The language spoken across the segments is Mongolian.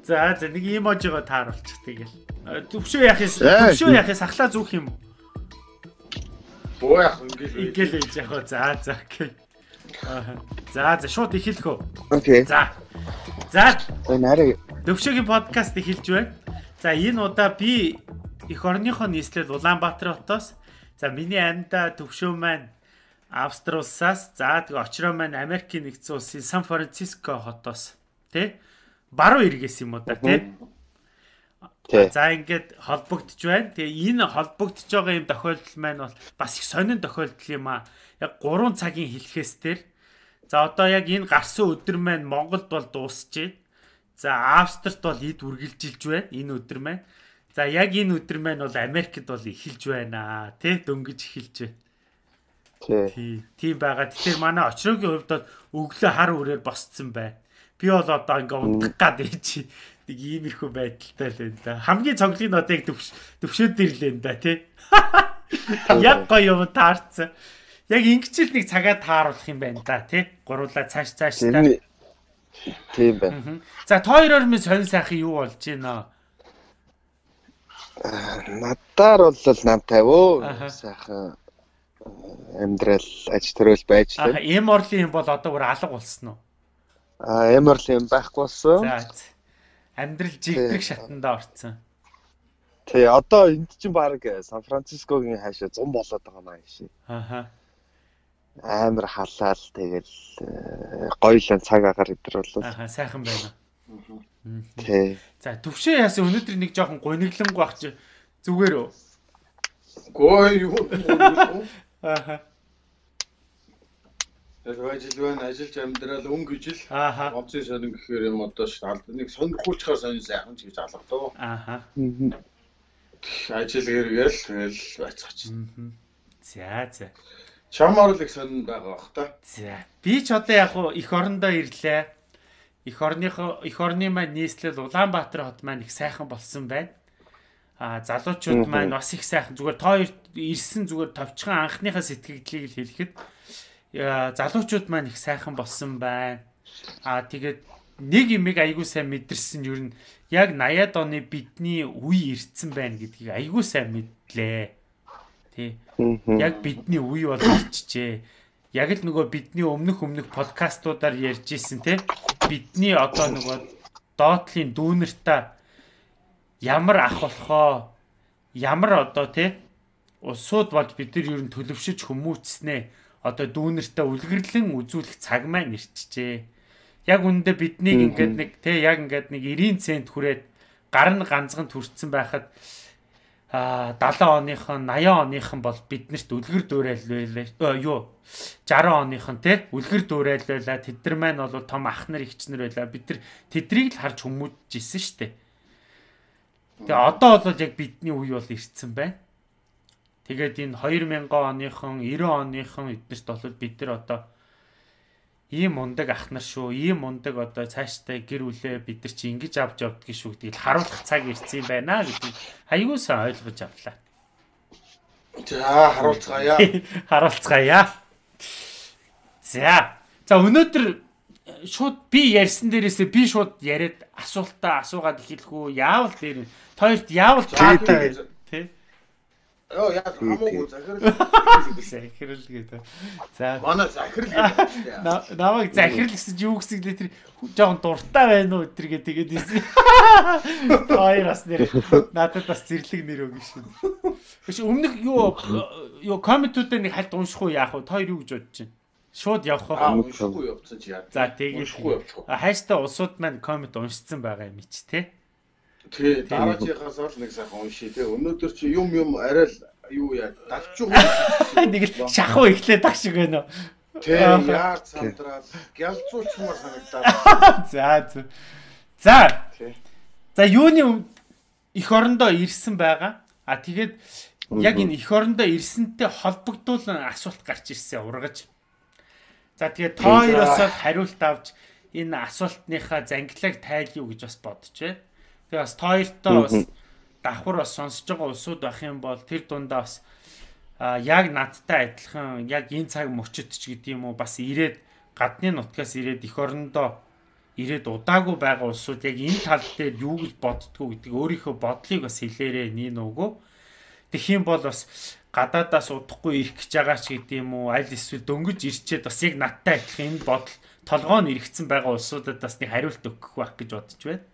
За нэг эможиго тааруулчих тэгэл. Төвшөө яхис ахлаа зүүх юм уу? Боо яах ингээл ээж яах вэ? За окей. За шууд эхэлэх үү? Окей. За. Нарыг Төвшөөгийн подкаст эхэлж байна. За энэ удаа би эх орныхоо нийслэл Улаанбаатар хотоос. За миний анда төвшөө маань Австрали улсаас, за тэгээ очроо маань Америкийн нэгдсэн улсын Сан Франциско хотоос тий баруун эргээс юм уу да тий. За ингээд холбогдож байна. Тэгээ энэ холбогдож байгаа юм тохиолдол маань бол бас их сонин тохиолдол юм аа. Яг 3 цагийн хэлхээс дээр. За одоо яг энэ гарсан өдөр маань Монголд бол дуусчээ. За Австралид бол эд үргэлжилж байна. Энэ өдөр маань. За яг энэ өдөр маань бол Америкт бол эхэлж байна. Тэ дөнгөж эхэлж байна. Тийм байгаа. Тэгэхээр манай очроогийн хувьд бол өглөө хар үрээр босцсон байна. Би бол одоо ингээ унтах гад ээж нэг иймэрхүү байдалтай л байна да. Хамгийн цоглын одоо яг төвшөөд ирлээ да тий. Яг гоё юм таарцсан. Яг ингэчл нэг цагаа тааруулах юм байна да тий. Гурлаа цааш та. Тийм байна. За тойроор минь сонь сайхан юу болж байна? Надаар бол намтай өө сайхан амьдрал аж төрөл байж лээ. Эм орлын юм бол одоо бүр алга болсон уу? Эм орлын байхгүй болсон. За. Амьдрал жигдрэг шатанда орцсон. Тий, одоо энд чинь баг Сан Францискогийн хаашаа 100 болоод байгаа маа ши. Амар халаал тэгэл гоёлон цаг агаар идрүүлвэл. Сайхан байна. Тий. За төвшөө яасан өнөөдөр нэг жоохон гониглон гоох чи зүгээр үү? Гой юу. Ажиллаж амьдрал өнгө ижил. Онцгийн сонин гэхээр юм одоо нэг сонирхуулчаар сонин сайхан ч гэж алгадав. Ажил гэргээл тэгэл байцаач. За. Чамаар л их сонин байгаа бах та. За. Би ч одоо яг их орондоо ирлээ. Эх орны маань нийслэл Улаанбаатар хот маань их сайхан болсон байна. Залуучууд маань бас их сайхан зүгээр тоо ирсэн зүгээр товчхон анхныхаа сэтгэгдлийг л хэлэхэд залуучууд маань их сайхан болсон байна. Тэгээд нэг юмыг айгүй сайн мэдэрсэн юу нь яг 80-аад оны бидний үе ирсэн байна гэдгийг айгүй сайн мэдлээ. Тий. Яг бидний үе бол ирчихжээ. Яг л нөгөө бидний өмнөх подкастуудаар ярьж ирсэн тий. Бидний одоо нөгөө доотлын дүүнэртаа ямар ах болохоо ямар одоо тий улсууд болж бид нар ер нь төлөвшөж хүмүүцснээ одоо дүүнэртээ үлгэрлэн үзүүлэх цаг маань ирчихжээ. Яг үүндээ биднийг ингээд нэг тий яг ингээд нэг 90 цент хүрээд гар нь ганцхан төрцсөн байхад 70 оныхон 80 оныхон бол биднэрт үлгэр дуурайл байлаа. 60 оныхон тий үлгэр дуурайл байлаа. Тэд нар маань бол том ах нар эгч нар байлаа. Бид нар тэдрийг л харж хүмүүжж ирсэн шүү дээ. Тэгээ одоо бол яг бидний үе бол ирсэн байна. Тэгээд энэ 2000 оныхон 90 оныхон эднэрт бол бид нар одоо ийм мундаг ах нар шүү. Ийм мундаг одоо цааштай гэр бүлээ бид нар чи ингэж авч явдгийг шүү гэдгийг харуулах цаг ирсэн юм байна гэдгийг аягүй сайн ойлгож авлаа. За харуулцгаая. Харуулцгаая. За өнөөдөр шууд би ярьсан дээрээсээ би шууд яриад асуултаа асуугаад эхэлэх үү? Яавал дээр тоёрт яавал таатай тий. Яг хамаагүй захирал гэдэг. За манай захирал гэдэг. Намайг захирал гэсэн чи юу гэсэн лээ тэр жоохон дуртай байна уу өдр гэдэг ийсэн. Хоёр бас нэр надад бас зэрлэг нэр өгнө шүү. Биш өмнөх юу комментүүдээ нэг хальт унших уу яах вэ? Хоёр юу гэж бодож байна? Шууд явах уу? Уншихгүй явцсан чи яа. За тэгээд хайштай улсууд маань коммент уншицсан байгаа юм чи тий. Тий, дараачихаас л нэг сайхан уншия тий. Өнөөдөр чи юм арай л юу яа давчгүй. Нэг л шахуу ихлээ таг шиг байна уу? Тий, яар цамтраад гялцуучмаар санагдаад. За юуны эх орондоо ирсэн байгаа. Тэгээд яг энэ эх орондоо ирсэнтэй холбогдуулан асуулт гарч ирсэн ургаж. За тэгээд тооёроос хариулт авч энэ асуултныхаа зангилааг тайлъя гэж бас бодож байна. Тэгээ бас тооёртой бас давхар бас сонсож байгаа улсууд байх юм бол тэр дундаа бас яг надтай адилхан яг энэ цаг мөчөд ч гэдэг юм уу бас ирээд гадны нутгаас ирээд эх орондоо ирээд удаагүй байгаа улсууд яг энэ тал дээр юу гэж боддгоо гэдэг өөрийнхөө бодлыг бас хэлээрээ нин өгөө. Тэгэх юм бол бас гадаадаас удахгүй ирэх гэж байгаа ч гэдэм үү аль эсвэл дөнгөж ирчээд бас яг надтай адилхан энэ бодол толгоо нь иргэцэн байгаа улсуудад бас нэг хариулт өгөх байх гэж бодож байна.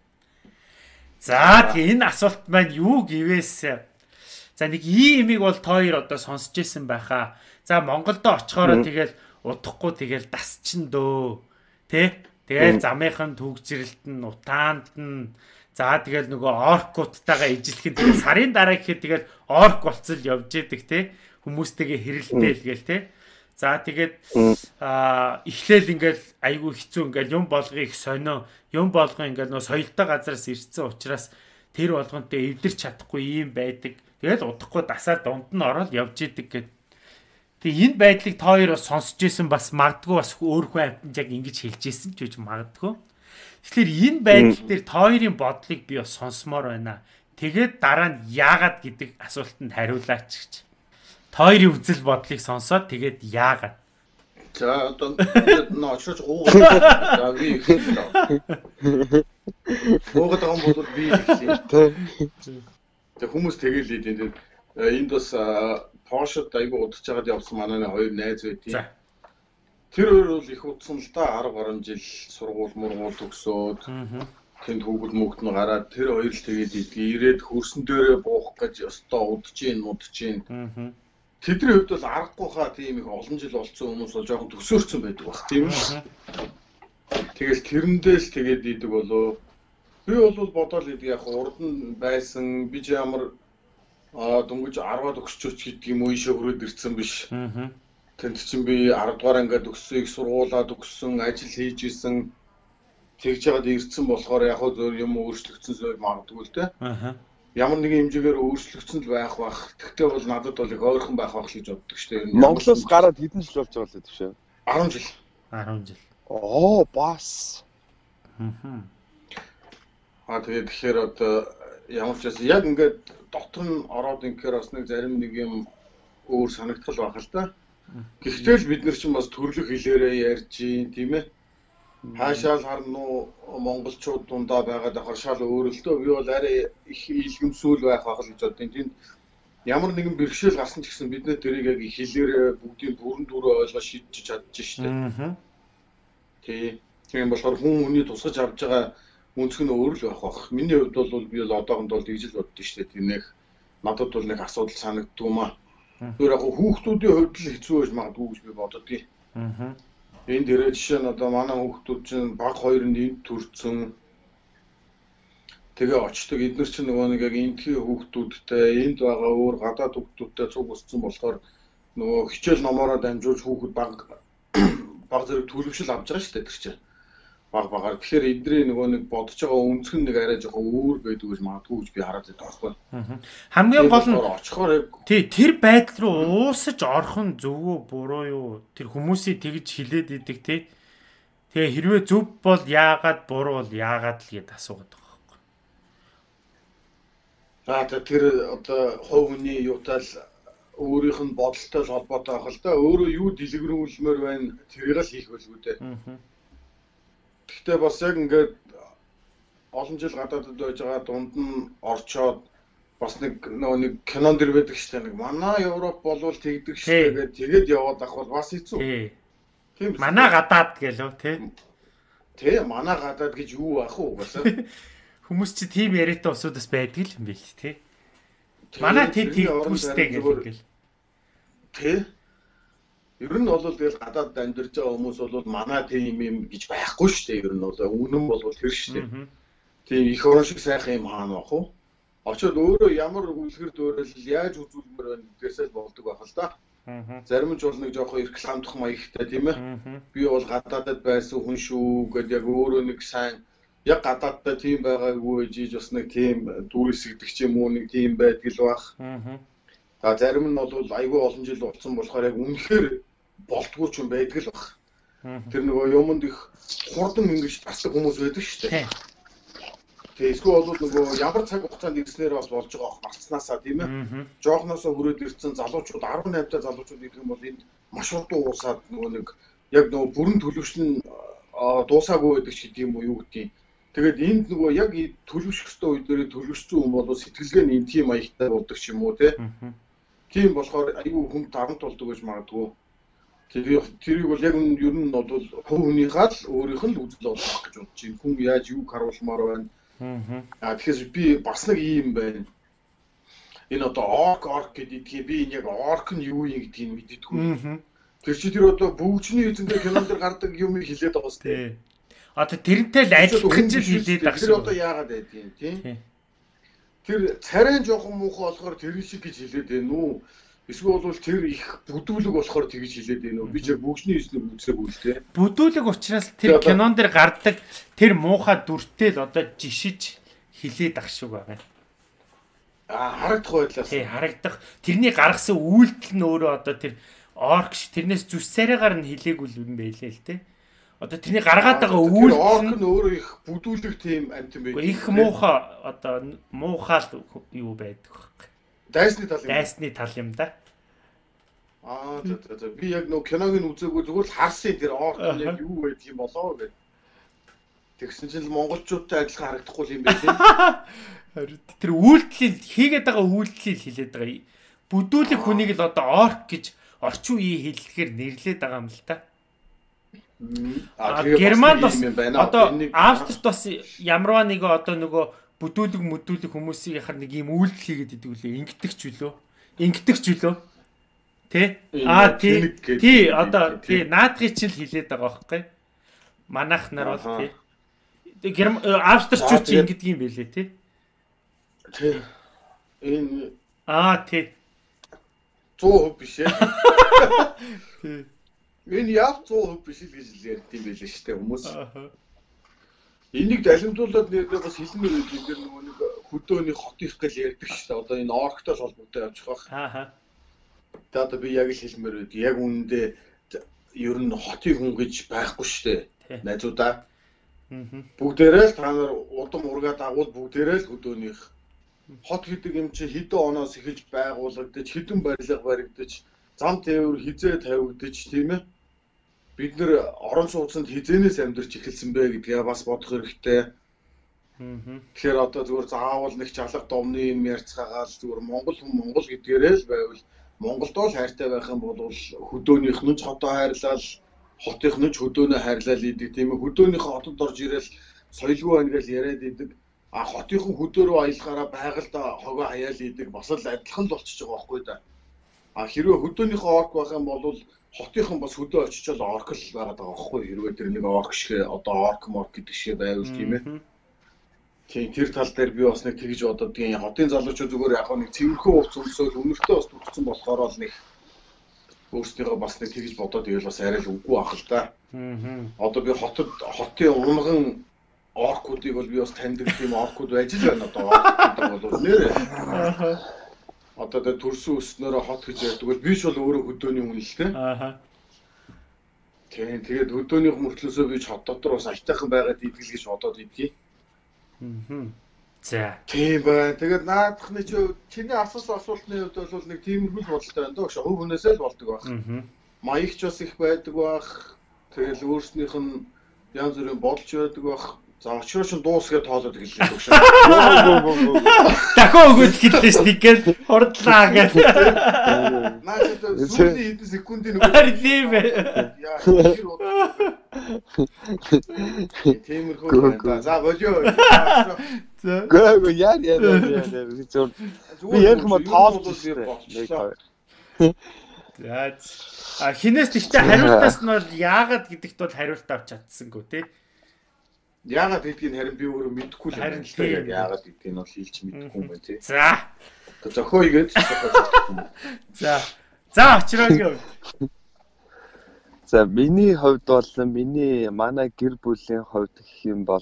За тэгээ энэ асуулт маань юу гэвээс за нэг имийг бол тоор одоо сонсч ирсэн байхаа. За Монголд очихороо тэгэл удахгүй тэгэл дасчин дөө. Тэ? Тэгэл замынхан төгжрэлт нь утаанд нь за тэгэл нөгөө оркуудтайгаа ижилхэд сарын дараа гэхэд тэгэл орк болцол явж идэг те хүмүүстэйгээ хэрэлдээл гээл те. За тэгээд эхлээл ингээл айгүй хэцүү ингээл юм болгоё их сонио юм болгоо ингээл нөө соёлтой газараас ирсэн учраас тэр болгонтэй эвдэрч чадахгүй юм байдаг. Тэгээд удахгүй дасаад дунд нь ороод явж идэг гэд. Тэгээ энэ байдлыг та хоёр бас сонсч ирсэн бас магадгүй бас өөр хүн амтнд яг ингэж хэлж ирсэн ч гэж магадгүй. Тэгэхээр энэ байдал дээр та хоёрын бодлыг би бас сонсомоор байна. Тэгээд дараа нь яагаад гэдэг асуултанд хариулаач гэж. Та хоёрын үзэл бодлыг сонсоод тэгээд яагаад. За одоо очиж гуугаа. За би хэлээ. Гуугаад байгаа юм бол би хэлээ. Тэг хүмүүс тэгэл идэв. Энд бас Пошод айгуу удаж жагаад явсан манай хоёр найз байдیں۔ Тэр хоёр бол их удсан л да 10 гаруй жил сургууль мургуул төгсөөд тэнд хүүхэд мөхт нь гараад тэр хоёр л тэгээд ирээд хөрсөн дээрээ буух гэж өстой удаж гин. Тэдний хувьд бол аргагүй хаа тийм их олон жил болцсон хүмүүс бол жоохон төсөөрцөн байдаг баг тийм үү. Тэгэл тэрэндээс тэгээд идэг болоо. Би бол бодоол идэг яг урд нь байсан би ч ямар дөнгөж 10-аад өгсчөөч гэдэг юм уу ийшээ хүрээд ирсэн биш. Тэнд чинь би 10 дугаар ангид өгсөн, их сургуулаад өгсөн, ажил хийж исэн. Тэгж яагаад ирсэн болохоор яг зөв юм өөрчлөгдсөн зүйл магадгүй л дээ. Ямар нэгэн хэмжээгээр өөрчлөгдсөн л байх бах. Тэгтээ бол надад бол их ойрхон байх бах гэж боддог шүү дээ. Монголоос гараад хэдэн жил болж байгаа л тийм шүү. 10 жил. 10 жил. Оо, бас. Тэгэхээр одоо ямар ч байсан яг ингээд дотор нь ороод инхээр бас нэг зарим нэг юм өөр санагдтал байх л да. Гэхдээ л бид нар чинь бас төрлөх хэлээрээ ярьж юм тийм ээ. Хаашаал харна уу монголчууд дундаа байгаад ахаршаал өөр л дөө. Би бол арай их илгэмсүүл байх байх л гэж боддیں۔ Тэнд ямар нэгэн бэрхшээл гарсан ч гэсэн бид нэ тэрийг яг хэлээрээ бүгдийн бүрэн дүрээ ойлгож шийдэж чадчихжээ шүү дээ. Тийм болохоор хүний тусгаж авч байгаа үнцг нь өөр л байх бах. Миний хувьд бол би бол одоохонд бол тэгж л боддоо шүү дээ. Тэнэх надад бол нэг асуудал санагддгүй маа. Тэр яг хүүхдүүдийн хувьд л хэцүү байж магадгүй гэж би боддгийг. Энд дээрээ жишээ нь одоо манай хүүхдүүд чинь баг хоёрын энд төрсэн. Тэгээ очдог эдгээр чинь нөгөө нэг яг эндхийн хүүхдүүдтэй энд байгаа өөр гадаад хүүхдүүдтэй цуг өссөн болохоор нөгөө хичээл номороо дамжуулж хүүхэд баг зэрэг төлөвшил авч байгаа шүү дээ тэр чинь. Багаар. Тэгэхээр эдний нөгөө нэг бодож байгаа үнцгэн нэг арай жоохон өөр байдаг гэж магадгүй гэж би хараад байдаг байхгүй. Хамгийн гол нь очихоор тэр байдал руу уусаж орох нь зөв үү буруу юу? Тэр хүмүүсийг тэгж хилээд идэг тий. Тэгээ хэрвээ зөв бол яагаад буруу бол яагаад л гээд асуугаад байгаа байхгүй. За тэр одоо хувь хүний юутал өөрийнх нь бодолтой л холбоотой байх л да. Өөрөө юу дэлгэрүүлмээр байна тэрийг л хийх байлгүй дээ. Гэхдээ бас яг ингээд олон жил гадаадд байж байгаа дунд нь орчоод бас нэг кинон дэр байдаг шүү дээ. Нэг манай Европ болвол тэгдэг шүү дээ. Тэгээд яваад ах бол бас хэцүү. Тийм манай гадаад гэлөө тий. Тий манай гадаад гэж юу ах уу угаасаа. Хүмүүс чи тийм яриатай усудаас байдаг юм биш тий. Манай тий тэгдэгчтэй гэл. Тий. Ер нь бол тэгэл гадаад амьдарч байгаа хүмүүс бол манай тийм юм гэж байхгүй шүү дээ. Ер нь бол үнэн бол тэр шүү дээ. Тийм их орон шиг сайхан юм хаана бах уу? Очоод өөрөө ямар үлгэр дуурал яаж үзүүлмээр байна гэдгээсээ болдог байх л да. Зарим нь ч бол нэг жоохон рекламдах маягтай тийм ээ. Би бол гадаадд байсан хүн шүү гэдэг яг өөрөө нэг сайн яг гадаадтай тийм байгаагүй жиж бас нэг тийм дүрсэгдэг ч юм уу нэг тийм байдаг л бах. За зарим нь бол айгүй олон жил болсон болохоор яг үнэхээр болтгүй ч юм байдаг л бах. Тэр нөгөө юмд их хурдан ингэж тасдаг хүмүүс байдаг шүү дээ. Тэгээ эсвэл бол нөгөө ямар цаг хугацаанд ирснээр бас болж байгаа марцнаасаа тийм ээ. Жоохноосоо хүрээд ирсэн залуучууд 18 та залуучууд ирэх юм бол энд маш урдан уусаад нөгөө нэг яг нөгөө бүрэн төлөвшин дуусаагүй байдаг ч гэдэг юм уу юу гэдгийг. Тэгээд энд нөгөө яг төлөвшөх ёстой үе дээр төлөвшсөн хүн бол сэтгэлгээ нь энтхийн маягтай болдог ч юм уу тийм болохоор аюу хүн дарамт болдог гэж магадгүй. Тэрийг бол яг ер нь бол хувь хүнийхээ л өөрийнх нь л үзэл болох гэж бодож байна. Хүн яаж юг харуулмаар байна. Тэгэхээр би бас нэг юм байна. Энэ одоо орк гэдгийг би энэ яг орк нь юу юм гэдгийг мэддэггүй. Тэр чи тэр одоо бүгжний эзэндээ кинонд гардаг юм хэлээд байгаа шүү дээ. Одоо тэрнтэй л ажиллах гэж хэлээд байгаа шүү. Тэр одоо яагаад байдгийг тийм. Тэр царайн жоохон муухай болохоор тэр шиг гэж хэлээд байна уу? Эсвэл бол тэр их бүдүүлэг болохоор тэгж хэлээд байна уу? Би ч бүгжний эзнийг үзээгүй л тийм. Бүдүүлэг учраас тэр кинон дээр гардаг тэр муухай дүртэй л одоо жишиж хэлээд ах шиг байгаа. Харагдах байдлаас. Тий, харагдах. Тэрний гаргасан үйлдэл нь өөрөө одоо тэр орк тэрнээс зүс царайгаар нь хэлээгүй юм байлээ л те. Одоо тэрний гаргаад байгаа үйлдэл орк нь өөрөө их бүдүүлэг тийм амт юм байх. Их муухай одоо муухаал юу байдаг вэ? Дайсны тал юм да. За би яг нөө киног нь үзээгүй зүгээр л харсан тэр орк нь яг юу байдгийг болоо гэд. Тэгсэн чинь монголчуудтай адилхан харагдахгүй юм байлээ. Тэр үйлдэл хийгээд байгаа үйлдэлийг хэлээд байгаа. Бүдүүлэг хүнийг л одоо орк гэж орчин үеийн хэллэгээр нэрлээд байгаа юм л та. Германд бас одоо Австрид бас ямарваа нэг одоо нөгөө бүдүүлэг хүмүүсийн хар нэг юм үйлдэл хийгээд идэг үлээ. Ингэдэгч үлөө. Тэ? Тий одоо тий наадхыг ч л хэлээд байгаа байхгүй. Манайх нар бол тий. Австричууд ч ингэдэг юм байлээ тий. Тий. Энэ тий. 100% биш ээ. Тий. Энэ яг 100% биш л гэж ярьд юм байлээ шүү дээ хүмүүс. Энийг далимдуулаад нэрээ бас хэлмээр байдаг дээр нөгөө нэг хөдөөний хот их гэж ярьдаг шүү дээ. Одоо энэ орктой холбоотой явж байгаа. Тэгээд одоо би яг л хэлмээр байдаг. Яг үнэндээ ер нь хотын хүн гэж байхгүй шүү дээ. Найзуудаа. Бүгдээрээ л та нар удам ургаа дагуул бүгдээрээ л хөдөөнийх. Хот гэдэг юм чи хэдэн оноос эхэлж байгуулагдаж, хэдэн барилга баригдаж, зам тээвэр хизээ тавигдаж тийм ээ. Бид нэр орон сууцнд хизээнээс амьдарч эхэлсэн бэ гэдгээ бас бодох хэрэгтэй. Тэгэхээр одоо зүгээр заавал нэг жалга домны юм ярьцгаагаал зүгээр Монгол хүн Монгол гэдгээрээ л байвал Монголдоо л хайртай байх юм бол хөдөөнийх нь ч хотоо хайрлал, хотынх нь ч хөдөөнөө хайрлал идэг тийм ээ. Хөдөөнийхөө хотод орж ирэл соёлгүй байна гэж яриад идэг. Хотынхон хөдөөрөө аялахаараа байгальд хогоо хаяал идэг бас л адилхан л болчихж байгаа байхгүй да. Хэрвээ хөдөөнийхөө орк байх юм бол хотынхон бас хөдөө очичоод орк л байгаад байгаа байхгүй. Хэрвээ тэр нэг орк шиг одоо орк гэдэг шиг байвал тийм ээ. Тийм тэр тал дээр би бас нэг тэгж бододгийн хотын залуучууд зүгээр яг нэг цэвэрхүү уц өмсөөл өнөртөө бас төгссөн болохоор л нэг өөрсдөө бас нэг тэгж бодоод ивэл бас арай л үгүй ах л да. Одоо би хотын унган оркуудыг бол би бас таньдаг тийм оркууд байж л байна одоо оркууд бол нэрээ. Одоо тэр төрсөн өснөөрөө хот гэж ярьдаг бол биш бол өөрөө хөдөөний хүн л дээ. Тийм тэгээд хөдөөний мөртлөөсөө би хот дотор бас айтайхан байгаад идэл гэж бодоод идгий. За. Тийм бай. Тэгээд наадахны чиний асуултны хувьд бол нэг тиймэрхүү бодолтой байна даа. Хувь хүнээсээ л болдог байх. Маягч бас их байдаг байх. Тэгэл өөрснийх нь янз бүрийн бодолч байдаг байх. За очроо ч дуусгээ тоолоод эхэллээ гэж. Дахиад өгөөд хэллээ ш тийгэл хурдлаа гэж. Наад сүүлийн хэдэн секундын нөгөө. Тийм ээ. Тиймэрхүү байна. За болио. Гөө яа. Би ярих юм тоолж байна. За хинээс тэгтээ хариултаас нь бол яагаад гэдэгт бол хариулт авч чадсангүй тий. Яагаад гэдгийг харин би өөрөө мэдэхгүй л байна л да. Яг яагаад гэдгийг нь бол хэлж мэдэхгүй юм байна тий. За. Зохио игээд. За очроогийн. За миний хувьд бол манай гэр бүлийн хувьд гэх юм бол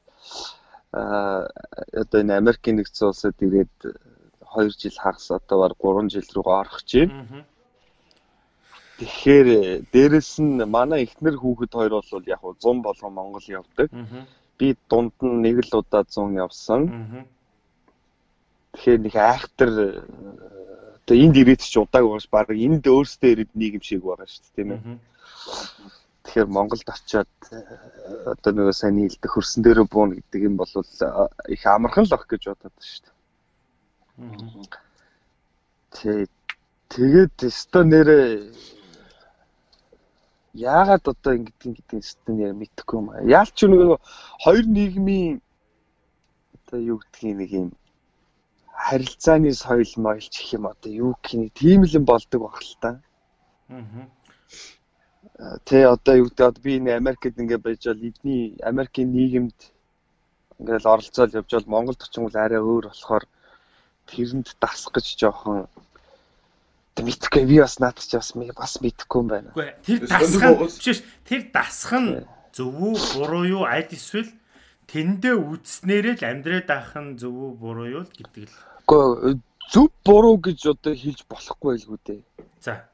одоо энэ Америкийн нэгдсэн улсад ирээд 2 жил хагас одоо баг 3 жил рүү орох гэж байна. Тэгэхээр дээрэс нь манай эхнэр хүүхэд хоёр бол яг 100 болгон Монгол явдаг. Би дунд нь нэг л удаа 100 явсан. Тэгэхээр нэг айхтар одоо энд ирээд ч удааг уус баг энд өөрсдөө ирээд нийгэм шиг байгаа шүү дээ тийм ээ. Тэгэхээр Монголд очиод одоо нөгөө сайн хэлдэг хөрсөн дээрөө буuna гэдэг юм бол их амархан л ах гэж бодоод байна шүү дээ. Тэгээд өстой нэрээ яагаад одоо ингэдэг өстой нэр мэдэхгүй юм аа. Яалч нөгөө хоёр нийгмийн одоо юу гэдгийг нэг юм харилцааны соёл мойлч гэх юм одоо юу гэх юм тийм л юм болдог баг л та. Тэ одоо юу гэдэг би энэ Америкт ингээд байж бол эдний Америкийн нийгэмд ингээд оролцоод явж бол Монголд очивол арай өөр болохоор тэрэнд дасах гэж жоохон мэдхгүй би бас наад чи бас мэдэхгүй юм байна. Үгүй тэр дасах биш тэр дасах нь зөв үү буруу юу аль эсвэл тэндээ үдснээрээ л амьдраад авах нь зөв үү буруу юу гэдэг л. Үгүй зөв буруу гэж одоо хэлж болохгүй л үү дээ. За.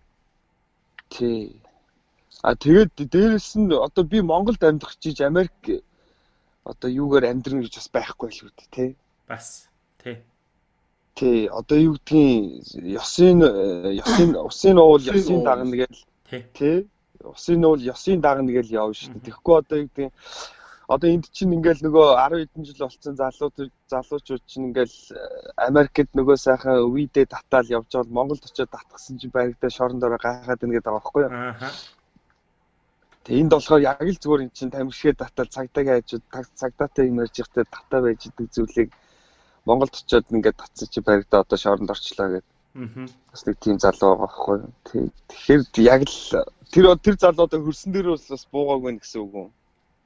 Тий. Тэгээд дээрэс нь одоо би Монголд амьдрах чиж Америк одоо юугаар амьдрна гэж бас байхгүй л үү тий. Бас тий. Тий, одоо юу гэдгийг усын уул ёсын дагна гээл тий. Усын уул ёсын дагна гээл явна шүү дээ. Тэгэхгүй одоо юу гэдгийг одоо энд чинь ингээл нөгөө 10 хэдэн жил болсон залуучууд чинь ингээл Америкт нөгөө сайхан үедээ татаал явж байгаа Монголд очиод татгсан чинь байрагдаа шорон дороо гайхаад байна гэдэг байгаа байхгүй юу? Тэгээ энд болохоор яг л зүгээр эн чинь тамхишгээ татаал цагдаагаа хажууд цагдаатай юм ярьж ихтэй татаа байж идэг зүйлийг Монголд очиод ингээд татсан чи байрагдаа одоо шоронд орчлоо гэдэг. Бас нэг тийм залуу байгаа байхгүй юу? Тэгэхээр яг л тэр залуудаа хөрсөн дээр бас буугаагүй гэсэн үг юм.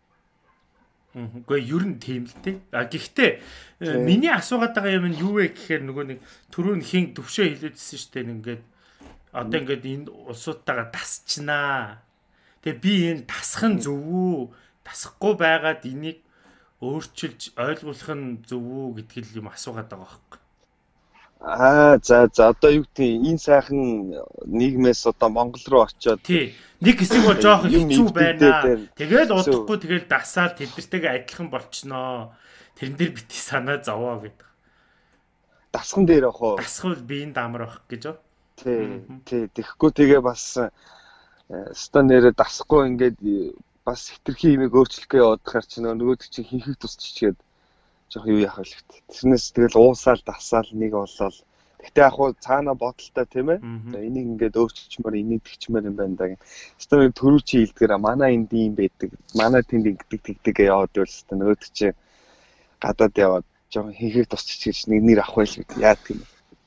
Үгүй ер нь тийм л дээ. Гэхдээ миний асуугаад байгаа юм нь юу вэ гэхээр нөгөө нэг түрүүн хин төвшөө хэлээдсэн шүү дээ. Ингээд одоо ингээд энэ улсуудтайгаа тасчнаа. Тэгээ би энэ тасах нь зөв үү? Тасахгүй байгаад энийг өөрчилж ойлгуулах нь зөв үү гэдгийг юм асуугаад байгаа байхгүй. За одоо юу гэдэг энэ сайхан нийгмээс одоо Монгол руу очиод тий нэг хэсэг бол жоох хэцүү байна. Тэгэл удахгүй тэгэл дасаад тэдэртэйгээ адилхан болчихноо. Тэрэн дээр бити санаа зовоо гэдэг. Дасхан дээр явах уу? Дасхал биеийн дамар байх гэж юу? Тий. Тэгэхгүй тэгээ бас ста нэрээ дасахгүй ингээд бас хитрхи имийг өөрчлөхөө яваад хаар чи нөгөөд чи хинхэг тусчихгээд жоох юу яах вэ гэхдээ тэрнээс тэгэл уусаал дасаал нэг болол гэхдээ яг хуу цаана бодолтой тийм ээ энийг ингээд өөрчилчмөр энийг тэгчмээр юм байна да. Хэвээ төрүү чи хэлдгээрээ манай энд юм байдаг манай тэнд ингэдэг тэгдэг яваад байл нөгөөд чи гадаад яваад жоох хинхэг тусчих гэж нэг нэр авах байл гэдэг яа тийм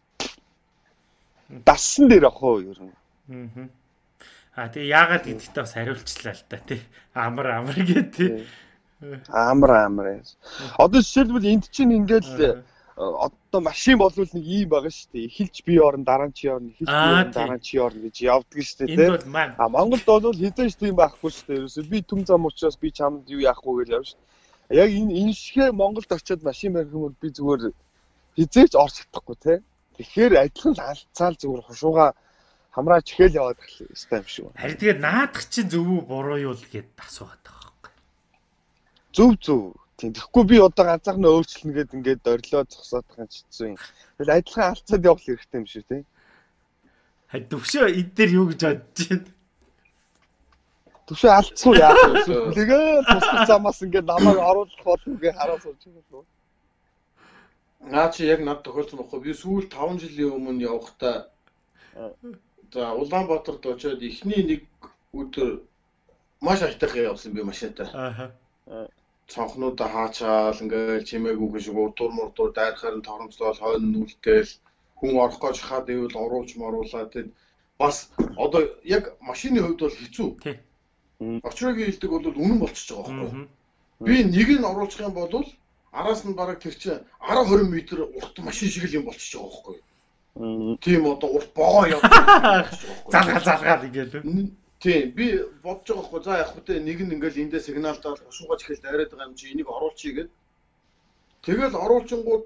дассан дээр авах уу ер нь тэгээ яагаад гэдэгтээ бас хариулчлаа л та тий амар гэдэг тий амар. Одоо жишээлбэл энд чинь ингээл одоо машин болвол нэг ийм байгаа шүү дээ. Эхэлж би орно, дараа нь чи орно, эхэлж би орно, дараа нь чи орно гэж явдаг шүү дээ, тийм. Монголд бол хизээч тийм байхгүй шүү дээ. Ерөөсөө би түн зам учраас би чамд юу яахгүй гэж явж шүү дээ. Яг энэ шигэ Монголд очиод машин барих юм бол би зүгээр хизээч орж чадахгүй, тийм. Тэгэхээр адилхан алцаал зүгээр хушууга хамраач ихэл яваад эхлэх юм шүү. Харин тэгээд наадах чинь зөв үү буруу юу л гээд асуугаад байгаа байхгүй. Зөв. Тэгэхгүй би одоо ганцаараа өөрчлөнө гэдэг ингээд орилоо зогсоод байгаа ч хэцүү юм. Тэгэл адилхан алцаад явах хэрэгтэй юм шүү тий. Төвшөө эд дээр юу гэж бодож байна? Төвшөө алдсан яах вэ? Тэгээ тусгал замаас ингээд намайг оруулах болов гээ хараа сууж байгаа. Наа чи яг над тохиолдсон байхгүй. Би сүүл 5 жилийн өмнө явахдаа за Улаанбаатарт очиод эхний нэг өдөр маш айтайхан явсан би машинтай. Цонхнуудаа хаачаал ингээл чимээгүй гэж урдуур дайрахаар нь торомцлол хойно нүлтэл хүн орох гэж хаад ивэл оруулж моруулаад тэгээд бас одоо яг машины хувьд бол хэцүү. Очроогийн хэлдэг бол үнэн болчихж байгаа байхгүй. Би нэг нь оруулах юм бол араас нь бараг тэр чинь 10-20 м урт машин шиг л юм болчихж байгаа байхгүй. Тийм одоо урт богоо явдаг. Залгаал ингээл. Тийм би бодож байгаа хгүй за яг хөтэ нэг нь ингээл эндээ сигналдаад хушуугаж ихэл дайраад байгаа юм чи энийг оруулчихъя гэд. Тэгэл оруулчингууд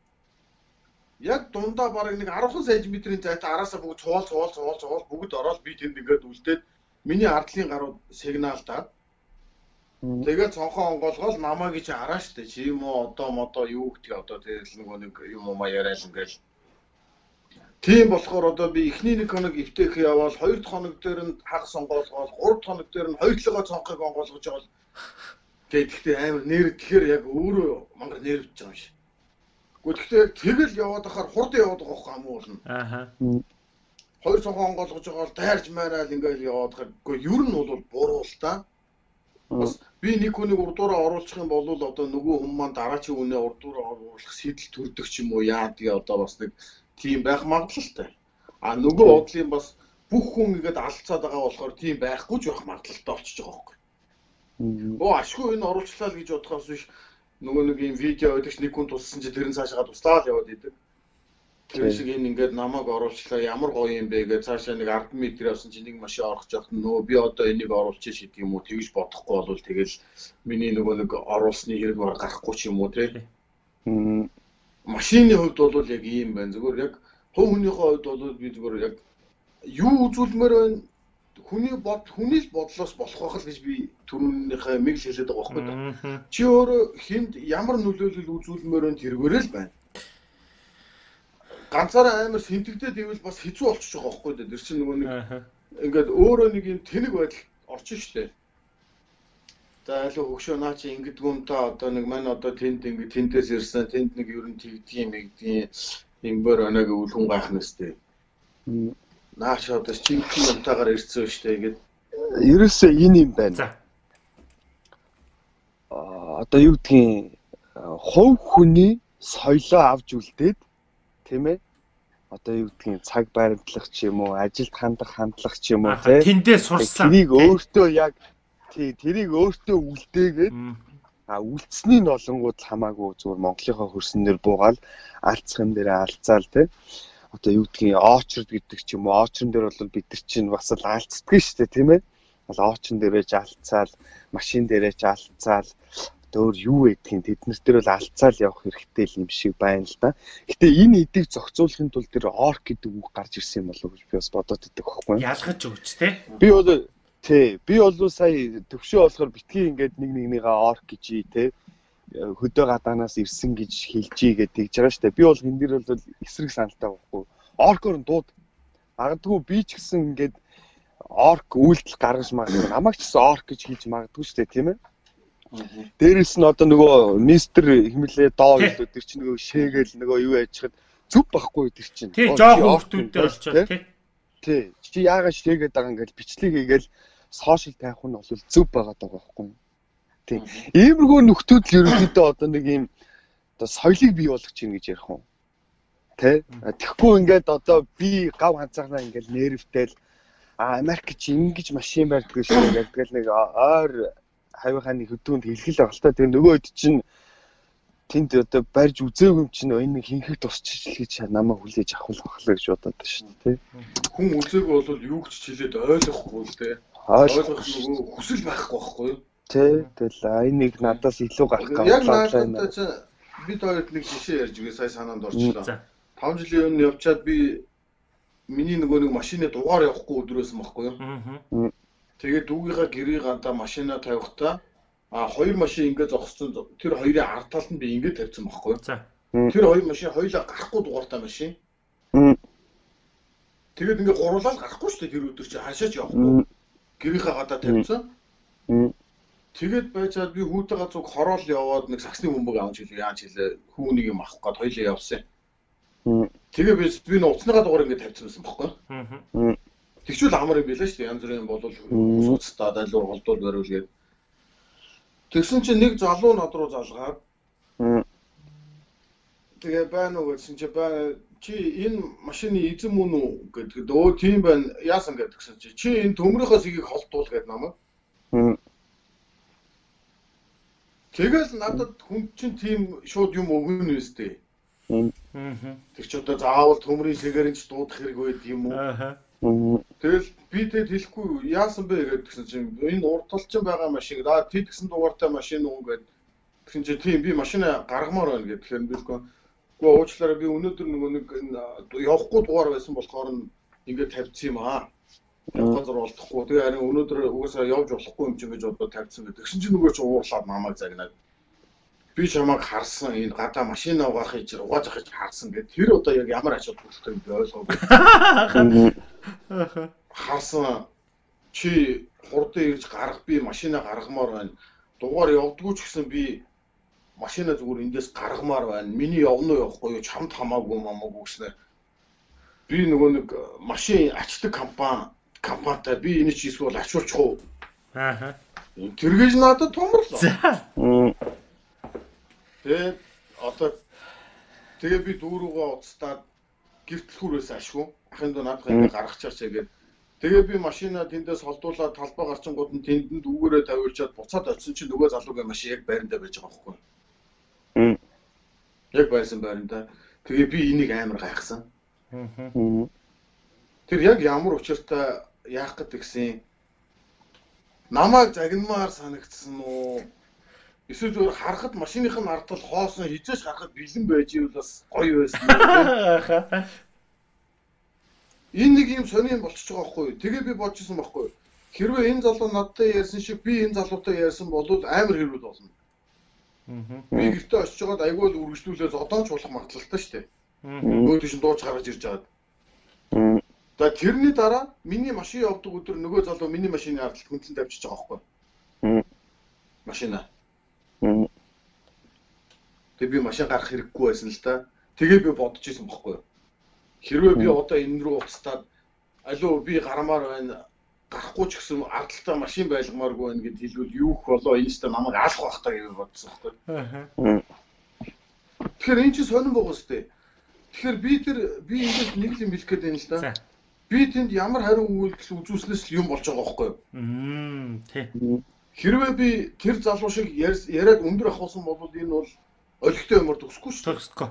яг дундаа бараг нэг 10 см-ийн зайтай араасаа бүгд цуул бүгд ороод би тэнд ингээд үлдээд миний ардлын гарууд сигналдаад тэгээд цонхоо онгоолгоол намайг чи хараа штэ чи юм уу одоо модоо юу гэдгийг одоо тэгэл нэг юм уу яриад ингээл Тийм болохоор одоо би эхний нэг хоног эвтэйх яваал 2 дахь хоног дээр нь хаг сонгоолгоод 3 дахь хоног дээр нь хоёулаа цонхыг онгоолгож явал гэхдээ амар нэр тэгэхээр яг өөрөө мангар нэрвж байгаа юм шиг. Гэхдээ тэгэл яваад ахаар хурд яваад байгаа байхгүй юм уу? Ааха. 2 цонхоо онгоолгож байгаа бол дайрж майраал ингээл яваад ахаар үгүй ер нь бол буруу л та. Бас би нэг хүнийг урдуураа оруулах юм бол одоо нөгөө хүн маань дараачийн үнэ урдуураа оруулах сэтэл төрдөг ч юм уу яадгийг одоо бас нэг тийм байх магадлалтай. А нөгөө бодлын бас бүх хүн ингээд алдцаад байгаа болохоор тийм байхгүй ч байх магадлалтай болчихж байгаа байхгүй. Оо ашгүй энэ оруулчлаа л гэж бодохоос биш нөгөө нэг юм видео өгдөг нэг хүн туссан чи тэрэн цаашаа туслаад яваад идэг. Тэр шиг энэ ингээд намайг оруулчлаа ямар гоё юм бэ гэж цаашаа нэг 10 м явсан чи нэг машин орох жоохт нөгөө би одоо энийг оруулчих шийдэг юм уу тэгж бодохгүй болвол тэгэл миний нөгөө нэг оруулсны хэрэг гарахгүй ч юм уу тий. Машины хувьд бол яг ийм байна. Зүгээр яг хувь хүнийхээ хувьд бол би зүгээр яг юу үзүүлмээр байна хүний бодлоос болох байх л гэж би түрүүнийхээ мэг л хэлээд байгаа байхгүй да. Чи өөрөө хүнд ямар нөлөөлөл үзүүлмээр байна тэргээрээ л байна. Ганцаараа амар сэнтэгдээд ивэл бас хэцүү болчихж байгаа байхгүй да. Тэр чинь нөгөө нэг ингээд өөрөө нэг юм тэнэг байдал орчин штэ. За аль хөгшөө наа чи ингэдэг юм та одоо нэг маань одоо тэнд ингэ тэндээс ирсэн тэнд нэг ер нь тэгдгийм мэгдгийн юмбэр оног өвлгөн гайх нэстэй. Наач одоо чинхэн юмтайгаар ирсэн штэ гэд. Ерөөсөө энэ юм байна. Одоо юу гэдгийг хувь хүний соёлоо авч үлдээд тийм ээ. Одоо юу гэдгийг цаг баримтлах ч юм уу, ажилд хандлах ч юм уу тийм. Тэндээ сурсан. Тэрийг өөртөө яг тэрийг өөртөө үлдээгээд үлдсэний нь олонгууд хамаагүй зүгээр Монголынхаа хөрснөөр буугаал алдсах юм дээр алдцаал тийм. Одоо юу гэдгийг оочрд гэдэг ч юм уу, оочрон дээр бол бид нар чинь бас л алдцдаг шүү дээ тийм ээ. Оочрон дээрээ ч алдцаал, машин дээрээ ч алдцаал өөр юу гэдгийг тэд нар дээр бол алдцаал явах хэрэгтэй юм шиг байна л да. Гэтэ энэ эдийг зохицуулахын тулд тэр орк гэдэг үг гарч ирсэн юм болов уу гэж би бас бодоод байдаг байхгүй юу? Ялгаж өгч те. Би бол сая төвшөө болохоор битгий ингээд нэгнийгээ орк гэж те хөдөө гадаанаас ирсэн гэж хэлжий гэдэг тэгж байгаа штэ. Би бол энэ дэр бол эсрэг саналтай байхгүй. Оркоор нь дууд. Магадгүй би ч гэсэн ингээд орк үйлдэл гаргаж магадгүй. Намайг ч гэсэн орк гэж хэлж магадгүй штэ тийм ээ. Дээрээс нь одоо нөгөө мистер химэлээ доо гэдэг тэр чинь нөгөө шээгээл нөгөө юу яажхад зүв байхгүй тэр чинь. Тий, жоохон хөвтүүдтэй болчихоо тий. Чи яагаад шээгээд байгаа ингээд бичлэг хийгээл сошиал тавих нь бол зүв байгаа даа байхгүй. Тий. Иймэрхүү нөхдүүд л ерөнхийдөө одоо нэг юм одоо соёлыг бий болгож чинь гэж ярих уу. Тэ? Тэгэхгүй ингээд одоо би гав ганцаараа ингээд нервтэл Америк чи ингэж машин барьдаг шүү гэдэг л нэг ойр хавийнхааны хөдөөнд хэлхэл байгаа л та. Тэгээ нөгөө хэд чинь тэнд одоо барьж үзээгүй юм чинь энэ нэг хинхэг тусч гэж намайг хүлээж авах болохлаа гэж бодоод байна шүү дээ. Хүн үзээгүй бол юу ч хилээд ойлгохгүй л дээ. Ойлгох нөгөө хүсэл байхгүй байхгүй юу? Тэгэл энэ нэг надаас илүү гарах гал байна. Бид хоёрт нэг жишээ ярьж өгье сая санаанд орчлоо. 5 жилийн өмнө явчаад би миний нөгөө нэг машины дугаар явахгүй өдрөөсөн байхгүй юу? Тэгээд дүүгийнхаа гэрээ гадаа машинаа тавихтаа хоёр машин ингээд зогссон. Тэр хоёрын ард талд нь би ингээд тавьсан байхгүй юу? Тэр хоёр машин хоёулаа гарахгүй дугаартай машин. Тэгээд ингээд гуруулаад гарахгүй шүү дээ тэр өдөр чи хаашаач явахгүй. Гэрийнхаа гадаа тавьсан. Тэгээд байцаад би хүүтэйгээ зүг хороол яваад нэг саксны бөмбөг авч хэлээ яаж хэлээ хүүнийг юм авах гээд хоёлаа явсан. Тэгээ би нууцныгаа дугаар ингээд тавьсан байсан байхгүй юу? Тэгчүүл амар юм билээ шүү дээ. Янз бүрийн болол сууцтаа дайлуур голдуул бариул гээд. Тэгсэн чинь нэг залуу над руу залгаад. Тэгээ байна уу гэсэн чи байна. Чи энэ машины эзэн мөн үү гэдэг. Өө тийм байна. Яасан гэдгсэн чи энэ төмрийнхөөс игийг холдуул гээд намайг. Тэгэл надад хүн чинь тийм шууд юм өгнө үстэй. Тэг чи одоо заавал төмрийн шигээр ч дуудах хэрэг байд юм уу? Тэгэл би тэд хэлэхгүй яасан бэ гэдгсэн чинь энэ урд тал чинь байгаа машин тэд гэсэн дугаартай машин уу гэд. Тэгсэн чинь тийм би машина гаргамаар байна гэхээр би үгүй уучлаарай би өнөөдөр нөгөө нэг явахгүй дугаар байсан болохоор ингээд тавьчихсан юм аа. Явах зур болдохгүй. Тэгээ харин өнөөдөр угаасаа явж болохгүй юм чинь гэж бодоод тавьчихсан гэдэг. Тэгсэн чинь нөгөө чи уурлаад намайг загнаад. Би чамайг харсан энэ гадаа машин угаахыг угааж авахыг харсан гэдэг. Тэр одоо яг ямар ач холбогдолтой би ойлгоогүй. Харсан чи хурдан ирж гарах би машинаа гаргамаар байна. Дугаар явдггүй ч гэсэн би машинаа зүгээр эндээс гаргамаар байна. Миний явна уу явахгүй юу чамд хамаагүй мамаагүй гэснээр би нөгөө нэг машин ачдаг компанитай би энэ чи эсвэл ачуулчих уу? Тэргээж надад томрлоо. Тэгээд одоо би дүүрүүгээ уцтаад гэртлхүүрээс ашгүй ахын доо надад ингэ гаргачаач гэдэг. Тэгээ би машинаа тэндээс холдуулаад талбай гарчингууд нь тэнд дүүгээрээ тавиулчаад буцаад очсон чинь нөгөө залуугийн машин яг байрандаа байж байгаа байхгүй. Яг байсан байрандаа. Тэгээ би энийг амар гайхсан. Тэр яг ямар учиртай яах гэдэг гэсэн намайг загнамаар санагдсан уу? Эсвэл зүгээр харахад машиных нь ардтал хоосон хизээш харахад бэлэн байж ивэл бас гоё байсан. Энэ нэг юм сони болчихж байгаа байхгүй юу? Тэгээ би бодчихсон байхгүй юу? Хэрвээ энэ залуу надтай ярьсан шиг би энэ залуутай ярьсан бол амар хэрүүл болно. Би гэртээ очиж байгаад айгүй л үргэлжлүүлээ зодоонч болох магадлалтай шүү дээ. Өөдөө шин дууч гаргаж ирж байгаад. За тэрний дараа миний машин явдаг өдөр нөгөө залуу миний машины ардтал хүндлэн тавьчихж байгаа байхгүй юу? Машина. Тэгээ би машин гарах хэрэггүй байсан л та. Тэгээ би бодож исэн бохгүй юу. Хэрвээ би одоо энэ рүү уцтаад алуу би гармаар байна. Гарахгүй ч гэсэн ардталтаа машин байлгамааргүй байна гэд хэлвэл юу их болоо энэстэй намайг алах байх таа гэж бодсон бохгүй юу. Тэгэхээр энэ чинь сонирн байгаа сте. Тэгэхээр би ингэж нэг юм хэлэх гээд байна л да. Би тэнд ямар хариу үйлдэл үзүүлснээс л юм болж байгаа бохгүй юу. Тий. Хэрвээ би тэр залуу шиг яриад өндөр ахуулсан бол энэ бол олигтой юмор төгсөхгүй шүү. Төгсөхгүй.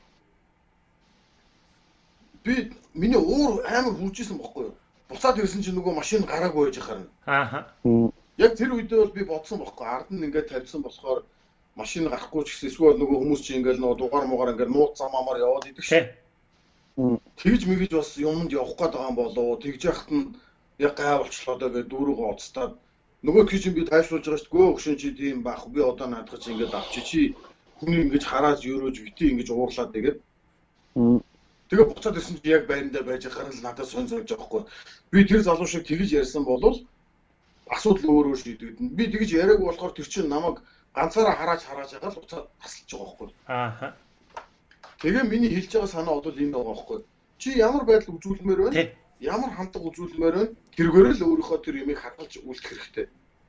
Би миний уур амар хүржсэн бохгүй юу. Буцаад ирсэн чинь нөгөө машин гараагүй байж харна. Яг тэр үедээ бол би бодсон бохгүй. Ард нь ингээд тавьсан болохоор машин гарахгүй ч гэсэн эсвэл нөгөө хүмүүс чинь ингээд нөгөө дугаар муугаар ингээд нууц замаар яваад идэг шээ. Тэгж мэгэж бас юмд явах гээд байгаа юм болоо. Тэгж яхад нь яг гай болчлоо даа гэдэг дүүрүүгээ уцтаад нөгөө чи чинь би тайшруулж байгаа шүү дээ. Гөө хөшин чи тийм баах. Би одоо наадах чи ингээд авчи чи хүний ингэж хараад өрөөж бити ингэж уурлаад тэгээд. Тэгээ буцаад ирсэн чи яг байрандаа байж хараа л надад сонирхож байгаа хгүй. Би тэр залуу шиг тэгж ярьсан бол асуудал өөрөө шийдэгдэнэ. Би тэгж яриаг болохоор тэр чинь намайг ганцаараа хараад байгаа л буцаад тасалж байгаа хгүй. Тэгээ миний хэлж байгаа санаа бол энэ байгаа хгүй. Чи ямар байдал үзүүлмээр байна? Ямар хандлага үзүүлмээр байна? Тэргээр л өөрийнхөө тэр юмыг хадгалж үлдэх хэрэгтэй.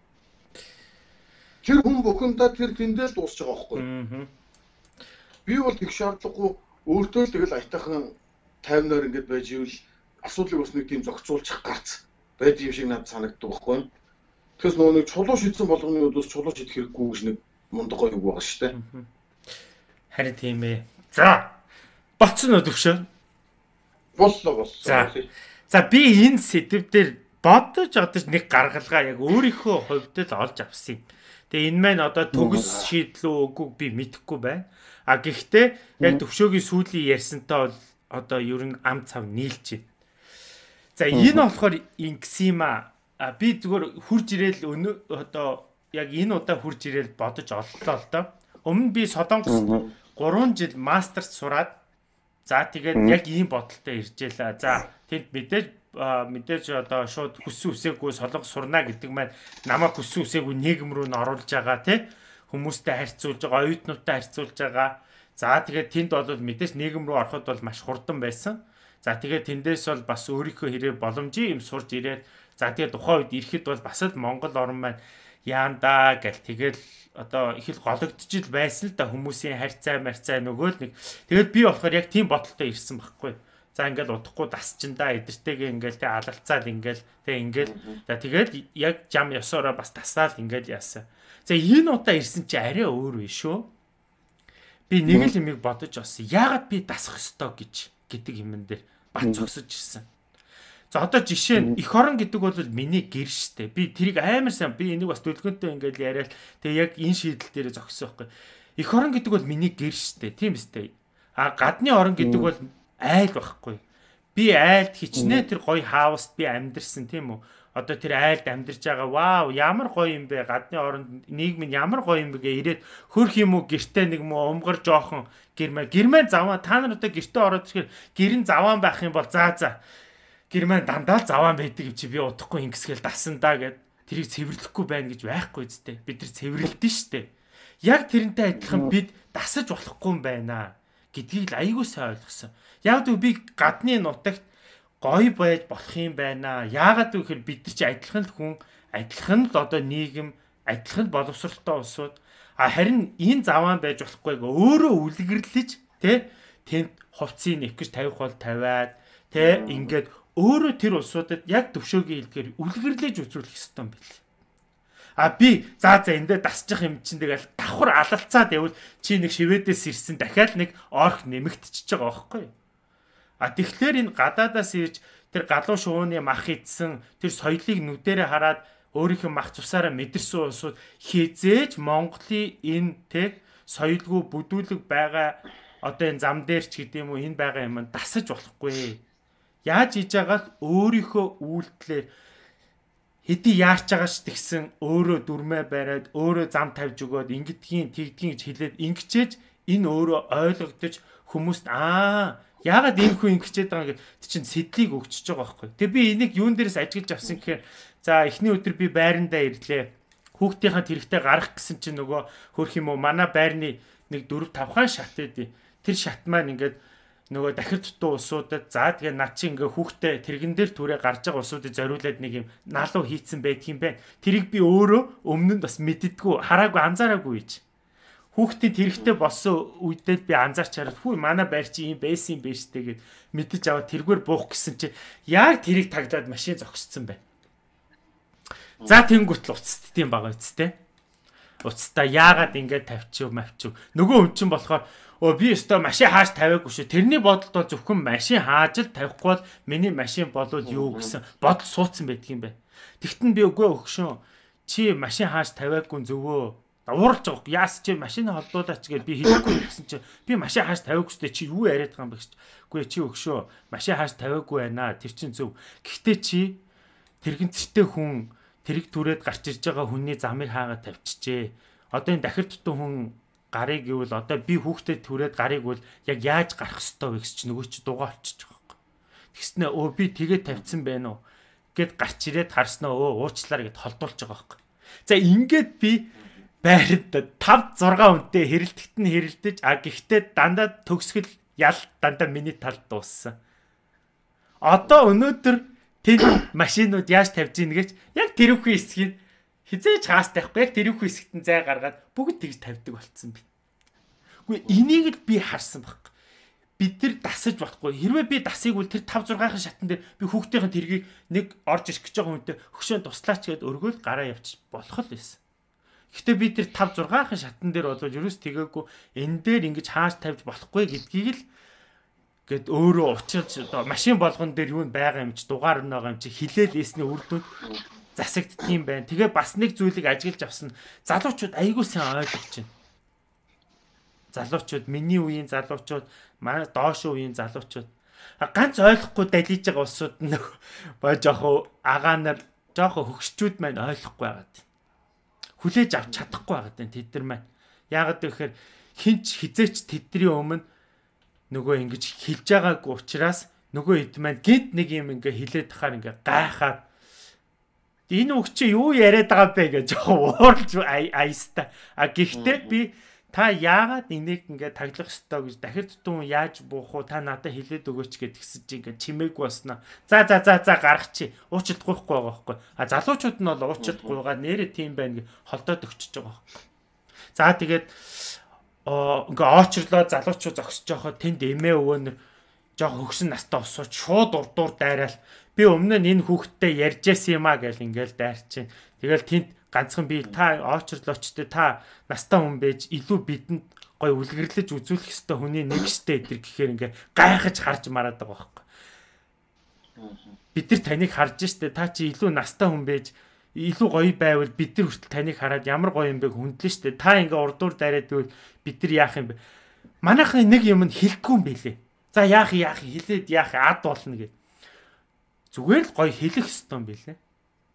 Тэр хүн бүхэндээ тэр тэндээ л дуусч байгаа хгүй. Би бол тэг шаардлагагүй өөртөө л тэгэл аятайхан таймнаар ингэж байж ивэл асуудлыг бас нэг тийм зохицуулчих гарц байд юм шиг надад санагддаг байхгүй. Тэгээс нөгөө нэг чулуу шийдсэн болгоны үдээс чулуу шийдэх хэрэггүй гэж нэг мундаг гоё үг байгаа шүү дээ. Харин тийм ээ. За. Болцсон уу төвшөө? Боллоо. За би энэ сэдв дээр бодож нэг гаргалгаа яг өөрийнхөө хувьд л олж авсан юм. Тэгээ энэ маань одоо төгс шийдэл үгүй би мэдэхгүй байна. А гэхдээ яг төвшөөгийн сүүлийн ярьсантай бол одоо ер нь ам цав нийлж байна. За энэ болохоор ингэсэн юм аа. Би зүгээр хурж ирээл одоо яг энэ удаа хурж ирээл бодож оллоо л доо. Өмнө би Солонгост 3 жил мастерс сураад за тэгээд яг ийм бодолтой иржээлээ. За тэнд мэдээж одоо шууд хүссэн үсээгүй Солонгос сурна гэдэг маань намайг хүссэн үсээгүй нийгэм рүү н оруулж байгаа тий. Хүмүүстэй харьцуулж байгаа, оюутнуудтай харьцуулж байгаа. За тэгээд тэнд бол мэдээж нийгэм рүү ороход бол маш хурдан байсан. За тэгээд тэндээс бол бас өөрийнхөө хэрэг боломжийн юм сурж ирээд за тэгээд тухайн үед ирэхэд бол бас л Монгол орн маань яандаа гэл тэгэл одоо их л гологдчихил байсан л да хүмүүсийн харьцаа марцаа нөгөө л нэг тэгээд би болохоор яг тийм бодолтой ирсэн байхгүй. За ингээл удахгүй дасчиндаа эдэртэйгээ ингээл тэг алалцаад ингээл тэг ингээл за тэгээд яг жам ёсоороо бас тасаал ингээл яасан. За энэ удаа ирсэн чи арай өөр вэ шүү. Би нэг л юмыг бодож авсан. Яагаад би дасах ёстой гэдэг юмн дээр бат цогсож ирсэн. За одоо жишээ нь эх орон гэдэг бол миний гэр штэ. Би тэрийг амар сайн би энийг бас төлгөөнтэй ингээл яриад тэгээ яг энэ шийдэл дээр зогссон байхгүй. Эх орон гэдэг бол миний гэр штэ. Тийм үстэй. А гадны орон гэдэг бол айл байхгүй. Би айлд хичнээн тэр гоё хаусд би амьдэрсэн тийм үү. одоо тэр айлд амьдарч байгаа вау ямар гоё юм бэ гадны оронд нийгэм нь ямар гоё юм бэ гэ ирээд хөрх юм уу гэртээ нэг муу умгар жоохон гэрмэн заваа та нар одоо гэртээ ороод ирэхээр гэрэн заваан байх юм бол за гэрмэн дандаа заваан байдаг юм чи би удахгүй ингэсгээл дасан да гэд тэрийг цэвэрлэхгүй байна гэж байхгүй зү бид нар цэвэрлэлдэн штэ яг тэрнтэй адилхан бид дасаж болохгүй юм байна гэдгийг л айгүй сайн ойлгосон яг л би гадны нутагт гоё байж болох юм байна. Яагаад гэвэл бид нар чи адилхан л хүн, адилхан л одоо нийгэм, адилхан боловсролтой улсууд. Харин энэ заваан байж болохгүй өөрөө үлгэрлэж тэнд хувцсыг нэвх гэж тавих бол тавиад ингээд өөрөө тэр улсуудад яг төвшөөгийн хэлдгээр үлгэрлэж үзүүлэх ёстой юм байна. Би за эндээ дасчих юм чинь тэгэл давхар алалцаад явал чи нэг шивэдээс ирсэн дахиад нэг орх нэмэгдчихэж байгаа байхгүй юу? Тэгэхээр энэ гадаадаас ирж тэр галуу шувууны мах идсэн тэр соёлыг нүдэрээ хараад өөрийнхөө мах цусаараа мэдэрсэн улсууд хизээж Монголын энэ соёлгүй бүдүүлэг байгаа одоо энэ зам дээр ч гэдэм үү энэ байгаа юм дасаж болохгүй. Яаж хийж байгаа л өөрийнхөө үйлдэлээр хэдий яарч байгаа ш тэгсэн өөрөө дүрмээ бариад өөрөө зам тавьж өгөөд ингэдгийн тэгдгийн гэж хэлээд ингэчээж энэ өөрөө ойлгогдож хүмүүст яагаад ийм хүн ингэчээд байгаа гэдэг чинь сэдлийг өгчөж байгаа байхгүй. Тэгээ би энийг юун дээрээс ажиглаж авсан гэхээр за эхний өдөр би байрандаа ирлээ. Хүүхдийнхаа тэрэгтэй гарах гэсэн чинь нөгөө хөрх юм уу манай байрны нэг 4-5 хаан шат байдیں۔ Тэр шат маань ингээд нөгөө дахир дутуу улсуудад за тэгээ над чи ингээ хүүхдээ тэрэгэн дээр түрээ гарч байгаа улсуудыг зориулаад нэг юм налуу хийцэн байдгийн байна. Тэрийг би өөрөө өмнө нь бас мэддэггүй хараагүй анзаараагүй гэж. Хүүхдийн тэрэгтэй болсон үедээ би анзаарч хараад хүү манай байр чи юм байсан юм биш тэгээд мэдэж аваад тэргээр буух гэсэн чи яг тэрийг таглаад машин зогсцсон байна. За тэнгуут л уцтдсан байгаа үсттэй. Уцтаа яагаад ингээд тавьчих нөгөө хүн чинь болохоор би өстой машин хааж тавиагүй шүү. Тэрний бодолд бол зөвхөн машин хааж л тавихгүй бол миний машин болвол юу гэсэн бодол суудсан байдгийн бай. Тэгтэн би үгүй өгшөн чи машин хааж тавиагүй зөвөө ууралж байгаа. Яас чи машин холдуулаач гэж би хэлэхгүй гэсэн чи би машин хааж тавиагүй шүү чи юу яриад байгаа юм бэ гэж. Үгүй чи өгшөө машин хааж тавиагүй байна. Тэр чин зөв. Гэхдээ чи тэрэгцтэй хүн тэрэг түрээд гарч ирж байгаа хүний замыг хаагаад тавьчихжээ. Одоо энэ дахир дутуу хүн гарыг гэвэл одоо би хүүхдэд түрээд гарыг бол яг яаж гарах ёстой вэ гэж чи нөгөө чи дугаа олчихж байгаа юм. Тэгснэ би тэгээд тавьсан байна уу гэд гарч ирээд харснаа уучлаарай гэд холдуулж байгаа юм. За ингээд би байранд 5-6 хүнтэй хэрэлдэхт нь хэрэлдэж гэхдээ дандаа төгсгөл ял дандаа миний талд дууссан. Одоо өнөөдөр тэр машинууд яаж тавьж ийн гэж яг тэрүүхэн хэсгийг хизээж хаас тавихгүй яг тэрүүхэн хэсэгт нь зай гаргаад бүгд тэгж тавьдаг болцсон би. Үгүй энийг л би харсан баг. Бид нар дасаж болохгүй. Хэрвээ би дасыг бол тэр 5-6-ын шатан дээр би хүүхдийн тэргийг нэг орж ирэх гэж байгаа хүнтэй өгшөө туслаач гэд өргөөл гараа явчих болох л байсан. Гэхдээ би тэр 5-6-ын шатан дээр бол ерөөс тэгээгүй энэ дээр ингэж хааж тавьж болохгүй гэдгийг л гэд өөрөө учирч одоо машин болгон дээр юу байгаа юм чи дугаар нь байгаа юм чи хилээл эсний үр дүнд засагддаг юм байна. Тэгээ бас нэг зүйлийг ажиглаж авсан залуучууд айгүй сайн ойлгож байна. Залуучууд миний үеийн залуучууд манай доош үеийн залуучууд ганц ойлгохгүй далиж байгаа улсууд нэг боо жоохоо агаа нар жоохоо хөгшчүүд маань ойлгохгүй байгаад. Хүлээж авч чадахгүй байгаад байна тэд нар маань. Яагаад гэвэл хинч хизээч тэдний өмнө нөгөө ингэж хэлж байгаагүй учраас нөгөө хэд маань гинт нэг юм ингээ хилээд тахаар ингээ гайхаад энэ үг чи юу яриад байгаа бэ гэж ууралж аяста. Гэхдээ би та яагаад энийг ингээ таглах ёстой гэж дахир тутун яаж буух уу та надад хэлээд өгөөч гэдгсэн чи ингээ чимээгүй басна. За гарах чи уучлалт гуйхгүй байгаа байхгүй. Залуучууд нь бол уучлалт гуйгаа нэрээ тийм байна гэж холдоод өгчөж байгаа байхгүй. За тэгээд ингээ оочрлоо залуучууд зогсож байхад тэнд эмээ өвөнөр жоох хөгсөн настай усууч шууд урдуур дайраал би өмнө нь энэ хүүхдтэй ярьжсэн юм а гэл ингээл дайрчин. Тэгэл тэнд ганцхан би та оочрлоочтой та настай хүн байж илүү бидэнд гой үлгэрлэж үзүүлэх ёстой хүний нэг штэ эдэр гэхээр ингээ гайхаж харж мараад байгаа байхгүй. Бид нар таныг харж штэ та чи илүү настай хүн байж илүү гоё байвал бид нар хүртэл таныг хараад ямар гоё юм бэ хүндлэн штэ та ингээ урдуур дайраад байвал бид нар яах юм бэ? Манайхны нэг юм нь хэлэхгүй юм бэлээ. За яах хилээд яах ад болно гэд. Зүгээр л гоё хэлэх ёстой юм бэлээ.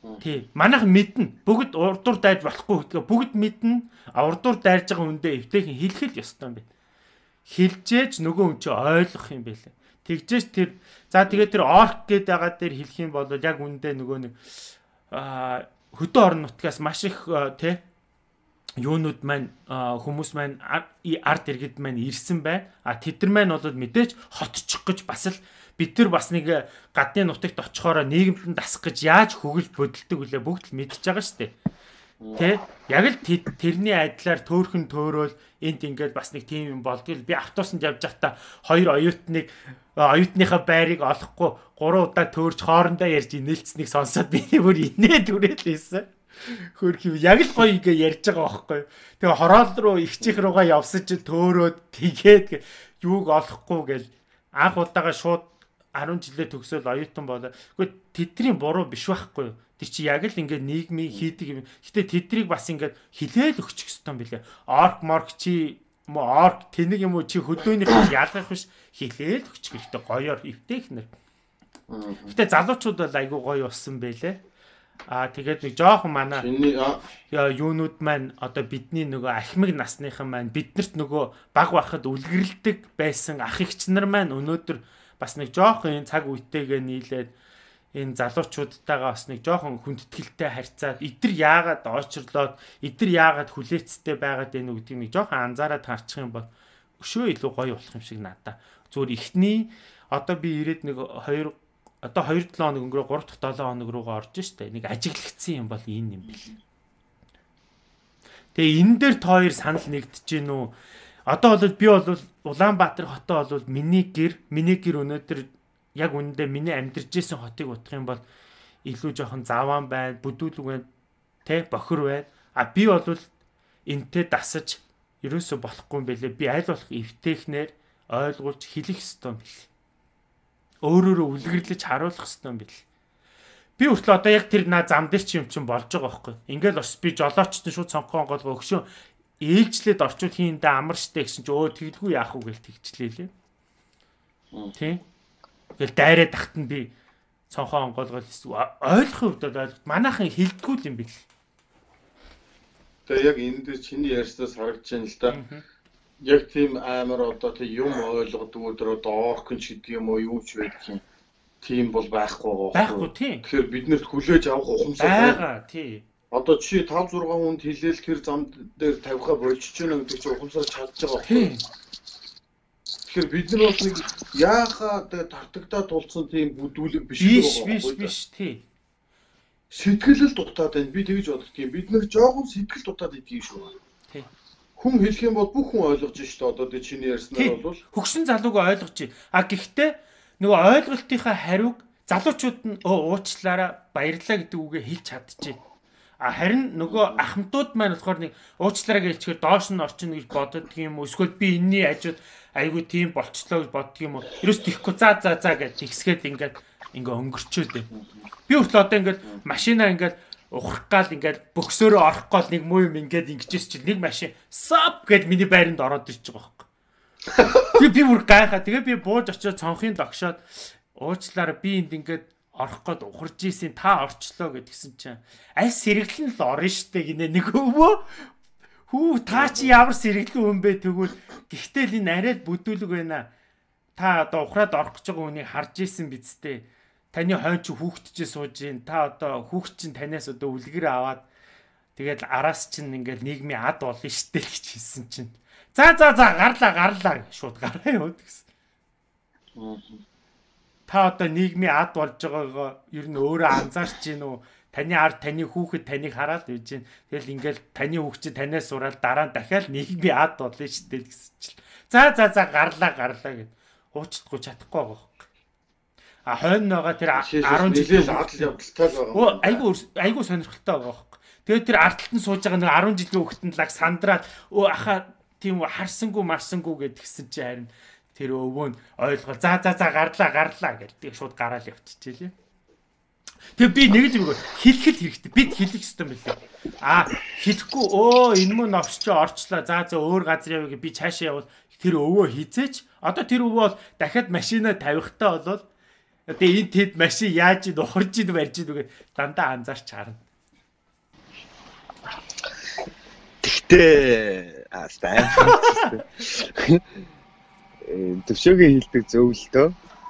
Тий. Манайхан мэднэ. Бүгд урдуур дайж болохгүй гэдгээ бүгд мэднэ. Урдуур дайрж байгаа хүндээ эвтэйхэн хэлэх л ёстой юм байна. Хэлжээж нөгөө хүн чи ойлгох юм байлаа. Тэгжээж тэр за тэгээд тэр орк гэдэг байгаа дээр хэлэх юм бол яг үндэ нөгөө нэг хөдөө орон нутгаас маш их тий юунууд маань хүмүүс маань ард иргэд маань ирсэн байна. Тэд нар маань бол мэдээж хотчих гэж бас л бид нар бас нэг гадны нутагт очихоор нийгэмд нь дасах гэж яаж хөгөл бодолдог үлээ бүгд л мэдчихэж байгаа шүү дээ. Тэ? Яг л тэрний айдлаар төөрхөн төөрөөл энд ингээд бас нэг тийм юм болдгоо. Би автобусанд явж байхдаа хоёр оюутныхаа байрыг олохгүй 3 удаа төөрч хоорондоо ярьж инээлцсэнийг сонсоод би бүр инээд түрэл байсан. Хөрх юм яг л гоё ингээ ярьж байгаа байхгүй. Тэгээ хороол руу ихчих руугаа явсан чи төөрөөд тэгээд юуг олохгүй гэл анх удаага шууд 10 жилээ төгсөөл оюутан болоо. Гэхдээ тэдний буруу биш байхгүй. Тэр чи яг л ингээ нийгмийн хийдэг юм. Гэтэ тэднийг бас ингээ хилээл өгчих ёстой юм билэ. Орк морк чи орк тэнэг юм уу чи хөдөөнийх ялгах биш хилээл өгчих хэрэгтэй. Гоёор эвтээх нэр. Гэтэ залуучууд бол айгүй гоё болсон байлээ. Тэгээд нэг жоохон манай юунууд маань одоо бидний нөгөө ахмиг насныхан маань биднэрт нөгөө баг байхад үлгэрлдэг байсан ах эгч нар маань өнөөдөр бас нэг жоохон энэ цаг үетэйгээ нийлээд энэ залуучуудтайгаа бас нэг жоохон хүндэтгэлтэй харьцаад эдгэр яагаад очрлоод эдгэр яагаад хүлээцтэй байгаад байна уу гэдгийг нэг жоохон анзаараад харчих юм бол өшөө илүү гоё болох юм шиг надаа. Зүгээр ихний одоо би ирээд нэг 2-7 хоног өнгөрөө 3-7 хоног руугаа орж штэ. Нэг ажиглагдсан юм бол энэ юм бэл. Тэгээ энэ дээр та хоёр санал нэгдэж гин үү? Одоо бол би бол Улаанбаатар хотоо бол миний гэр өнөөдөр яг үнэндээ миний амьдарч исэн хотыг утгах юм бол илүү жоохон заваан байна, бүдүүлэг байна, тэ бохир байна. Би бол энтэй дасаж ерөөсө болохгүй юм бэлээ. Би аль болох эвтэхнэр ойлгуулж хэлэх ёстой юм бэл. Өөрөөрөө үлгэрлэж харуулах ёстой юм бэл. Би хүртэл одоо яг тэр зам дээр чи юм чин болж байгаа байхгүй. Ингээл бас би жолоочтой шууд цонхоо онгоолгоо өгшөө ээлжлээд орчууд хийндээ амар штэ гэсэн чи тэгэлгүй яах вэ гэж тэгчлээ лээ. Тийм. Тэгэл дайраад тахт нь би цонхоо онгоолгоод ойлгохын хувьд ойлгох. Манайхан хилдэггүй юм бэл. Тэгээ яг энэ дээр чиний ярьснаас харагдаж байна л да. Яг тийм амар одоо тийм юм ойлгодог өдрөө доорхон ч гэдэг юм уу юу ч байдаг юм. Тийм бол байхгүй байгаа. Байхгүй тийм. Тэгэхээр бид нарт хүлээж авах ухамсар байгаа. Тийм. Одоо чи 5-6 хүнд хэлээл тэр зам дээр тавихаа болчихж байна гэдэг чи ухамсар чадж байгаа байхгүй. Тэгэхээр бид нар бас нэг яахаа тартагдаа тулцсан тийм бүдүүлэг биш байгаа. Биш тийм. Сэтгэл л дутаад байна. Би тэгж боддог тийм. Бид нар жоохон сэтгэл дутаад идэх шүү. Тийм. Хүн хэлэх юм бол бүх хүн ойлгож шүү дээ. Одоо тэ чиний ярьснаар бол хөгшин залууг ойлгож. Гэхдээ нөгөө ойлголтынхаа хариуг залуучууд нь уучлаарай баярлалаа гэдэг үгээ хэлж чадчихжээ. Харин нөгөө ахмадууд маань болохоор нэг уучлаарай гэлчгээр доош нь орчин гэж боддог юм уу? Эсвэл би энэний хажууд айгүй тийм болчлоо гэж боддог юм уу? Ерөөс тийхгүй за гэж тэгсгээд ингээд өнгөрчөөд байна. Би хүртэл одоо ингээд машинаа ингээд ухрах гал ингээд бөксөөрөө орох гол нэг муу юм ингээд ингэжээс чи нэг машин сап гэд миний байранд ороод ирж байгаа байхгүй. Би бүр гайхаа. Тэгээ би бууж очиод цонхын догшоод уучлаарай би энд ингээд орох гээд ухарж ийсэн та орчлоо гэдгсэн чинь аль сэргэлэн л орно штэ гинэ нэг өвөө хүү та чи ямар сэргэлэн хүн бэ тэгвэл гэхдээ л энэ арай бүдүүлэг байна. Та одоо ухраад орох гэж байгаа хүнийг харж ийсэн бидтэй. Таны хойно ч хүүхдчээ сууж гин та одоо хүүхд чинь танаас одоо үлгэр аваад тэгээд араас чинь ингээд нийгмийн ад болно штэ гэж хэлсэн чинь за гарлаа шууд гараа яваад гэсэн. Та одоо нийгмийн ад болж байгаагаа ер нь өөрөө анзаарч гин үү? Таны ард таны хүүхэд таныг хараад үйж гин. Тэгэл ингээл таны хүүхд танаас сураад дараа нь дахиад нийгмийн ад болно штэ гэсэн чинь. За гарлаа гэд уучлахгүй чадахгүй байгаа. Хойно байгаа тэр 10 жилийн адал явдалтай байгаа. Айгуу сонирхолтой байгаа. Тэгээд тэр ардталт нь сууж байгаа нэг 10 жилийн хүүхэнд лаг сандраад ахаа тийм харсангүй марсангүй гэдгсэн чи харин тэр өвөө нь ойлгол за гарлаа гэдэг шууд гараал явчихжээ лээ. Тэгээ би нэг л юм хэлэхэд хэрэгтэй. Бид хэлэх ёстой юм билээ. Хэлэхгүй энэ мөн новч чи орчлоо. За өөр газар явъя би цаашаа явал тэр өвөө хизээч. Одоо тэр өвөө бол дахиад машинаа тавихтаа болвол Одоо энэ тэд машин яаж нухарж ид барьж идэг дандаа анзаарч харна. Тэгтээ төвшөөгийн хилдэг зөвлөлтөө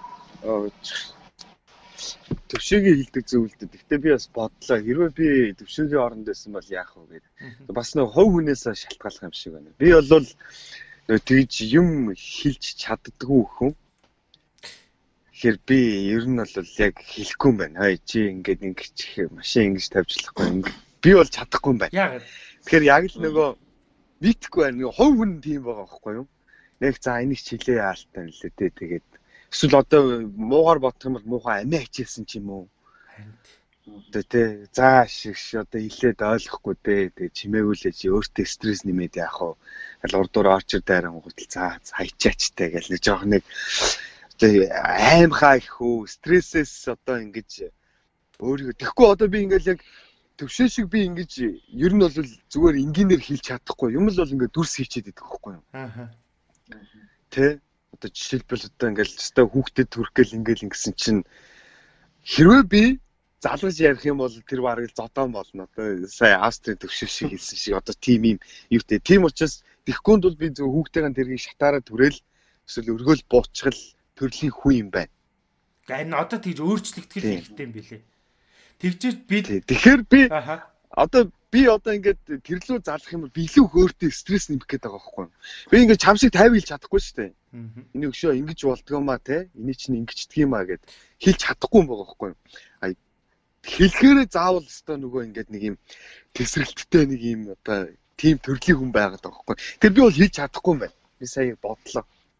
Тэгтээ би бас бодлоо. Хэрвээ би төвшөөгийн оронд байсан бол яах вэ гэдэг. Бас нэг хувь хүнээс шалтгааллах юм шиг байна. Би бол тэгж юм хэлж чаддаггүй хүн. Тэгэхээр би ер нь бол яг хэлэхгүй юм байна. Хай чи ингээд ингэж машин ингэж тавьжлахгүй. Би бол чадахгүй юм байна. Яагаад? Тэгэхээр яг л нөгөө мэдхгүй байна. Нөгөө хувь хүн тийм байгаа байхгүй юу? Нэг за энийг чилээ яалтаа нэлээ дээ. Тэгээд эсвэл одоо муугаар бодох юм бол муухай амиа хичээсэн ч юм уу. Тэ за шигш одоо хилээд ойлгохгүй дээ. Тэгээ чимээгүүлээ чи өөртөө стресс нэмээд яах вэ? Аль урдуур орчир дайран гутал за хайчаачтай гэл нэг жоох нэг аимхаа их үү стрессээс одоо ингэж өөрийгөө тэгэхгүй одоо би ингээл яг төвшөө шиг би ингэж ер нь бол зүгээр энгийнээр хэлж чадахгүй юм л бол ингээд дүрс хийчихэд идэх байхгүй юу. Тэ одоо жишээлбэл одоо ингээл өстой хүүхдэд төрхгөл ингээл ингэсэн чинь хэрвээ би залгаж ярих юм бол тэр барыг зодон болно. Одоо сая Австрийн төвшөө шиг хэлсэн шиг одоо тим юм юутэй. Тийм учраас тэгэхгүй бол би зөв хүүхдийн тэргийг шатаараа түрэл эсвэл өргөөл буучгал төрлийн хүн юм байна. Энэ одоо тэгж өөрчлөгдөх хэрэгтэй юм билээ. Тэгжиж би тэгэхээр би одоо ингээд тэрлүү залах юм бол би илүү хөөртэй стресс нэмэх гээд байгаа байхгүй юу. Би ингээд чамшиг 50 хэлж чадахгүй шүү дээ. Энийг өшөө ингэж болдгоомаа те. Энийг чинь ингэждэг юм аа гэд хэлж чадахгүй юм байгаа байхгүй юу. Хэлэхээрээ заавал өстой нөгөө ингээд нэг юм тесрэлттэй нэг юм одоо тийм төрлийн хүн байгаад байгаа байхгүй. Тэр би бол хэлж чадахгүй юм байна. Би сая бодлоо.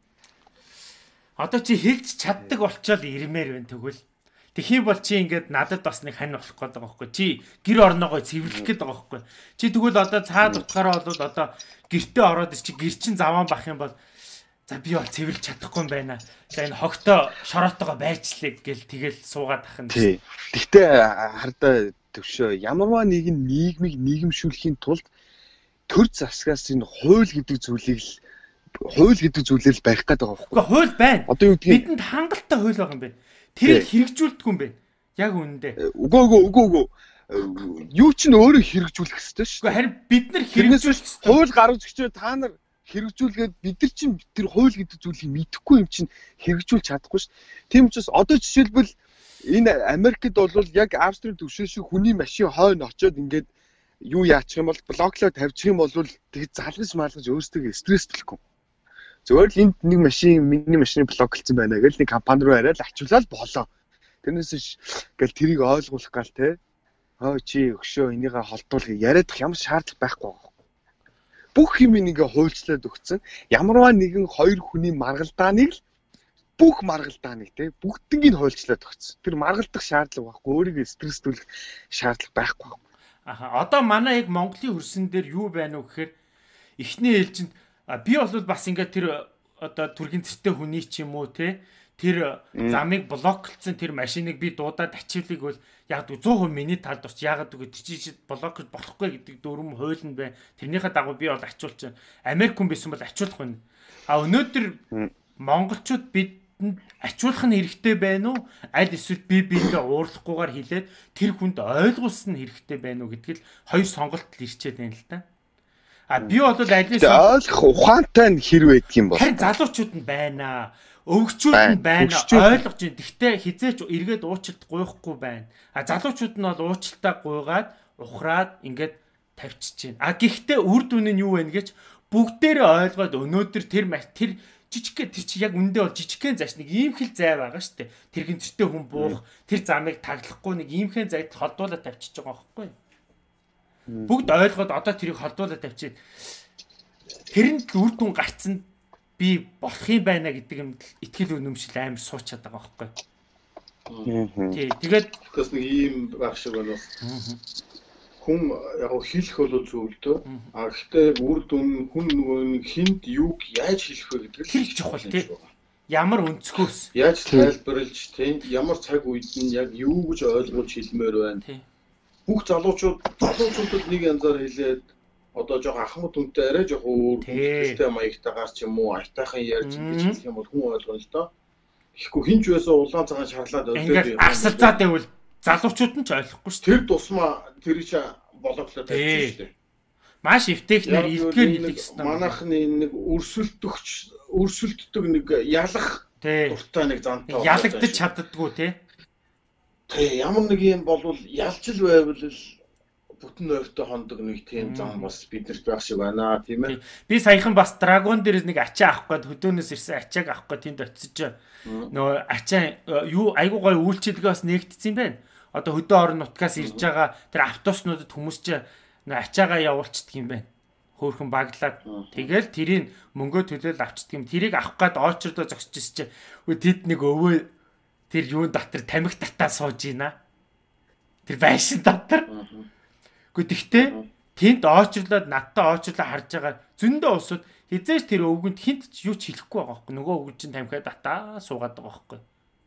Одоо чи хэлж чаддаг болчоод ирмээр байна тэгвэл. Тэхийн бол чи ингээд надад бас нэг хань болох гээд байгаа байхгүй. Чи гэр орноогоо цэвэрлэх гээд байгаа байхгүй. Чи тэгвэл одоо цаад утгаараа бол одоо гэртээ ороод чи гэр чин заваан бах юм бол за би бол цэвэрлж чадахгүй юм байна. За энэ хогтоо шороотойгоо байрчлаа гэл тэгэл суугаад ахна. Гэхдээ хардаа төвшөө ямарваа нэгэн нийгмийг нийгэмшүүлэхийн тулд төр засгаас энэ хууль гэдэг зүйлийг л барих гээд байгаа байхгүй. Гэхдээ хууль байна. Одоо юу гэдгийг бидэнд хангалттай хууль байгаа юм байна. Тэрийг хэрэгжүүлдэг юм байна. Яг үнэндээ. Үгүй. Юу ч нь өөрөө хэрэгжүүлэх ёстой шүү. Харин бид нар хэрэгжүүлэх ёстой. Хууль гаргаж өгчөө та нар хэрэгжүүлгээд бид нар чинь тэр хууль гэдэг зүйлийг мэдэхгүй юм чинь хэрэгжүүлж чадахгүй шүү. Тийм учраас одоо жишээлбэл энэ Америкт бол яг Австрийн төвшөө шиг хүний машин хойно очиод ингээд юу яачих юм бол блоклоо тавьчих юм бол тэг залгаж малгаж өөрсдөө стресслэхгүй. Зөвөр л энд нэг машин миний машины блоклцсан байна гэж нэг компани руу арай л ачуулаад болоо. Тэрнээс гэл тэрийг ойлгуулах гал те. Чи өгшөө энийгээ холдуулах яриадах ямар шаардлага байхгүй байгаа. Бүх юм нэгээ хуульчлаад өгцөн. Ямарваа нэгэн хоёр хүний маргалдааныг л бүх маргалдааныг те бүгднийг нь хуульчлаад өгцөн. Тэр маргалдах шаардлага байхгүй. Өөрийгөө стресстүүлэх шаардлага байхгүй. Одоо манай яг Монголын хөрсөн дээр юу байна вэ гэхээр эхний ээлжинд би бол бас ингээд тэр одоо түргийн цэртэй хүний ч юм уу те тэр замыг блоклцсон тэр машиныг би дуудаад ачивлыг бол яг 100% миний талд орч яагаад гэвэл чи блокж болохгүй гэдэг дүрм хууль нь байна. Тэрнийхээ дагуу би бол ачуулж Америк хүн байсан бол ачуулах байна. Өнөөдөр монголчууд бидэнд ачуулах нь хэрэгтэй байна уу? Аль эсвэл би биендээ уурлахгүйгээр хэлээд тэр хүнд ойлгуулсан нь хэрэгтэй байна уу гэдгийг хоёр сонголт ирчээд байна л да. Би бол аль ойлгох ухаантай нь хэр байдаг юм бол. Харин залуучууд нь байна. Өвгчүүд нь байна. Ойлгож байна. Гэхдээ хизээч эргээд уучлалт гуйхгүй байна. Залуучууд нь бол уучлалтаа гуйгаад ухраад ингээд тавьчихж байна. Гэхдээ үр дүн нь юу вэ гэж бүгдээрээ ойлгоод өнөөдөр тэр жижигхэн тэр чи яг үндэ бол жижигхэн зааш нэг иймхэл зай байгаа шүү дээ. Тэр гинцэртэй хүн буух, тэр замыг таглахгүй нэг иймхэн зайд холдуулаад тавьчихж байгаа байхгүй юу? Бүгд ойлгоод одоо тэрийг холдуулаад тавьчих. Тэрэнд үр дүн гарцсан би болох юм байна гэдэг юм итгэл үнэмшил амар суучаад байгаа байхгүй. Тий, тэгээд бас нэг ийм байх шиг байна. Хүн яг хэлэх бол зөвлөдөө. Гэхдээ үр дүн хүн нөгөө хинт юуг яаж хэлэх вэ гэдэг л чухал тий. Ямар өнцгөөс яаж тайлбарлаж тий, ямар цаг үед нь яг юу гэж ойлгуулж хэлмээр байна. Тий. Бүх залуучуудад нэг янзаар хэлээд одоо жоох ахмад үнтэй арай жоох өөр систем маягтайгаар ч юм уу айтайхан ярьж ингэж хэлэх юм бол хүн ойлгоно л доо. Ихгүй хинч байсан улаан цагаан шарлаад ингээд арсалцаад байвал залуучууд нь ч ойлгохгүй шүү. Тэр тусмаа тэр чи боловлоо тавьчих шүү дээ. Маш эвтэйхнэр илтгэр хэлэх ёстой. Манайхны нэг өрсөлддөг нэг ялах дуртай нэг зантай. Ялагдаж чаддаггүй тий. Тий, ямар нэг юм болвол ялж л байвал бүтэн ойртой хондог нэг тийм зам бас биднэрт байх шиг байна тийм ээ. Би саяхан бас драгон дээрээс нэг ачаа авах гээд хөдөөнөөс ирсэн ачааг авах гээд тэнд очиж нөгөө ачаа юу айгуу гой үйлчилгээ бас нэгдсэн юм байна. Одоо хөдөө орон нутгаас ирж байгаа тэр автобуснуудад хүмүүс ч нөгөө ачаагаа явуулчихдаг юм байна. Хөөхөн баглаад тэгэл тэрийг мөнгөө төлөөл авчдаг юм. Тэрийг авах гээд очрдоо зогсож ирсэн чинь тэд нэг өвөө тэр юун дотор тамхи татаа сууж ийна. Тэр байшин дотор. Гэхдээ тэнд очрлоод надтай очрлоо харж байгаа зөндөө усууд хизээч тэр өвгөнд хинт ч юу ч хэлэхгүй байгаа байхгүй. Нөгөө өвгөн чинь тамхиа татаа суугаад байгаа байхгүй.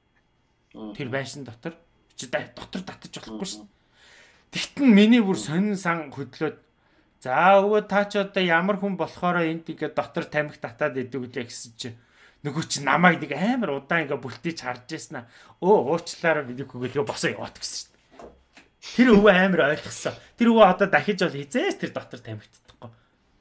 Тэр байшин дотор чи дотор татаж болохгүй шин. Тэгтэн миний бүр сонин сан хөдлөөд за өвөө та ч одоо ямар хүн болохоор энд ингээд дотор тамхи татаад идэв гэлээ гэсэн чи нөгөө чи намайг нэг амар удаан ингээд бүлтийж харж яснаа. Уучлаарай бидийггүй гэлээ босоо яваад гэсэн. Тэр өвөө амар ойлгосон. Тэр өвөө одоо дахиж бол хизээс тэр дотор тамхитдаггүй.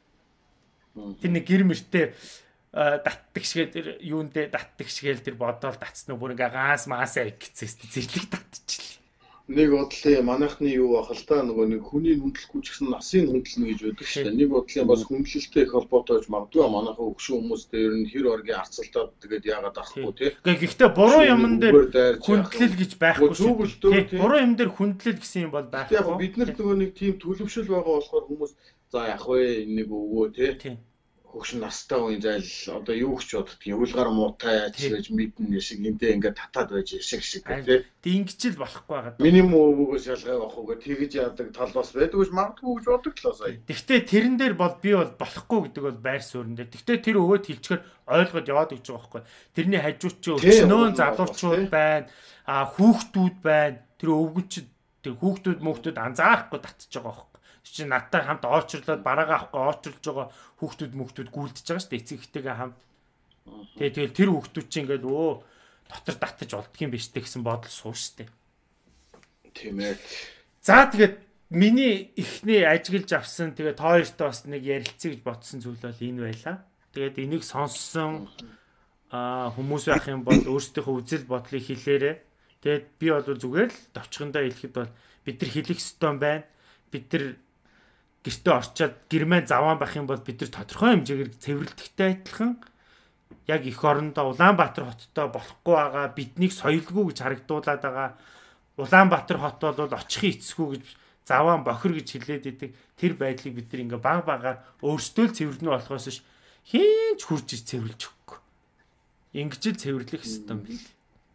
Тэр нэг гэр мөртөө датдаг шиг тэр юундээ датдаг шиг тэр бодоол татсан бүр ингээ ганс маасаа гисэс зэрлэг татчихлээ. Нэг бодлоо манайхны юу бах л та нөгөө нэг хүний хүндлэхгүй ч гэсэн насын хүндлэнэ гэж байдаг шүү дээ. Нэг бодлоо бас хүндлэлтэй их холбоотой гэж магадгүй манайхаа өгшөн хүмүүс дээр нь хэр оргийн арцалтаад тэгээд яагаад авахгүй тий. Гэхдээ буруу юмн дээр хүндлэл гэж байхгүй шүү. Буруу юм дээр хүндлэл гэсэн юм бол байхгүй. Яг бид нар нөгөө нэг тийм төлөвшөл байгаа болохоор хүмүүс за яах вэ нэг өвөө тий. Хөгшин настай үеийн зайл одоо юу ч боддгийг өвлгар муутай гэж мэднэ шиг энтэй ингээд татаад байж шиг тий. Ингэж л болохгүй байгаа. Миний өвгөөс ялгаа авахгүй тэгэж яадаг тал бас байдаг гэж магадгүй гэж бодогдлоо сая. Гэхдээ тэрэн дээр бол би бол болохгүй гэдэг бол байр суурин дээр. Гэхдээ тэр өвөд хэлчихээр ойлгоод яваад гэж байгаа байхгүй. Тэрний хажууд чи өчнөө залуучууд байна. Хүүхдүүд байна. Тэр өвгөн чи тэр хүүхдүүд анзаарахгүй татчих байгаа байхгүй. Чи надтай хамт очрлоод бараагаа авахгүй очрлж байгаа хүүхдүүд гүйлдэж байгаа шүү дээ эцэгтэйгээ хамт. Тэгэл тэр хүүхдүүд чи ингээд дотор татаж болдгийм биш тэ гэсэн бодол суу штэ. Тийм ээ. За тэгээд миний эхний ажиглаж авсан тэгээд хоёртой бас нэг ярилцъя гэж бодсон зүйл бол энэ байлаа. Тэгээд энийг сонссон хүмүүс байх юм бол өөрсдийнхөө үзэл бодлыг хэлээрэй. Тэгээд би бол зүгээр л товчхондоо хэлэхэд бол бид нар хэлэх ёстой юм байна. Бид нар гэртээ орчоод гэрмэн заваан байх юм бол бид нар тодорхой хэмжээгээр цэвэрлэхтэй адилхан яг эх орондоо Улаанбаатар хоттой болохгүй байгаа биднийг соёлгүй гэж харагдуулаад байгаа Улаанбаатар хот бол очихын эцсгүй гэж заваан бохир гэж хэлээд идэг тэр байдлыг бид нар ингээ баг багаар өөрсдөө л цэвэрлэнэ болохоос ш хинч хурж цэвэрлж өгөхгүй ингэж л цэвэрлэх ёстой юм бил.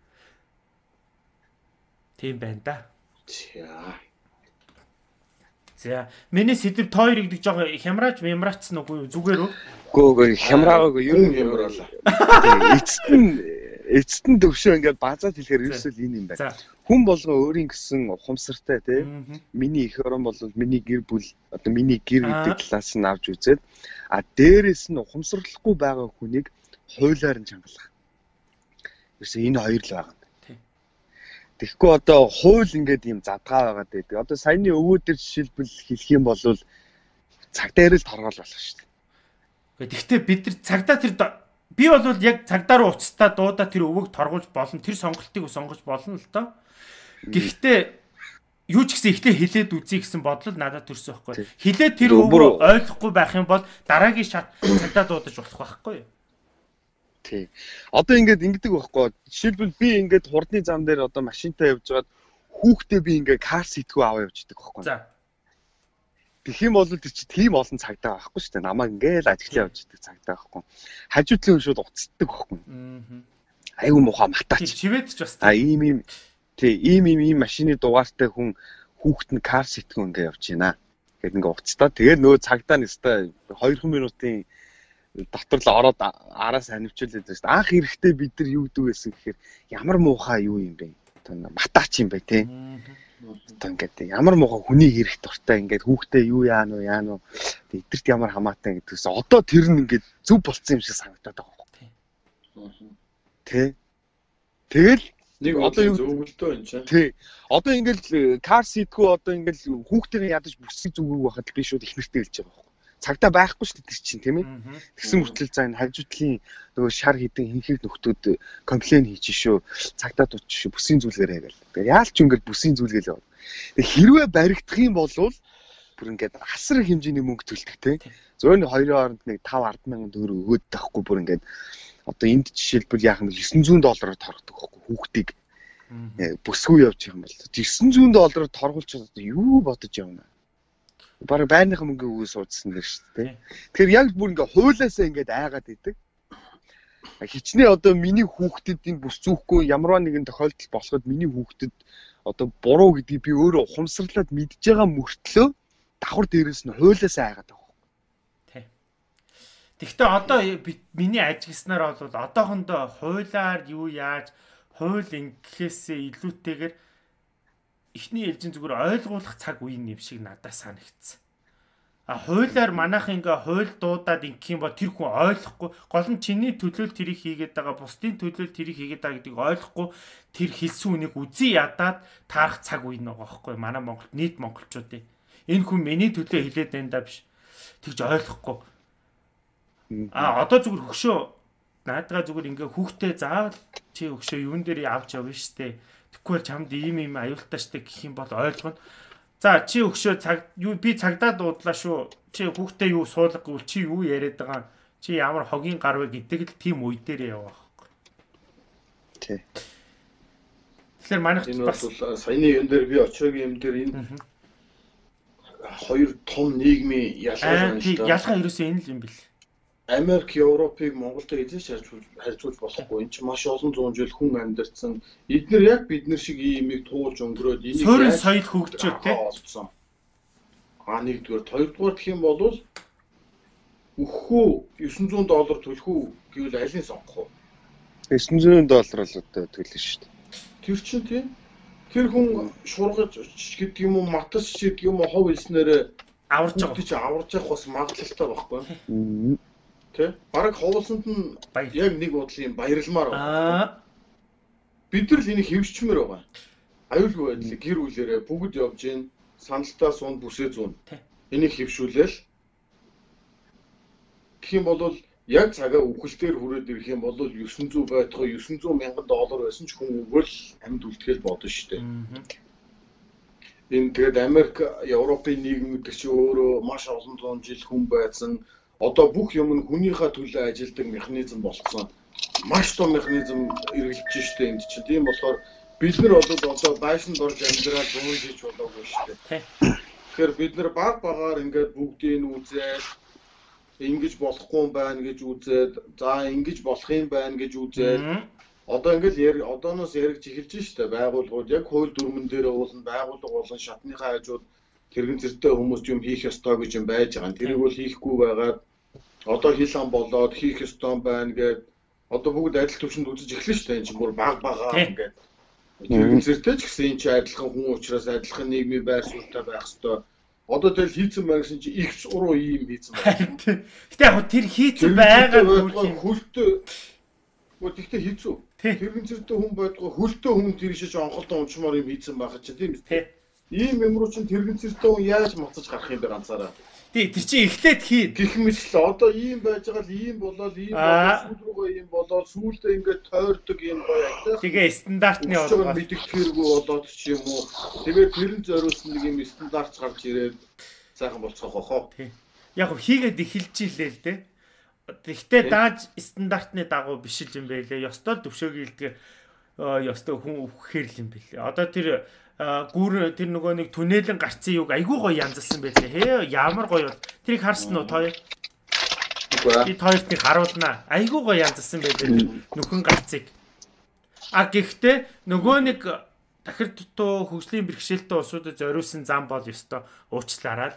Тийм байна да. За миний сэдв тойр гэдэг жоо хямраач мямраацсан уу зүгээр үү? Үгүй хямраагүй ер нь хямраалаа. Эцэст нь төвшөө ингээд базаад хэлэхээр ерөөсөө энэ юм байна. Хүн болгоо өөрийн гэсэн ухамсартай тий. Миний эх орон бол миний гэр бүл одоо миний гэр гэдэг талаас нь авч үзээд дээрээс нь ухамсарлахгүй байгаа хүнийг хуулиар нь чангалах. Ерөөсөө энэ хоёр л байгаа. Тэгэхгүй одоо хууль ингээд юм задгаа байгаад байдаг. Одоо саяны өвөөдөр жишээлбэл хэлэх юм бол цагдаар л торгоол болох шүү дээ. Гэхдээ бид нар цагдаа тэр би бол яг цагдаа руу уцтаа дуудаа тэр өвөг торгуулж болно. Тэр сонголтыг сонгож болно л доо. Гэхдээ юу ч гэсэн ихлэ хилээд үзье гэсэн бодол надад төрсөн байхгүй. Хилээд тэр өвөө ойлгохгүй байх юм бол дараагийн шат цагдаа дуудаж болох байхгүй юу? Тий. Одоо ингээд ингэдэг байхгүй. Жишээлбэл би ингээд хурдны зам дээр одоо машинтай явж байгаад хүүхдээ би ингээд кар сэтгүү аваа явждаг байхгүй. За. Тэгэх юм бол тэр чи тийм олон цагдаа байхгүй шүү дээ. Намаа ингээд ажиглаа явждаг цагдаа байхгүй. Хажуудлын хүн шууд уцддаг байхгүй. Айгу муухай матаач. Чивэд ч бас. Ийм машины дугаартай хүн хүүхэд нь кар сэтгүү ингээд явж байна. Гэт ингээд уцтаа. Тэгээд нөгөө цагдаа нэстэ 2 минутын дотор л ороод араас ханивчулээд байна. Анх эрэхтэй бид нар юу гэдэг байсан гэхээр ямар муухай юу юм бэ? Одоо матаач юм бай тээ. Одоо ингээд ямар муухай хүний хэрэг дуртай ингээд хүүхдээ юу яана уу эдгэрт ямар хамаатай гэдгээс одоо тэр нь ингээд зүв болцсон юм шиг санагдаад байгаа юм. Тэ. Тэгэл нэг одоо юу зөвлөлтөө энэ чинь. Тий. Одоо ингээл кар ситгүү одоо ингээл хүүхдийн ядаж бүсгийн зүгүүг байхад би шууд их нэртэй хэлж байгаа байхгүй. Цагтаа байхгүй шүү дээ чинь тийм ээ. Тэгсэн мөртлөө за энэ хажуудлын нөгөө шар хідэн хинхийг нөхдүүд комплейн хийж шүү. Цагтаа дутчих шүү. Бүсгийн зүйлгээрээ гэл. Тэгээ яалч ингээл бүсгийн зүйлгээл яваа. Тэгээ хэрвээ баригдах юм бол бүр ингээд асар хэмжээний мөнгө төлдөг тийм. Зөөнө хоёрын хооронд нэг 5-10 мянган төгрөг өгөөд тахгүй бүр ингээд одоо энд жишээлбэл яах юм бол $900 торгодог байхгүй хүүхдийг бүсгүй явж байгаа юм бол $900 торгуулж одоо юу бодож явна. Бараг байрныхан мөнгө өгөө суудсан дэр шүү дээ. Тэгэхээр яг бүр ингээ хуулаасаа ингээд айгаад идэг. Хичнээн одоо миний хүүхдэд энэ бүс зүүхгүй ямарваа нэгэн тохиолдол болоход миний хүүхдэд одоо буруу гэдгийг би өөрөө ухамсарлаад мэдж байгаа мөртлөө давхар дээрээс нь хуулаасаа айгаад байгаа. Тий. Гэхдээ одоо миний ажигласнаар бол одоохондоо хуулиар юу яаж хууль ингэхээсээ илүүтэйгээр эхний ээлжийн зүгээр ойлгуулах цаг үеийн юм шиг надад санагдсан. Хуулиар манайх ингээ хууль дуудаад ингэх юм бол тэр хүн ойлгохгүй. Гол нь чиний төлөөл тэрийг хийгээд байгаа, бусдын төлөөл тэрийг хийгээд байгаа гэдгийг ойлгохгүй. Тэр хэлсэн үнийг үзий ядаад таарах цаг үе нэг байгаа байхгүй. Манай Монголд нийт монголчуудын энэ хүн миний төлөө хэлээд байна да биш. Тэгж ойлгохгүй. Одоо зүгээр хөшөө наадгаа зүгээр ингээ хүүхдээ заавал чи хөшөө юун дээр авч явна штэ. Тэгвэл чамд ийм аюултай штэ гэх юм бол ойлгоно. За чи өгшөө би цагдаа дуудлаа шүү. Чи хүүхдээ юу суулга гэвэл чи юу яриад байгаа. Чи ямар хогийн гар вэ гэдэг л тийм үе дээр яваа байхгүй. Тий. Тэгэхээр манайх бас саяны юм дээр би очоогийн юм дээр энэ хоёр том нийгмийн ялгаа байна шүү дээ. Ялгаа ерөөсөө энэ л юм бэл. Америк, Европыг Монголд эзэж харьцуулж болохгүй. Энд чинь маш олон зуун жил хүн амьдарсан. Эдгээр яг бид нар шиг иймийг туулж өнгөрөөд энийг суурин соёл хөгжөөд тий. Нэгдүгээр, хоёрдугаар гэх юм бол өөхөө $900 төлөх үү гэвэл алийг сонгох уу? $900 бол одоо төлнө шүү дээ. Тэр чинь тий. Тэр хүн шургаж гэдэг юм уу, матас гэдэг юм уу, хов хэлснээр аварж байгаа. Чи аварж явах бас магадлалтай байхгүй. Тэ? Бараг ховолсонд нь яг нэг бодлын баярламаар байна. Бид нар л энийг хэвшчмээр байгаа. Аюулгүй байдлыг гэр бүлэрээ бүгд явж гин саналтаа суун бүсээ зүүн. Энийг хэвшүүлээл. Гэх юм бол яг цагаа үхэлтээр хүрээд ирэх юм бол $900 байтгаа $900,000 байсан ч хүн өгөөл амьд үлдэхэл бодно шүү дээ. Энэ тэгээд Америк, Европын нийгэм гэдэг чинь өөрөө маш олон зуун жил хүн байсан. Одоо бүх юм нь хүнийхээ төлөө ажилладаг механизм болсон. Маш том механизм эргэлж штэ энд чинь. Тийм болохоор бид нар одоо байшин дорж амьдраад зуун жиж болоогүй штэ. Тэгэхээр бид нар баг багаар ингээд бүгдийг үзээд ингэж болохгүй юм байна гэж үзээд, за ингэж болох юм байна гэж үзээд одоо ингээд одооноос яригч эхэлж штэ байгууллагууд яг хууль дүрмэн дээр уулна байгууллага болон шатныхаа хажууд тэрэгэн зэрэгтэй хүмүүс юм хийх ёстой гэж юм байж байгаа. Тэрийг бол хийхгүй байгаад одоо хил ам болоод хийх ёстой байна гэд одоо бүгд адил төвшөнд үзэж эхэлнэ шүү дээ. Энэ чинь бүр баг багаа ингээд тэрэгэн зэрэгтэй ч гэсэн энэ чинь адилхан хүн учраас адилхан нийгмийн байр суурьтай байх ёстой. Одоо тэл хийцэн байна гэсэн чинь их уруу ийм хийцэн байна. Гэтэ яг тэр хийцэн байгаа хөлтөө гэхдээ хийцүү. Тэрэгэн зэрэгтэй хүн байдгаа хөлтөө хүн тэр шиж онголтон унчмаар юм хийцэн байгаа ч тийм үү? Ийм юм руу чинь тэрэгэн зэрэгтэй хүн яаж мацаж гарах юм бэ ганцаараа? Тэр чинь эхлээд хийн. Гэх мэт л одоо ийм байж байгаа л ийм болоод ийм болоод сүүл рүүгээ ийм болоод сүүлдээ ингээд тойрдог юм гоё айтай. Тэгээ стандартны болоод мэдгэхэргүй болоод ч юм уу. Тэгээ тэрэн зориулсан нэг юм стандарт гарч ирээд сайхан болцоох хоо. Яг хийгээд эхэлж илээ л дээ. Тэгтээ дааж стандартны дагуу биш л юм байлээ. Ёстой төвшөөгийн ёстой хүн өгөхээр л юм байлээ. Одоо тэр гүр тэр нөгөө нэг түнэлэн гарцсан юг айгүй гоё янзалсан байлээ. Ямар гоё бол тэрийг харсан уу тоо? Би тоёртыг харуулнаа. Айгүй гоё янзалсан байлээ. Нүхэн гарцыг. Гэхдээ нөгөө нэг дахир дутуу хөгжлийн бэрхшээлтэй улсуудад зориулсан зам бол ёстой уучлаарай.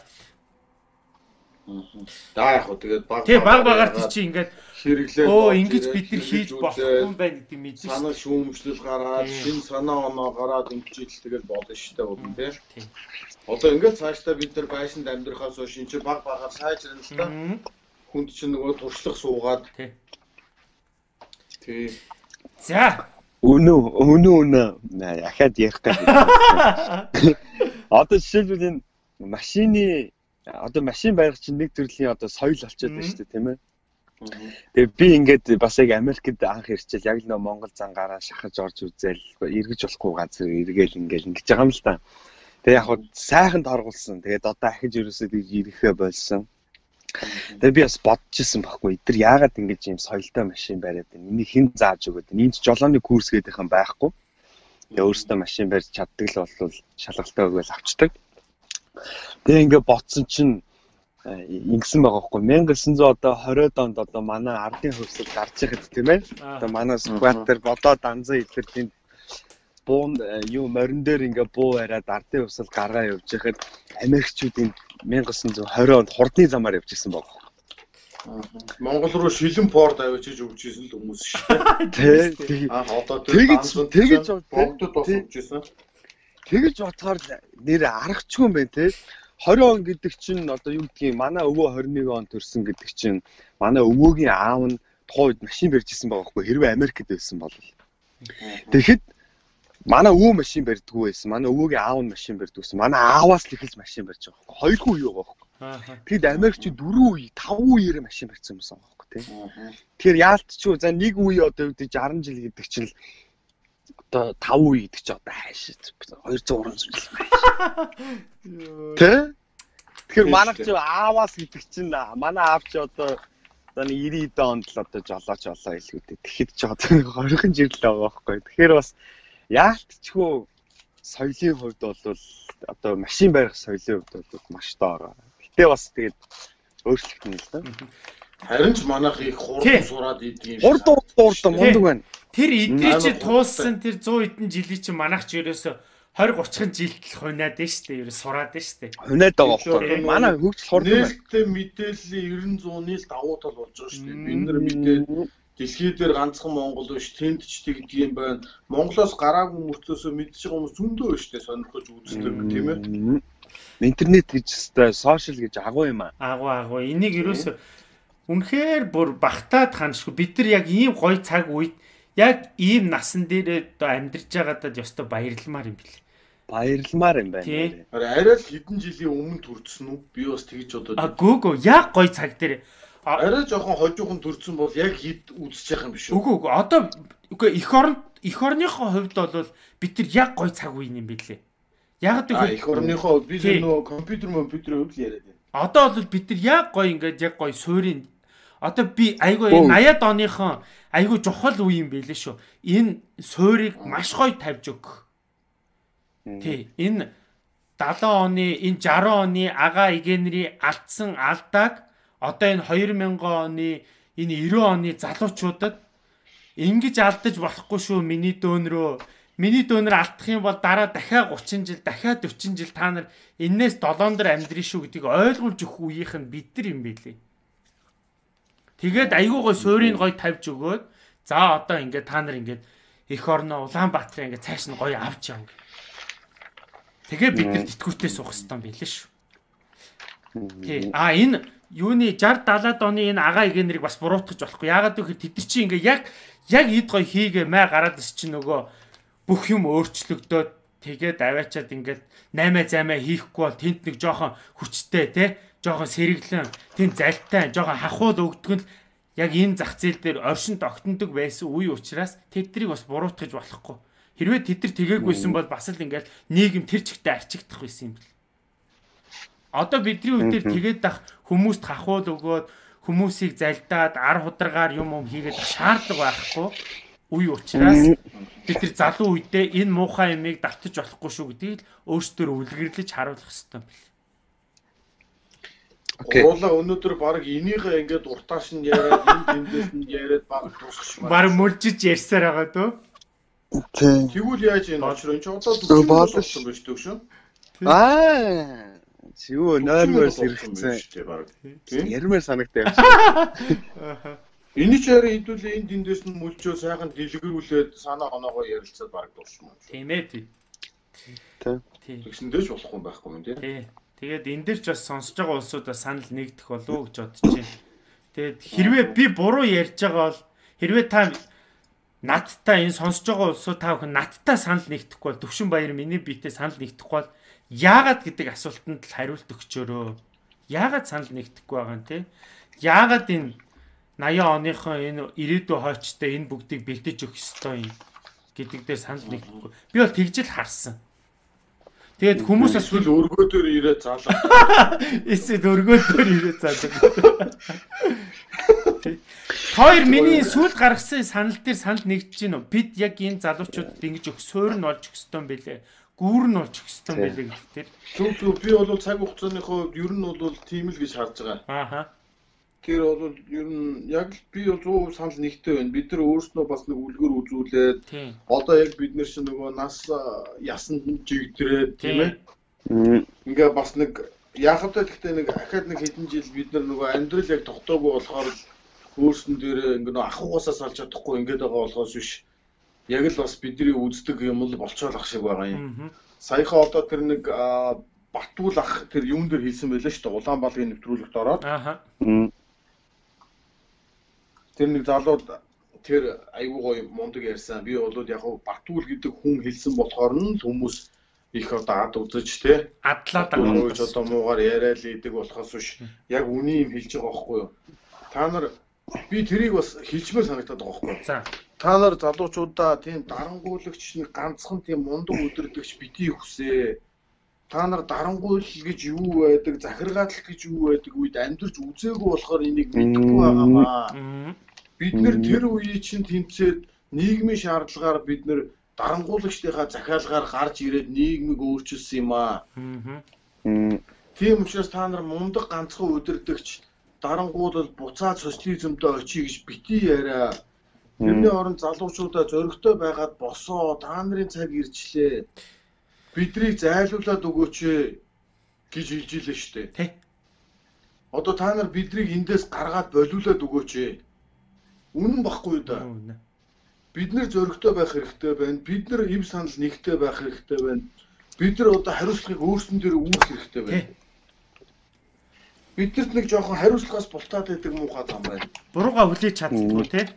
За яг хөө тэгээд баг багаар тий чи ингээд хэрэглээ. Ингэж бид нар хийж болохгүй юм байна гэдэг мэдээ. Санаа шүүмжлэл гараад, шин санаа оноо гараад ингэж идэл тэгэл болно шүү дээ бүгд тий. Одоо ингээд цаашдаа бид нар байшинд амьдрахаас хойш энэ чи баг багаар сайжрна л та. Хүнд чинь нөгөө туршлах суугаад. Тий. За Өнөө ахаад ярих гэдэг. Одоо жишээлбэл энэ машины одоо машин байрах чинь нэг төрлийн одоо соёл болчиход байна шүү дээ, тийм ээ. Тэгээ би ингээд бас яг Америкт анх ирчил яг л нөө Монгол зангаараа шахаж орж үзэл эргэж болохгүй газар эргээл ингээл ингэж байгаа юм л та. Тэгээ яг сайхан торгуулсан. Тэгээд одоо ахиж ерөөсөө тэгж ирэхээ болсон. Тэгээ би бас бодчихсон байхгүй. Эдгээр яагаад ингэж юм соёлтой машин бариад байна? Энийг хэн зааж өгöd? Энд жолооны курс гэдэг юм байхгүй. Тэгээ өөрөөсөө машин барьж чаддаг л бол шалгалтаа өгөөл авчдаг. Тэгээ ингээ ботсон чинь ингэсэн байгаа байхгүй 1920 онд одоо манай ардын хөвсөл гарч ихэд тийм ээ одоо манай скватер бодоо данзан илэр тийм буун юу морин дээр ингээ буу бариад ардын хөвсөл гаргаа явж ихэд Америкчуудын 1920 онд хурдны замаар явж исэн байгаа. Монгол руу шилэн порт авчиж өгч исэн л хүмүүс шүү дээ. Тий. Одоо тэгэж богдод бас өгч исэн. Тэгэж бодохоор нэр аргачлгүй юм байна тий. 20 он гэдэг чинь одоо юу гэдгийг манай өвөө 21 он төрсэн гэдэг чинь манай өвөөгийн аав нь тухайд машин барьж исэн байгаа хгүй хэрвээ Америкт байсан бол. Тэгэхэд манай өвөө машин барьдгүй байсан. Манай өвөөгийн аав нь машин барьдгүйсэн. Манай ааваас л эхэлж машин барьж байгаа хгүй. Хоёргүй юу байгаа хгүй. Тэгэд Америкч 4 үе 5 үеэр машин барьсан юмсан байгаа хгүй тий. Тэгэхээр яалтчгүй за нэг үе одоо юу гэдэг 60 жил гэдэг чинь одоо 5 үе гэдэг чи одоо хайш 200 жил. Тэ? Тэгэхээр манайх ч ааваас гэдэг чинь манай аав ч одоо 90 онд л одоо жолооч илгүүдээ. Тэгэхэд ч одоо 20 жил л байгаа байхгүй. Тэгэхээр бас яалтчгүй соёлын хувьд бол одоо машин барих соёлын хувьд бол маш доор. Гэтэ бас тэгээд өөрчлөгдөн л да. Харин ч манайх их хурдан сураад идэг юм. Хурдан мундаг байна. Тэр эдний чи туулсан тэр 100 хэдэн жилийн чи манайх ч ерөөсө 20 30 жилд л хунаад нь штэ ерөөс сураад нь штэ. Хунаад байгаа байхгүй. Манай хөгжил хурдан байна. Нээлттэй мэдээллийн 90 100-ны л давуу тал болж байгаа штэ. Бид нар мэдээд дэлхий дээр ганцхан Монгол биш тэнд ч тэгдэг юм байна. Монголоос гараагүй мөртлөөсөө мэдчихэж байгаа хүмүүс зөндөө байна штэ сонирхож үздэг тийм ээ. Интернет гэж өстой сошиал гэж агуу юм аа. Агуу. Энийг ерөөсө үнэхээр бүр багтаад ханшгүй. Бид нар яг ийм гоё цаг үед яг ийм насан дээр амьдарч байгаадад ёстой баярламаар юм бэл. Баярламаар юм байна. Арай л хэдэн жилийн өмнө төрсөн үү? Би бас тэгж бодоод. Гүү. Яг гоё цаг дээр. Арай жоохон хожуухан төрсөн бол яг хэд үзэж явах юм биш үү? Үгүй. Одоо эх орныхоо хувьд бол бид нар яг гоё цаг үе юм бэлээ. Яг эх орныхоо би нөө компьютерийн хувьд яриад байна. Одоо бол бид нар яг гоё ингээд яг гоё суурийн одоо би айгүй 80-аад оныхон айгүй жохол үе юм байлээ шүү. Энэ суурийг маш гоё тавьж өгөх. Тий. Энэ 70 оны, энэ 60 оны агаа игэнэрийн алдсан алдааг одоо энэ 2000 оны, энэ 90 оны залуучуудад ингэж алдаж болохгүй шүү миний дөөнрөө. Миний дөөнөр алдах юм бол дараа дахиад 30 жил, дахиад 40 жил та нар энээс 7 дор амьдрын шүү гэдгийг ойлгуулж өгөх үеийнх нь бид нар юм байлээ. Тэгээд айгүй гой суурийг гой тавьж өгөөд за одоо ингээд та нар ингээд эх орноо Улаанбаатар ингээд цааш нь гой авч яв. Тэгээ бид нар тэтгүүртээ суух хэрэгтэй байлээ шүү. Тий. Энэ юуны 60 70-аад оны энэ агаа игэнэрийг бас буруутгах болохгүй. Яагаад гэвэл тэд нар чи ингээд яг эд гой хийгээ май гараад ис чи нөгөө бүх юм өөрчлөгдөөд тэгээд аваачаад ингээд 8 займаа хийхгүй бол тэнд нэг жоохон хүчтэй тий жоохон сэргэлэн тэнд залтай жоохон хахуул өгдөг нь яг энэ зах зээл дээр оршинт огтндог байсан үе учраас тэднийг бас буруутгаж болохгүй. Хэрвээ тэд нар тэгээгүйсэн бол бас л ингээд нийгэм тэр чигтээ арчигдах байсан юм бэл. Одоо бидний үе дээр тэгээд ах хүмүүст хахуул өгөөд хүмүүсийг залдаад ар хударгаар юм хийгээд шаардлага байхгүй үе учраас бид нар залуу үедээ энэ муухай юмыг давтаж болохгүй шүү гэдгийг л өөрсдөө үлгэрлэж харуулах хэрэгтэй юм бэл. Уула өнөөдөр баг энийгээ ингээд уртааш нь яриад эндээс нь яриад баг дуусчих. Баг мөлжиж ярьсаар байгаа дөө. Тэгвэл яаж энэ очроо чи одоо болсон байж төг шүү. Чивөө нойрмоос ирчихсэн. Ярмаар санагтай явж. Эний ч яриа хэдүүлээ энд эндээс нь мөлжөө сайхан дэлгэрүүлээд санаа оноогоо ярилцаад баг дуусна. Тийм ээ тий. Тэгсэндээ ч болохгүй байхгүй юм тий. Тэгээд энэ дэр ч бас сонсож байгаа улсуудаа санал нэгдэх болов уу гэж бодож байна. Тэгээд хэрвээ би буруу ярьж байгаа бол хэрвээ та надтай энэ сонсож байгаа улсууд та бүхэн надтай санал нэгдэхгүй бол Төвшин Баяр миний биетэй санал нэгдэхгүй бол яагаад гэдэг асуултанд л хариулт өгчөөрөө. Яагаад санал нэгдэхгүй байгаа юм те? Яагаад энэ 80 оныхон энэ ирээдүйн хойчтой энэ бүгдийг бэлдэж өгөх ёстой юм гэдэг дээр санал нэгдэхгүй. Би бол тэгж л харсан. Тэгээд хүмүүс эсвэл өргөөдөр ирээд заалаа. Эсвэл өргөөдөр ирээд заалаа. Хоёр миний сүүл гаргасан санал дээр санал нэгдэж гин үү? Бид яг энэ залуучуудад ингэж өгөх суурь нь болж өгөх ёстой юм бэлээ. Гүүр нь болж өгөх ёстой юм бэлээ гэдэг. Зөв би бол цаг хугацааны хувьд ер нь бол тийм л гэж харж байгаа. Ааха. Тэр бол ер нь яг л би бол 100% санал нэгтэй байна. Бид нар өөрснөө бас нэг үлгэр үзүүлээд одоо яг бид нар чинь нөгөө нас ясанд жигдрээд тийм ээ. Ингээ бас нэг яг л гэхдээ нэг ахад нэг хэдэн жил бид нар нөгөө амьдрал яг тогтоогүй болохоор өөрснөө дээр ингээ нөгөө ахугасаа салж чадахгүй ингээд байгаа болохоос биш. Яг л бас бидний үздэг юм л болцоолох шиг байгаа юм. Саяхан одоо тэр нэг Батбул ах тэр юун дээр хэлсэн байлаа шүү дээ. Улаанбаалгийн нэвтрүүлэгт ороод. Ааха. Тэр нэг залууд тэр аюу гоё мундаг ярьсан. Би бол яг Батбул гэдэг хүн хэлсэн болохоор нь хүмүүс их одоо ад үзэж те. Адлаад байгаа. Өөж одоо муугаар яриад л идэг болохоос биш. Яг үний юм хэлж байгаа байхгүй юу? Та нар би тэрийг бас хэлчмээр санагдаад байгаа байхгүй юу? За. Та нар залуучуудаа тийм дарангуулагч нэг ганцхан тийм мундаг өдөрдөгч битгий хүсээ. Та нар дарангуйл гэж юу байдаг, захиргаатал гэж юу байдаг үед амьдарч үзээгүй болохоор энийг мэдэхгүй байгаамаа. Бид нэр тэр үеийн чинь тэмцээд нийгмийн шаардлагаар бид нэр дарангуулагчдынхаа захиалгаар гарч ирээд нийгмийг өөрчилсөн юм аа. Тийм учраас та нар мундаг ганцхан өдөрдөгч дарангуулал буцаад социализмдээ очие гэж битгий яриа. Тэрний оронд залуучуудаа зөрөгтэй байгаад босоо, та нарын цаг ирчлээ. Биднийг зайлуулад өгөөч гэж хэлж илээ шүү дээ. Тэ. Одоо та нар биднийг эндээс гаргаад болиулаад өгөөч. Үнэн баггүй да. Бид нэр зөрөгтэй байх хэрэгтэй байна. Бид нар эв санал нэгтэй байх хэрэгтэй байна. Бид нар одоо хариуцлагыг өөрсдөн дээр үүрэх хэрэгтэй байна. Биднэрт нэг жоохон хариуцлагаас бултаад байдаг муухай зам байна. Бурууга хүлээж чаддгүй те.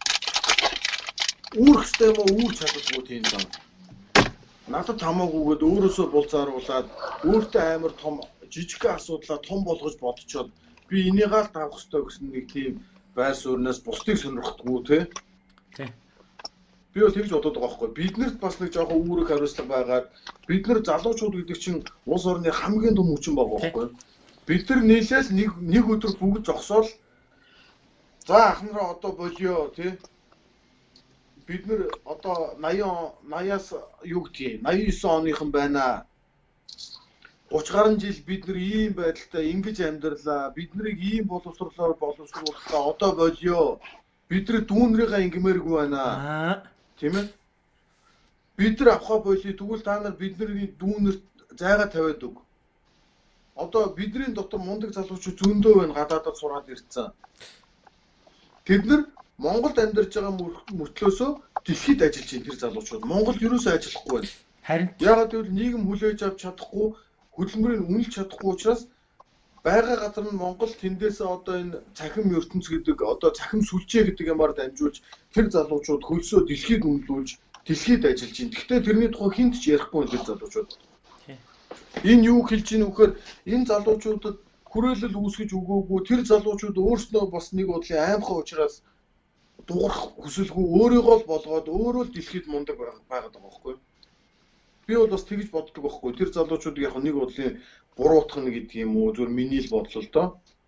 Үүрэх хэрэгтэй юм уу? Үүрч чаддгүй тийм зам. Надад хамаагүйгээд өөрөөсөө булзааруулаад өөртөө амар том жижиг асуудлаа том болгож бодчиход би энийгээ л давах хэрэгтэй гэсэн нэг тийм байр суурнаас бусдыг сонирхдаггүй тий. Би бол тэгж бодоод байгаа байхгүй. Биднэрт бас нэг жоохон үүрэг хариуцлага байгаад бид нар залуучууд гэдэг чинь улс орны хамгийн том хүчин байгаа байхгүй. Бид нар нийлээс нэг өдөр бүгд зогсоол за ахнараа одоо болио тий. Бид нэр одоо 80-аас юу гэдгийг 89 оныхан байна. 30 гаруй жил бид нар ийм байдалтай ингэж амьдралаа. Бид нарыг ийм боловсруулалтаар боловсрууллаа. Одоо болио. Бид нар дүүнрийгээ ингэмээргүй байна. Тийм ээ. Бид нар авахаа болио. Тэгвэл та нар бидний дүүнерт зайгаа тавиад өг. Одоо бидний дотор мундаг залуучууд зөндөө байна. Гадаадд сураад ирсэн. Тэд нар Монголд амьдарч байгаа мөртлөөсөө дэлхийд ажиллаж байна тэр залуучууд. Монголд юусоо ажиллахгүй байна. Харин яагаад гэвэл нийгэм хүлээж авч чадахгүй, хөдөлмөрийг үнэлж чадахгүй учраас байгаа газар нь Монгол тэндээсээ одоо энэ цахим ертөнц гэдэг одоо цахим сүлжээ гэдэг юмар дамжуулж тэр залуучууд хөлсөө дэлхийд үнэлүүлж дэлхийд ажиллаж байна. Гэхдээ тэрний тухай хинт ч ярихгүй тэр залуучууд. Энэ юу хэлж ийн вэхээр энэ залуучуудад хүрээлэл үүсгэж өгөөгүй тэр залуучууд өөрснөө бас нэг бодлын аимхай учраас дуурах хүсэлгүй өөрийгөө л болгоод өөрөө л дэлхийд мундаг байгаад байгаа байхгүй. Би бол бас тэгж боддог байхгүй. Тэр залуучууд яг нэг бодлын буруутгах нь гэдэг юм уу зөв миний л бодлоо л доо.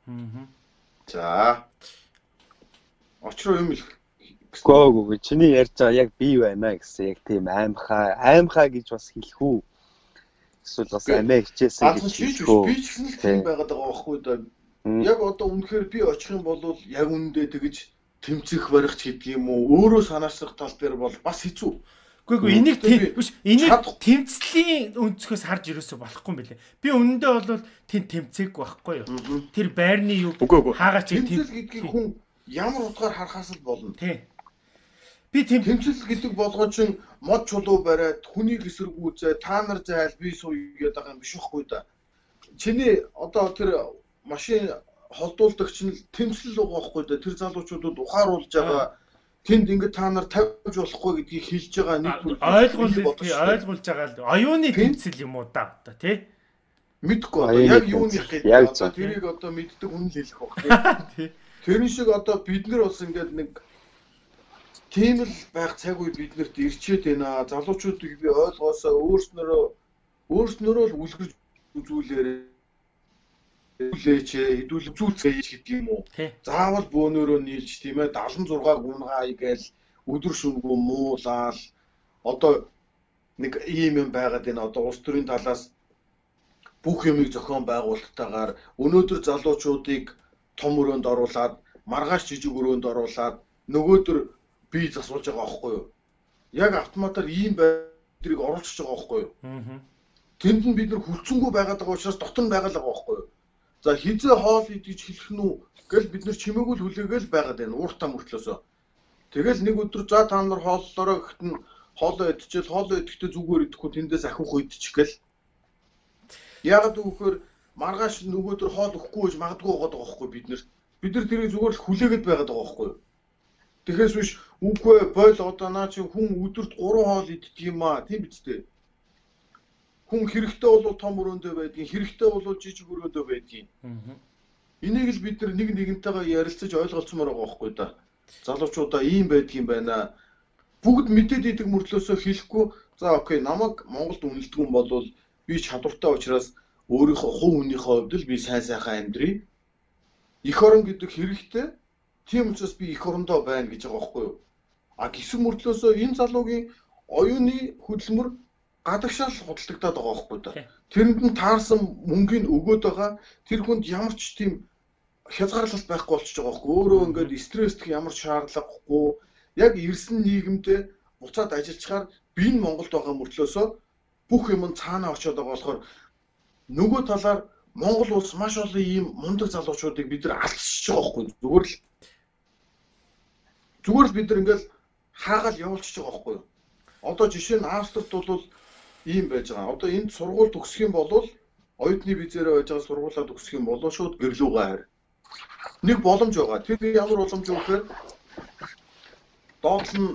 За. Очроо юм л. Гоо чиний ярьж байгаа яг би байна гэсэн яг тийм аимхай гэж бас хэлэх үү. Эсвэл бас амиа хичээсэн гэж хэлэх үү. Би ч гэсэн л тийм байгаад байгаа байхгүй да. Яг одоо үнэхээр би очих юм бол яг үнэндээ тэгж тэмцэх барихч гэдэг юм уу өөрөө санаачлах тал дээр бол бас хэцүү. Үгүй энийг тэмцлийн өнцгөөс харж ирээсэ болохгүй юм билэ. Би үнэндээ бол тэмцээг байхгүй юу. Тэр байрны юу хаагаа чи тэмцэл гэдгийг хүн ямар утгаар харахаас л болно. Тий. Би тэмцэл гэдэг болгоо чин мод чулуу бариад хүнийг эсэргүүцээ та нар зайл би сууя гэдэг байгаа юм биш үхгүй да. Чиний одоо тэр машин холдуулдагч нь тэмцэл байгаа байхгүй да. Тэр залуучуудад ухааруулж байгаа тэнд ингээд та нар тавьж болохгүй гэдгийг хэлж байгаа нэг ойлгуулж байгаа л оюуны тэмцэл юм уу да тий мэдгүй одоо яг юуны хэлээ одоо тэрийг одоо мэддэг хүн л хэлэх баг тий тэрэн шиг одоо бид нар бас ингээд нэг тийм л байх цаг үед биднэрт ирчээд байна залуучуудыг би ойлгоосоо өөрснөрөө л үлгэрж үзүүлээрээ хэдүүл үзүүлцгээе гэдэг юм уу заавал бөөнөрөө нийлж тийм ээ 76 гунгаа игээл өдөр шөнөгүй муулаад одоо нэг ийм юм байгаад байна одоо улс төрийн талаас бүх юмыг зохион байгуулалттайгаар өнөөдөр залуучуудыг том өрөөнд оруулаад маргааш жижиг өрөөнд оруулаад нөгөөдөр бие засуулж байгаа байхгүй юу яг автоматар ийм байдлыг оруулж байгаа байхгүй юу тэнд нь бид нар хүлцэнгүй байгаад байгаа учраас дотор нь байгаад байгаа байхгүй юу за хизээ хоол идэж хэлэх нь үү гэл бид нар чимээгүй л хүлээгээл байгаад байна ууртаа мөртлөөсөө тэгэл нэг өдөр за та нар хооллороо гэхэд нь хоолоо идэхдээ зүгээр идэхгүй тэндээс ахиух идчих гэл яагаад гэвэл маргааш нөгөөдөр хоол өгөхгүй гэж магадгүй байгаа байхгүй бид нар тэрийг зүгээр л хүлээгээд байгаад байгаа байхгүй тэгэхээр биш үгүй бойл одоо наа чи хүн өдөрт 3 хоол иддэг юм аа тийм биз дээ хүн хэрэгтэй бол том өрөөндөө байдгийн хэрэгтэй бол жижиг өрөөндөө байдгийн энийг л бид нар нэг нэгнтэйгээ ярилцаж ойлголцмоор байгаа байхгүй да залуучуудаа ийм байдгийн байна бүгд мэдээд идэг мөртлөөсөө хэлэхгүй за окей намайг Монголд үнэлдэг юм бол би чадвартай учраас өөрийнхөө хувь хүнийхээ хувьд л би сайхан амьдрий эх орон гэдэг хэрэгтэй тийм учраас би эх орондоо байна гэж байгаа байхгүй юу а гисэн мөртлөөсөө энэ залуугийн оюуны хөдөлмөр гадагшаал худалдагдаад байгаа байхгүй да тэрэнд нь таарсан мөнгөний өгөөд байгаа тэр хүнд ямар ч тийм хязгаарлалт байхгүй болчихж байгаа байхгүй өөрөө ингээд стрессдэх ямар шаардлагагүй яг ирсэн нийгэмдээ буцаад ажиллачаар би энэ Монголд байгаа мөртлөөсөө бүх юм цаанаа очиод байгаа болохоор нөгөө талаар Монгол улс маш олон ийм мундаг залуучуудыг бид нар алдчихж байгаа байхгүй зүгээр л бид нар ингээл хаагаал явуулчихж байгаа байхгүй одоо жишээ нь Австрид бол ийм байж байгаа одоо энд сургууль төгсөх юм бол оюутны визээрээ байж байгаа сургуулаа төгсөх юм бол шууд гэрлүүгээ харь нэг боломж байгаа тэр ямар боломж вэ гэхээр доод нь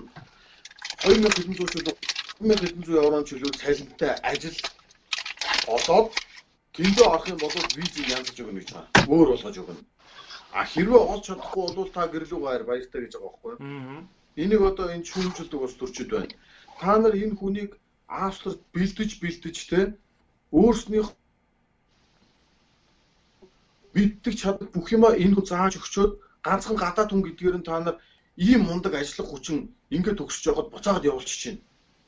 2100 евро чөлөө цалинтай ажил олоод тэндээ орох юм бол визийг янзлж өгнө гэж байгаа. Өөр болгож өгнө. А хэрвээ олж чадахгүй бол та гэрлүүгээ хайр баяртай гэж байгаа байхгүй юу? Энийг одоо энэ шүүмжилдэг ус төрчид байна. Та нар энэ хүнийг Австрид бэлдэж те өөрснийх мэддэг чаддаг бүх юмаа энэ хүн зааж өгчөөд ганцхан гадаад хүн гэдгээр нь та нар ийм мундаг ажиллах хүчин ингээд төгсөж явахад буцаагаад явуулчих чинь.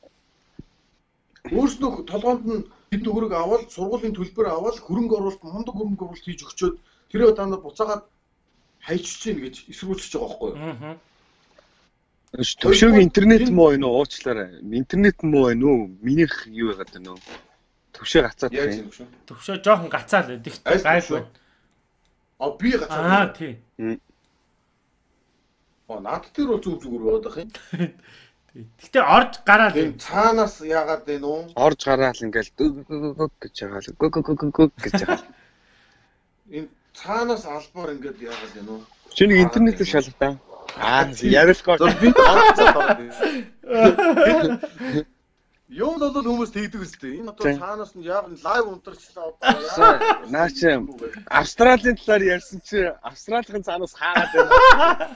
Өөрснөө толгоонд нь хэд төгрөг аваад сургуулийн төлбөр аваад хөрөнгө оруулалт мундаг хөрөнгө оруулалт хийж өгчөөд тэрээ та нар буцаагаад хайчиж чинь гэж эсрүүлчихэж байгаа байхгүй юу? Төвшөөг интернет муу байна уу? Уучлаарай. Интернет муу байна уу? Минийх юу яагаад байна уу? Төвшөө гацаад байна. Төвшөө жоохон гацаал байна. Тэгтээ гайгүй. А би гацаад. Аа тий. Наад дээр бол зүгээр байгаад байх юм. Гэтэ орж гараад юм. Цаанаас яагаад вэ нүү? Орж гараал ингээл гэж байгаа л гэж байгаа. Энэ цаанаас албаар ингээд яагаад вэ нүү? Чиний интернетээр шалгатаа. Ярилгүй. Би онцлоо. Юу л бол хүмүүс тэгдэг үстэй. Энэ одоо цаанаас нь яг лайв унтарчлаа одоо. Наа чи Австралийн талаар ярьсан чи Австралийн цаанаас хаагаад байна.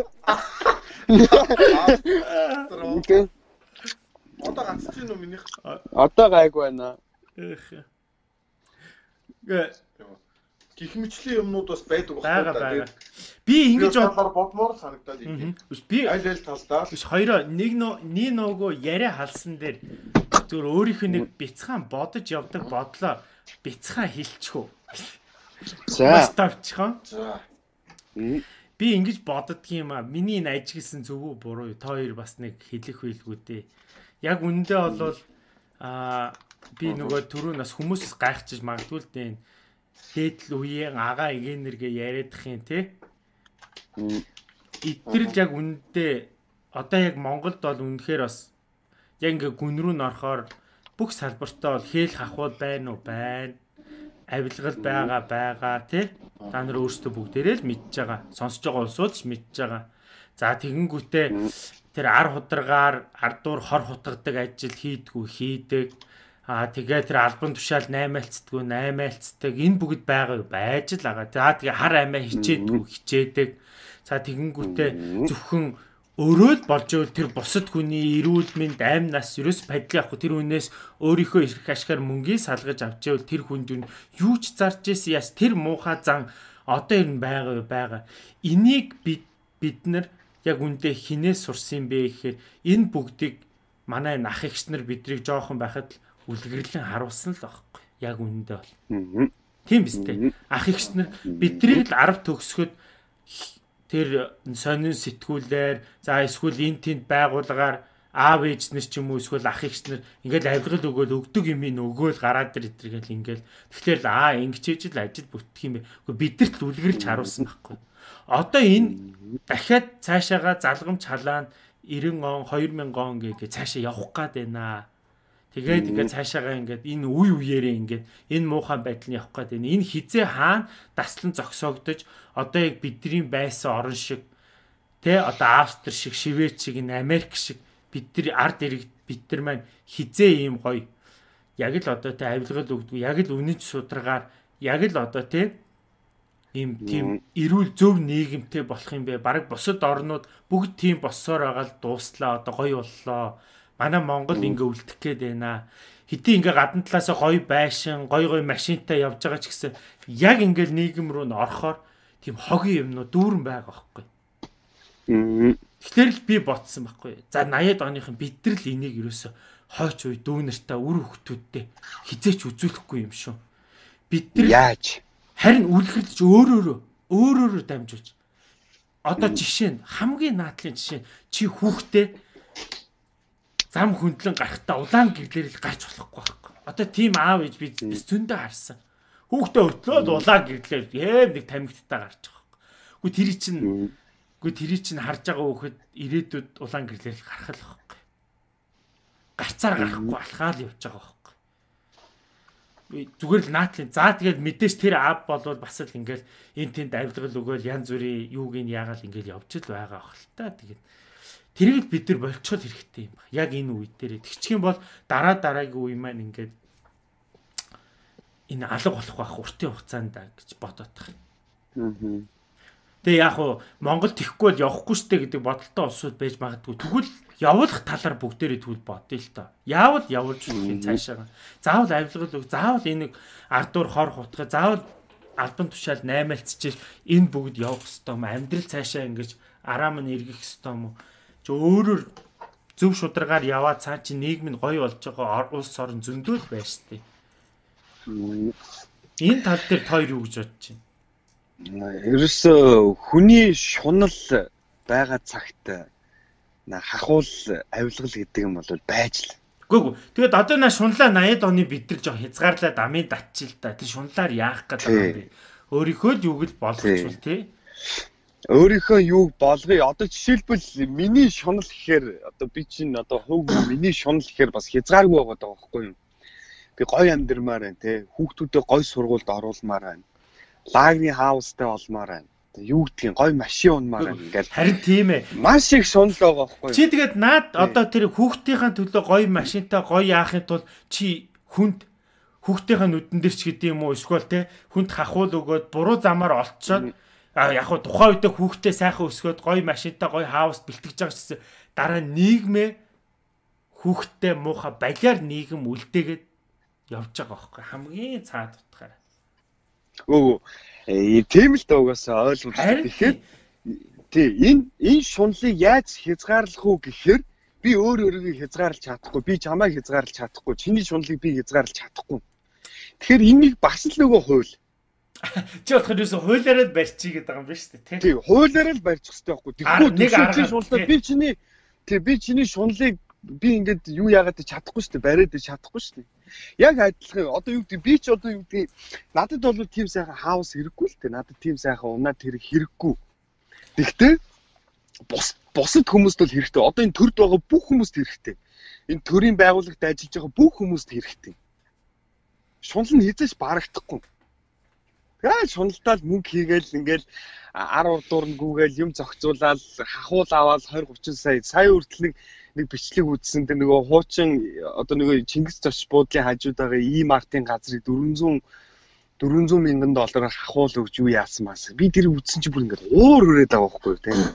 Одоо гацж гин үү минийх? Одоо гайгүй байна. Гэх мэтлийн юмнууд бас байдаг байна. Би ингэж бодмоор санагдаад идэв. Би аль талдаа биш хоёроо нэг нөгөө яриа халсан дээр зүгээр өөрийнх нь нэг бяцхан бодож явдаг бодлоо бяцхан хэлчихв. За. Тавчихсан. За. Би ингэж боддог юм аа. Миний энэ ажигласан зөв үү буруу юу? Та хоёр бас нэг хэлэх байлгүй дээ. Яг үндэ бол би нөгөө түрүүн бас хүмүүсээс гайхчихж магадгүй л дээ. Дээдл үеийн агаа эгээнэргээ яриадах юм те. Итгэл яг үндэ одоо яг Монголд бол үнэхээр бас яг ингээ гүн рүү н орохоор бүх салбартаа бол хээл хахуул байна уу байна. Авилгал байгаа те. Та нар өөрсдөө бүгдээрээ л мэдж байгаа. Сонсож байгаа улсууд ч мэдж байгаа. За тэгэнгүүтээ тэр ар хударгаар ардуур хор хутгадаг ажил хийдэг. Тэгээ тэр албан тушаал 8-aalцдаг энэ бүгд байгаа юу байж л байгаа. За тэгээ хар амиа хичээдэг. За тэгэнгүүтээ зөвхөн өөрөө л болж ивэл тэр бусад хүний эрүүл мэнд амь нас ерөөс падлын авахгүй тэр хүнээс өөрийнхөө эрх ашгаар мөнгөийг салгаж авч ивэл тэр хүнд юу ч зарж ийсэн яс тэр муухай зан одоо ер нь байгаа. Энийг бид нар яг үндэ хинээс сурсан бэ гэхээр энэ бүгдийг манай ах эгч нар бидрийг жоохон байхад үлгэрлэн харуулсан л байхгүй. Яг үнэндээ бол. Тийм биз дээ. Ах эгч нар бидрийг л 10 төгсгöd тэр сонин сэтгүүлээр за эсвэл энэ тэнд байгууллагаар аав ээж нар ч юм уу эсвэл ах эгч нар ингээл авилгал өгөөл өгдөг юм өгөөл гараад ирэл ингээл тэгэхээр ингэчээж л ажил бүтэх юм бэ. Бидэрт үлгэрж харуулсан байхгүй. Одоо энэ дахиад цаашаага залгамж халаанд 90 он 2000 он гээ цаашаа явах гээд байна. Тэгээд цаашаага ингээд энэ үеэрээ ингээд энэ муухай байдлыг явах гээд байна. Энэ хизээ хаана таслан зогсоогдож одоо яг бидний байсан орон шиг тэ одоо Австри шиг, Швед шиг, Америк шиг бидний ард иргэд бид нар маань хизээ ийм гоё яг л одоо тэ авилгал өгдөг, яг л үнэнч сударгаар яг л одоо тэ ийм тийм эрүүл зөв нийгэмтэй болох юм бэ. Бараг бусад орнууд бүгд тийм боссоор байгаа л дууслаа. Одоо гоё боллоо. Манай Монгол ингээ үлдэх гээд байна. Хэдий ингээ гадна талаасаа гоё байшин, гоё машинтай явж байгаа ч гэсэн яг ингээл нийгэм рүү н орохоор тийм хогийн юмнууд дүүрэн байгаа байхгүй. Тэгэхээр л би ботсон байхгүй. За 80-ад оныхон бид нар л энийг ерөөсө хойч уй дүүнэртээ үр хөвгтүүдтэй хизээч үзүүлэхгүй юм шүү. Бид нар яаж харин үлгэрлж өөрөөрөө дамжуулж. Одоо жишээ нь хамгийн наадлын жишээ чи хүүхдээ зам хөндлөн гарахтаа улаан гэрлэр л гарч болохгүй байхгүй. Одоо тийм аав ээж би зөндөө харсан. Хүүхдээ өтлөөд улаан гэрлэр нэг тамхиттай гарч байгаа байхгүй. Тэр чинь харж байгаа хүүхэд ирээдүйд улаан гэрлэр гарах л байхгүй. Гарцаар гарахгүй алхаал явж байгаа байхгүй. Зүгээр л наатлын. За тэгэл мэдээж тэр аав болвол бас л ингээл энэ тэнд авилгал өгөөл янз бүрийн юуг нь яагаал ингээл явж л байгаа ах л та. Тэгээд тэрийг бид нар болчиход хэрэгтэй юм байна. Яг энэ үе дээр тэгчих юм бол дараагийн үе маань ингээд энэ алга болох байх уртын хугацаанд гэж бодоод байгаа. Тэгээ яг уу Монгол тэхгүй бол явахгүй штэ гэдэг бодолтой улсууд байж магадгүй. Тэгвэл явуулах талаар бүгдээрээ тэгвэл бодъё л доо. Яавал явуулж болох цаашаа. Заавал авилгал өг, заавал энэ ардуур хор хутга, заавал албан тушаал 8-aalцчих энэ бүгд явах ёстой юм. Амьдрал цаашаа ингэж араа мань эргэх ёстой юм уу? Өөрөөр зөв шударгаар яваа цаа чи нийгэм нь гоё болж байгаа улс орн зөндөл байна штэ. Энэ тал дээр хоёр юу гэж бодож байна? Ерөөсөө хүний шунал байгаа цагт хахуул авилгал гэдэг юм бол байж л. Үгүй. Тэгээд одоо на шунлаа 80-ад оны бид нар жоо хязгаарлаад амын татчих л та. Тэр шунлаар яах гэдэг юм бэ? Өөрийнхөө л юуг л болгочихвол тий. Өөрийнхөө юуг болгоё. Одоо жишээлбэл миний шунал гэхээр одоо би чинь одоо хувь миний шунал гэхээр бас хязгааргүй байгаа даа байхгүй юу? Би гоё амьдрмаар байна тий. Хүүхдүүдээ гоё сургуульд оруулмаар байна. Лагны хаустай олмоор байна. Юу гэдгийг гоё машин унмаар байна ингээл. Харин тийм ээ. Маш их шунал байгаа байхгүй юу? Чи тэгээд наад одоо тэр хүүхдийнхээ төлөө гоё машинтай гоё яахын тулд чи хүнд хүүхдийнхээ нүдэн дээр ч гэдэг юм уу эсвэл те хүнд хахуул өгөөд буруу замаар олцоод яг хуу тухайн үедээ хүүхдээ сайхан өсгөөд гоё машинтай гоё хаус бэлтгэж байгаа гэсэн дараа нийгмээ хүүхдтэй муухай багаар нийгэм үлдээгээд явж байгаа байхгүй хамгийн цаад утгаараа. Тийм л дуугасаа ойлгомжтой. Тэгэхээр тий энэ шунлыг яаж хязгаарлах уу гэхээр би өөрийгөө хязгаарлаж чадахгүй, би чамайг хязгаарлаж чадахгүй, чиний шунлыг би хязгаарлаж чадахгүй. Тэгэхээр энийг бас л нөгөө хууль. Чи бодоход юусэн хуулиараа л барьчих гэдэг юм байна шүү дээ, тий. Тий, хуулиараа л барьчих хэрэгтэй байхгүй. Тэгэхгүй шунлыг би чиний шунлыг би ингээд юу яагаад чадахгүй шүү дээ, бариад чадахгүй шүү дээ. Яг адилхан одоо юу гэдэг би ч одоо юу гэдэг надад бол тийм сайхан хаус хэрэггүй л дээ. Надад тийм сайхан унаад хэрэг хэрэггүй. Тэгтээ бусад хүмүүст бол хэрэгтэй. Одоо энэ төрд байгаа бүх хүмүүст хэрэгтэй. Энэ төрийн байгууллагт ажиллаж байгаа бүх хүмүүст хэрэгтэй. Шунал нь хязгаарч барагдахгүй. Шуналтаад мөнгө хийгээл ингээл 10 урдуур нь гүгээл юм зохицуулаад хахуул аваад 20 30 сая хүртэл нэг бичлэг үзсэн тэр нөгөө хуучин одоо нөгөө Чингис зоч буудлын хажууд байгаа ийм артын газрыг 400 мянган доллараар хахуул өгч юу яасан маас. Би тэр үзсэн чи бүр ингээд уур хүрээд байгаа байхгүй юу тийм.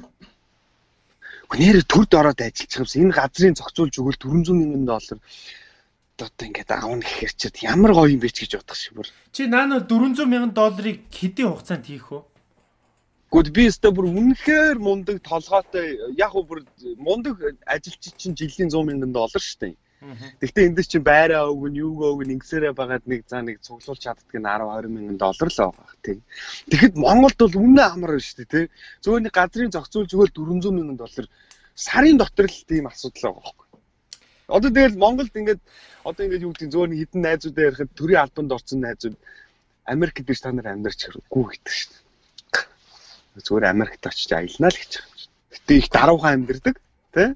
Гүнээр төрд ороод ажиллаж байгаас энэ газрын зохицуулж өгөл 400 мянган доллар одоо ингээд аавна гэхэр чи ямар гоё юм бэ ч гэж бодох шиг бүр. Чи наана 400 мянган долларыг хэдийн хугацаанд хийх вэ? Гүд би өстө бүр үнэхээр мундаг толгойтой яг бүр мундаг ажилч чинь жилийн 100 мянган доллар шүү дээ. Гэхдээ энд чинь байраа өгнө, юуг өгнө, ингэсээрээ байгаад нэг цуглуулж чаддаг нь 10 20 мянган доллар л байгаа тийм. Тэгэхэд Монголд бол үнэ амар шүү дээ тий. Зөвхөн нэг газрын зохицуулж өгөөл 400 мянган доллар сарын дотор л тийм асуудал байгаа байхгүй. Одоо тэгэл Монголд ингээд юу гэдэг зөвхөн хідэн найзуудаа ярихад төрийн албанд орсон найзууд Америкт биш та нар амьдарч хэрэггүй гэдэг шүү дээ. Зүгээр Америкт очиж аялнаа л гэж байгаа юм. Гэтэ их даруухан амьдэрдэг, тий?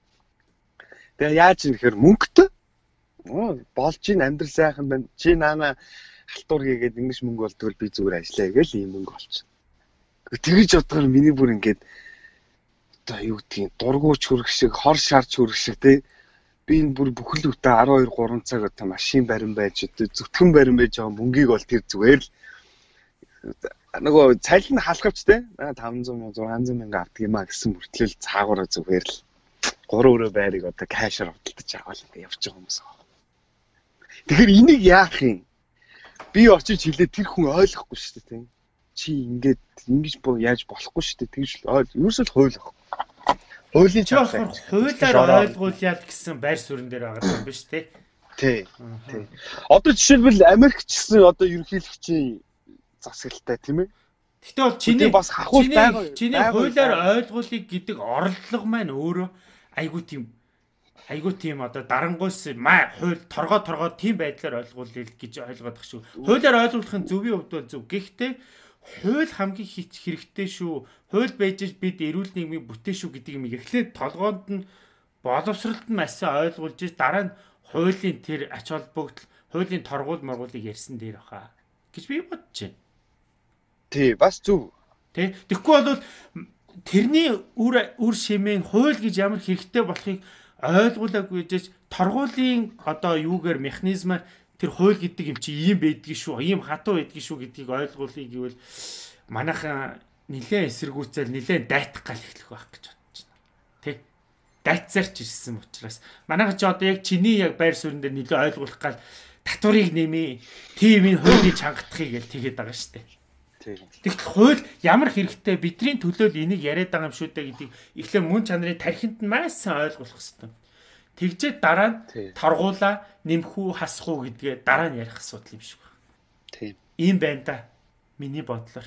Тэгээ яаж юм гэхээр мөнгөтэй. Болж ин амьдрал сайхан байна. Чи наана халтур хийгээд ингэж мөнгө болдгол би зүгээр ажиллая гээл ийм мөнгө болчихно. Тэгэж бодохоор миний бүр ингээд одоо юу гэдгийг дургууч хөрөх шиг, хор шарч хөрөх шиг тий? Би энэ бүр бүхэл бүтэ 12 3 цаг одоо машин барин байж, зүтгэн барин байж байгаа мөнгийг бол тэр зүгээр л нөгөө цалин халахвч те 500 600 мянга авдаг юм а гэсэн мөртлөл цаагаараа зүгээр л 3 өрөө байрыг одоо кэшээр худалдаж аваад ингээ явж байгаа хүмүүс аа. Тэгэхээр энийг яах юм? Би очиж хэлээ тэр хүн ойлгохгүй шүү дээ тийм. Чи ингээд ингэж яаж болохгүй шүү дээ. Тэгж ерөөсөө хууль ах. Хуулийн ч болохоор хуулиар ойлгуулъя гэсэн байр суурин дээр байгаа юм биш те. Тий. Одоо жишээлбэл Америкч гэсэн одоо ерөнхийлөгчийн засаглалтай тийм ээ. Гэтэ бол чиний хуулиар ойлгуулъя гэдэг орлого маань өөрөө айгуу тийм одоо дарангуйс хууль торгоо тийм байдлаар ойлгуулъя гэж ойлгоод байгаа шүү. Хуулиар ойлгуулахын зөвийн хувьд бол зөв. Гэхдээ хууль хамгийн хэрэгтэй шүү. Хууль байж бид эрүүл нийгмийг бүтээ шүү гэдэг юм эхлээд толгоонд нь боловсролд нь маш сайн ойлгуулж дараа нь хуулийн тэр ач холбогдол, хуулийн торгуул моргуулыг ярьсан дээр баха гэж би бодож байна. Тий, бас зөв. Тий. Тэгэхгүй бол тэрний үр шимэн хууль гэж ямар хэрэгтэй болохыг ойлгуулаагүй гэж торгуулийн одоо юугаар механизмаар тэр хууль гэдэг юм чи ийм байдгийг шүү, ийм хатуу байдгийг шүү гэдгийг ойлгуулъя гэвэл манайхан нилээн эсэргүүцэл нилээн дайтах гал эхлэх байх гэж бодож байна. Тий. Дайтсаарч ирсэн учраас манайхан ч одоо яг чиний яг байр суурин дээр нилээн ойлгуулах гал татварыг нэмээ, тимийн хуулийн чангатахыг гэж тэгээд байгаа шүү дээ. Тэгтэл хууль ямар хэрэгтэй бидний төлөө энийг яриад байгаа юм шүү дээ гэдгийг эхлээ мөн чанарын тархинд нь маш сайн ойлгох хэрэгтэй. Тэгжээд дараа нь торгуула нэмэх үү хасах уу гэдгээ дараа нь ярих асуудал юм шиг байна. Тийм. Ийм байна да. Миний бодлоор.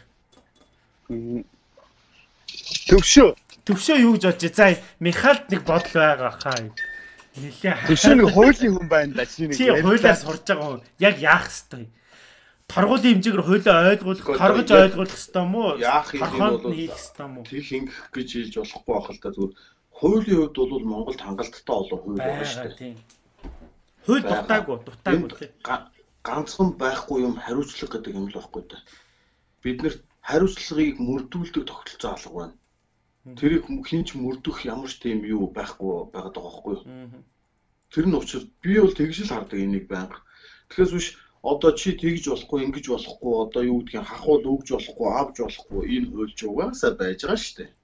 Төвшөө юу гэж бодож за Михайлд нэг бодол байгаа хаа. Нилээ. Төвшөө нэг хуулийн хүн байна да чи нэг. Чи хуулиар сурж байгаа хүн. Яг яах хэвтэй. Торгуулийн хэмжээгээр хуулиа ойлгуулах, торгож ойлгуулах хэвтэй юм уу? Торгоонд хийх хэвтэй юм уу? Тэг ингэх гэж хэлж болохгүй байх л да зүгээр. Хуулийн хувьд бол Монголд хангалттай олон хууль байгаа шүү дээ. Хууль дутаагүй тийм. Ганцхан байхгүй юм хариуцлага гэдэг юм л байхгүй да. Бид нэр хариуцлагыг мөрдүүлдэг тогтолцоо алга байна. Тэрийг хинч мөрдөх ямар ч тийм юу байхгүй байгаад байгаа байхгүй юу? Тэр нь учраас би бол тэгж л хардаг энийг байнга. Тэгэхээс биш одоо чи тэгж болохгүй, ингэж болохгүй, одоо юу гэдгийг хахуул өгж болохгүй, авж болохгүй энэ хуульч угаасаа байж байгаа шүү дээ.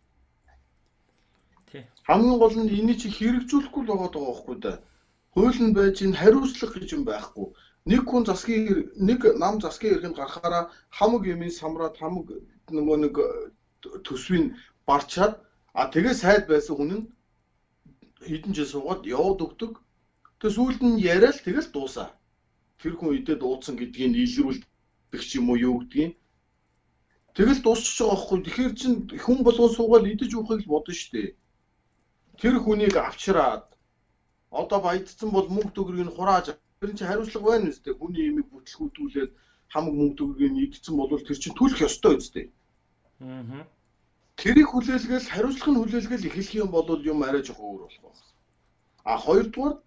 Хамгийн гол нь энийг чи хэрэгжүүлэхгүй л байгаа байхгүй да. Хууль нь байж энэ хариуцлага гэж юм байхгүй. Нэг хүн нэг нам засгийн эрхэнд гарахаараа хамаг юмын самраад хамаг нөгөө нэг төсвийг барчаад тэгээ сайд байсан хүн нь хэдэн жил суугаад яваад өгдөг. Тэгээ сүүлд нь яриад тэгэл дуусаа. Тэр хүн идээд ууцсан гэдгийг нийлрүүлдэг ч юм уу юу гэдгийг. Тэгэл дуусчих байгаа байхгүй. Тэгэхээр чин хүн болгон суугаад идэж уухыг л бодно шүү дээ. Тэр хүнийг авчираад одоо баядсан бол мөнгө төгрөгийг хурааж тэр чинь хариуцлага байна үстэй. Хүний имийг бүтлгүүтүүлээд хамаг мөнгө төгрөгийг идсэн бол тэр чинь төлөх ёстой үстэй. Тэрийг хүлээлгээл хариуцлага нь хүлээлгээл эхлэх юм бол юм арай жоох өөр болох байна. Хоёрдугаар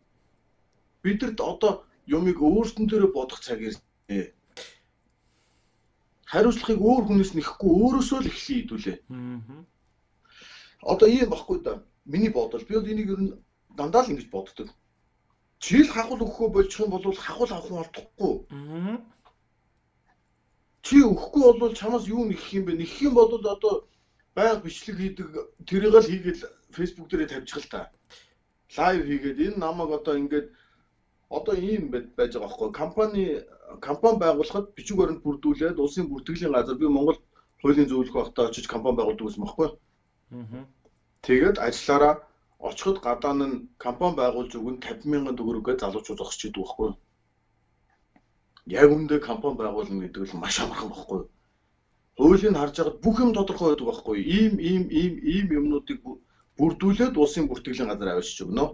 бидэрт одоо юмыг өөрсдөн төрөө бодох цаг ирсэн. хариуцлагыг өөр хүнээс нэхгүй өөрөөсөө л эхлэе хэдүүлээ. Одоо ийм баггүй да. Миний бодол би бол энийг ер нь дандаа л ингэж боддог. Чи л хахуул өгөхөө болчих юм бол хахуул авах нь олдохгүй. Чи өгөхгүй бол чамаас юу нэхэх юм бэ? Нэхэх юм бол одоо байнга бичлэг хийдэг тэрийг л хийгээл Facebook дээрээ тавьчих л та. Лайв хийгээд энэ намайг одоо ингээд одоо ийм байж байгаа байхгүй. Компани байгуулахад бичиг баримт бүрдүүлээд улсын бүртгэлийн газар би Монгол хуулийн зөвлөх багтаа очиж компани байгуулдаг гэсэн байхгүй. Тэгээд ажиллаараа очиход гадаа нь компани байгуулж өгөн 50,000 төгрөгөөр залуучууд зогсож идэг байхгүй. Яг үндэ компани байгуулна гэдэг нь маш амархан байхгүй. Хуулийн харж байгаад бүх юм тодорхой байдаг байхгүй. Ийм юмнуудыг бүрдүүлээд улсын бүртгэлийн газар авчиж өгнө.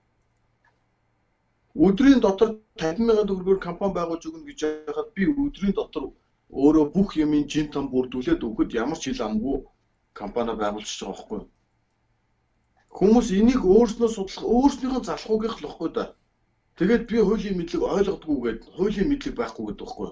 Өдрийн дотор 50,000 төгрөгөөр компани байгуулж өгнө гэж яхад би өдрийн дотор өөрөө бүх юмын жин там бүрдүүлээд өгөхөд ямар ч хил амгүй компани байгуулж байгаа байхгүй. Хүмүүс энийг өөрснөө судлах, өөрснийхөө залхуугийнх л байхгүй да. Тэгээд би хуулийн мэдлэг ойлгодгүйгээд хуулийн мэдлэг байхгүй гэдэг байхгүй.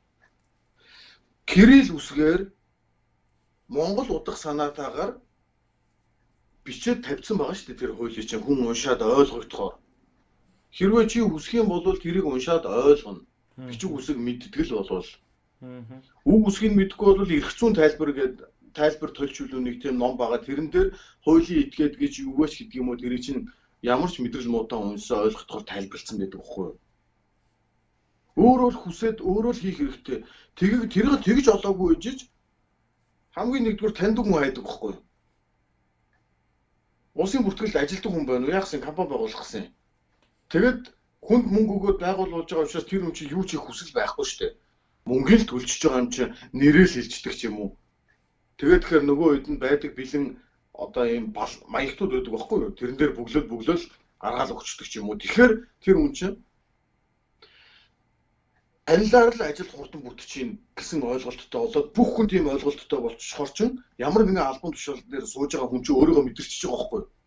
Кирилл үсгээр Монгол удах санаатаагаар бичээд тавьсан байгаа шүү дээ тэр хуулийг чинь хүн уншаад ойлгогдохоор. Хэрвээ чи үсэх юм бол тэрийг уншаад ойлгоно. Бичиг үсэг мэддэг л болвол. Үг үсгийг мэдгүй бол эрх зүйн тайлбар төлчүүлүүнийг тийм ном байгаа. Тэрэн дээр хуулийн этгээд гэж юугаач гэдэг юм уу тэрийг чинь ямар ч мэдрэл муутай уншаа ойлгохоор тайлбарлсан байдаг байхгүй юу? Өөрөө л хүсээд өөрөө л хийх хэрэгтэй. Тэрийг тэгж олоогүй ээжиж хамгийн нэгдүгээр таньдаг хүн хайдаг байхгүй юу? Улсын бүртгэлд ажилладаг хүн байна уу? Яахсан компани байгуулах гэсэн. Тэгэд хүнд мөнгө өгөөд байгуулж байгаа учраас тэр хүн чинь юу ч хийх хүсэл байхгүй шүү дээ. Мөнгөнд төлчихөж байгаа юм чинь нэрэл хилчдэг ч юм уу. Тэгээд тэгэхээр нөгөө хэд нь байдаг бэлэн одоо ийм маягтууд байдаг байхгүй юу? Тэрэн дээр бөглөл гаргаал өгчдөг ч юм уу. Тэгэхээр тэр хүн чинь алилаар л ажил хурдан бүтчихин гэсэн ойлголттой болоод бүх хүн тийм ойлголттой болчихоор чинь ямар нэгэн албан тушаал дээр сууж байгаа хүн чинь өөрийгөө мэдэрчиж байгаа байхгүй юу?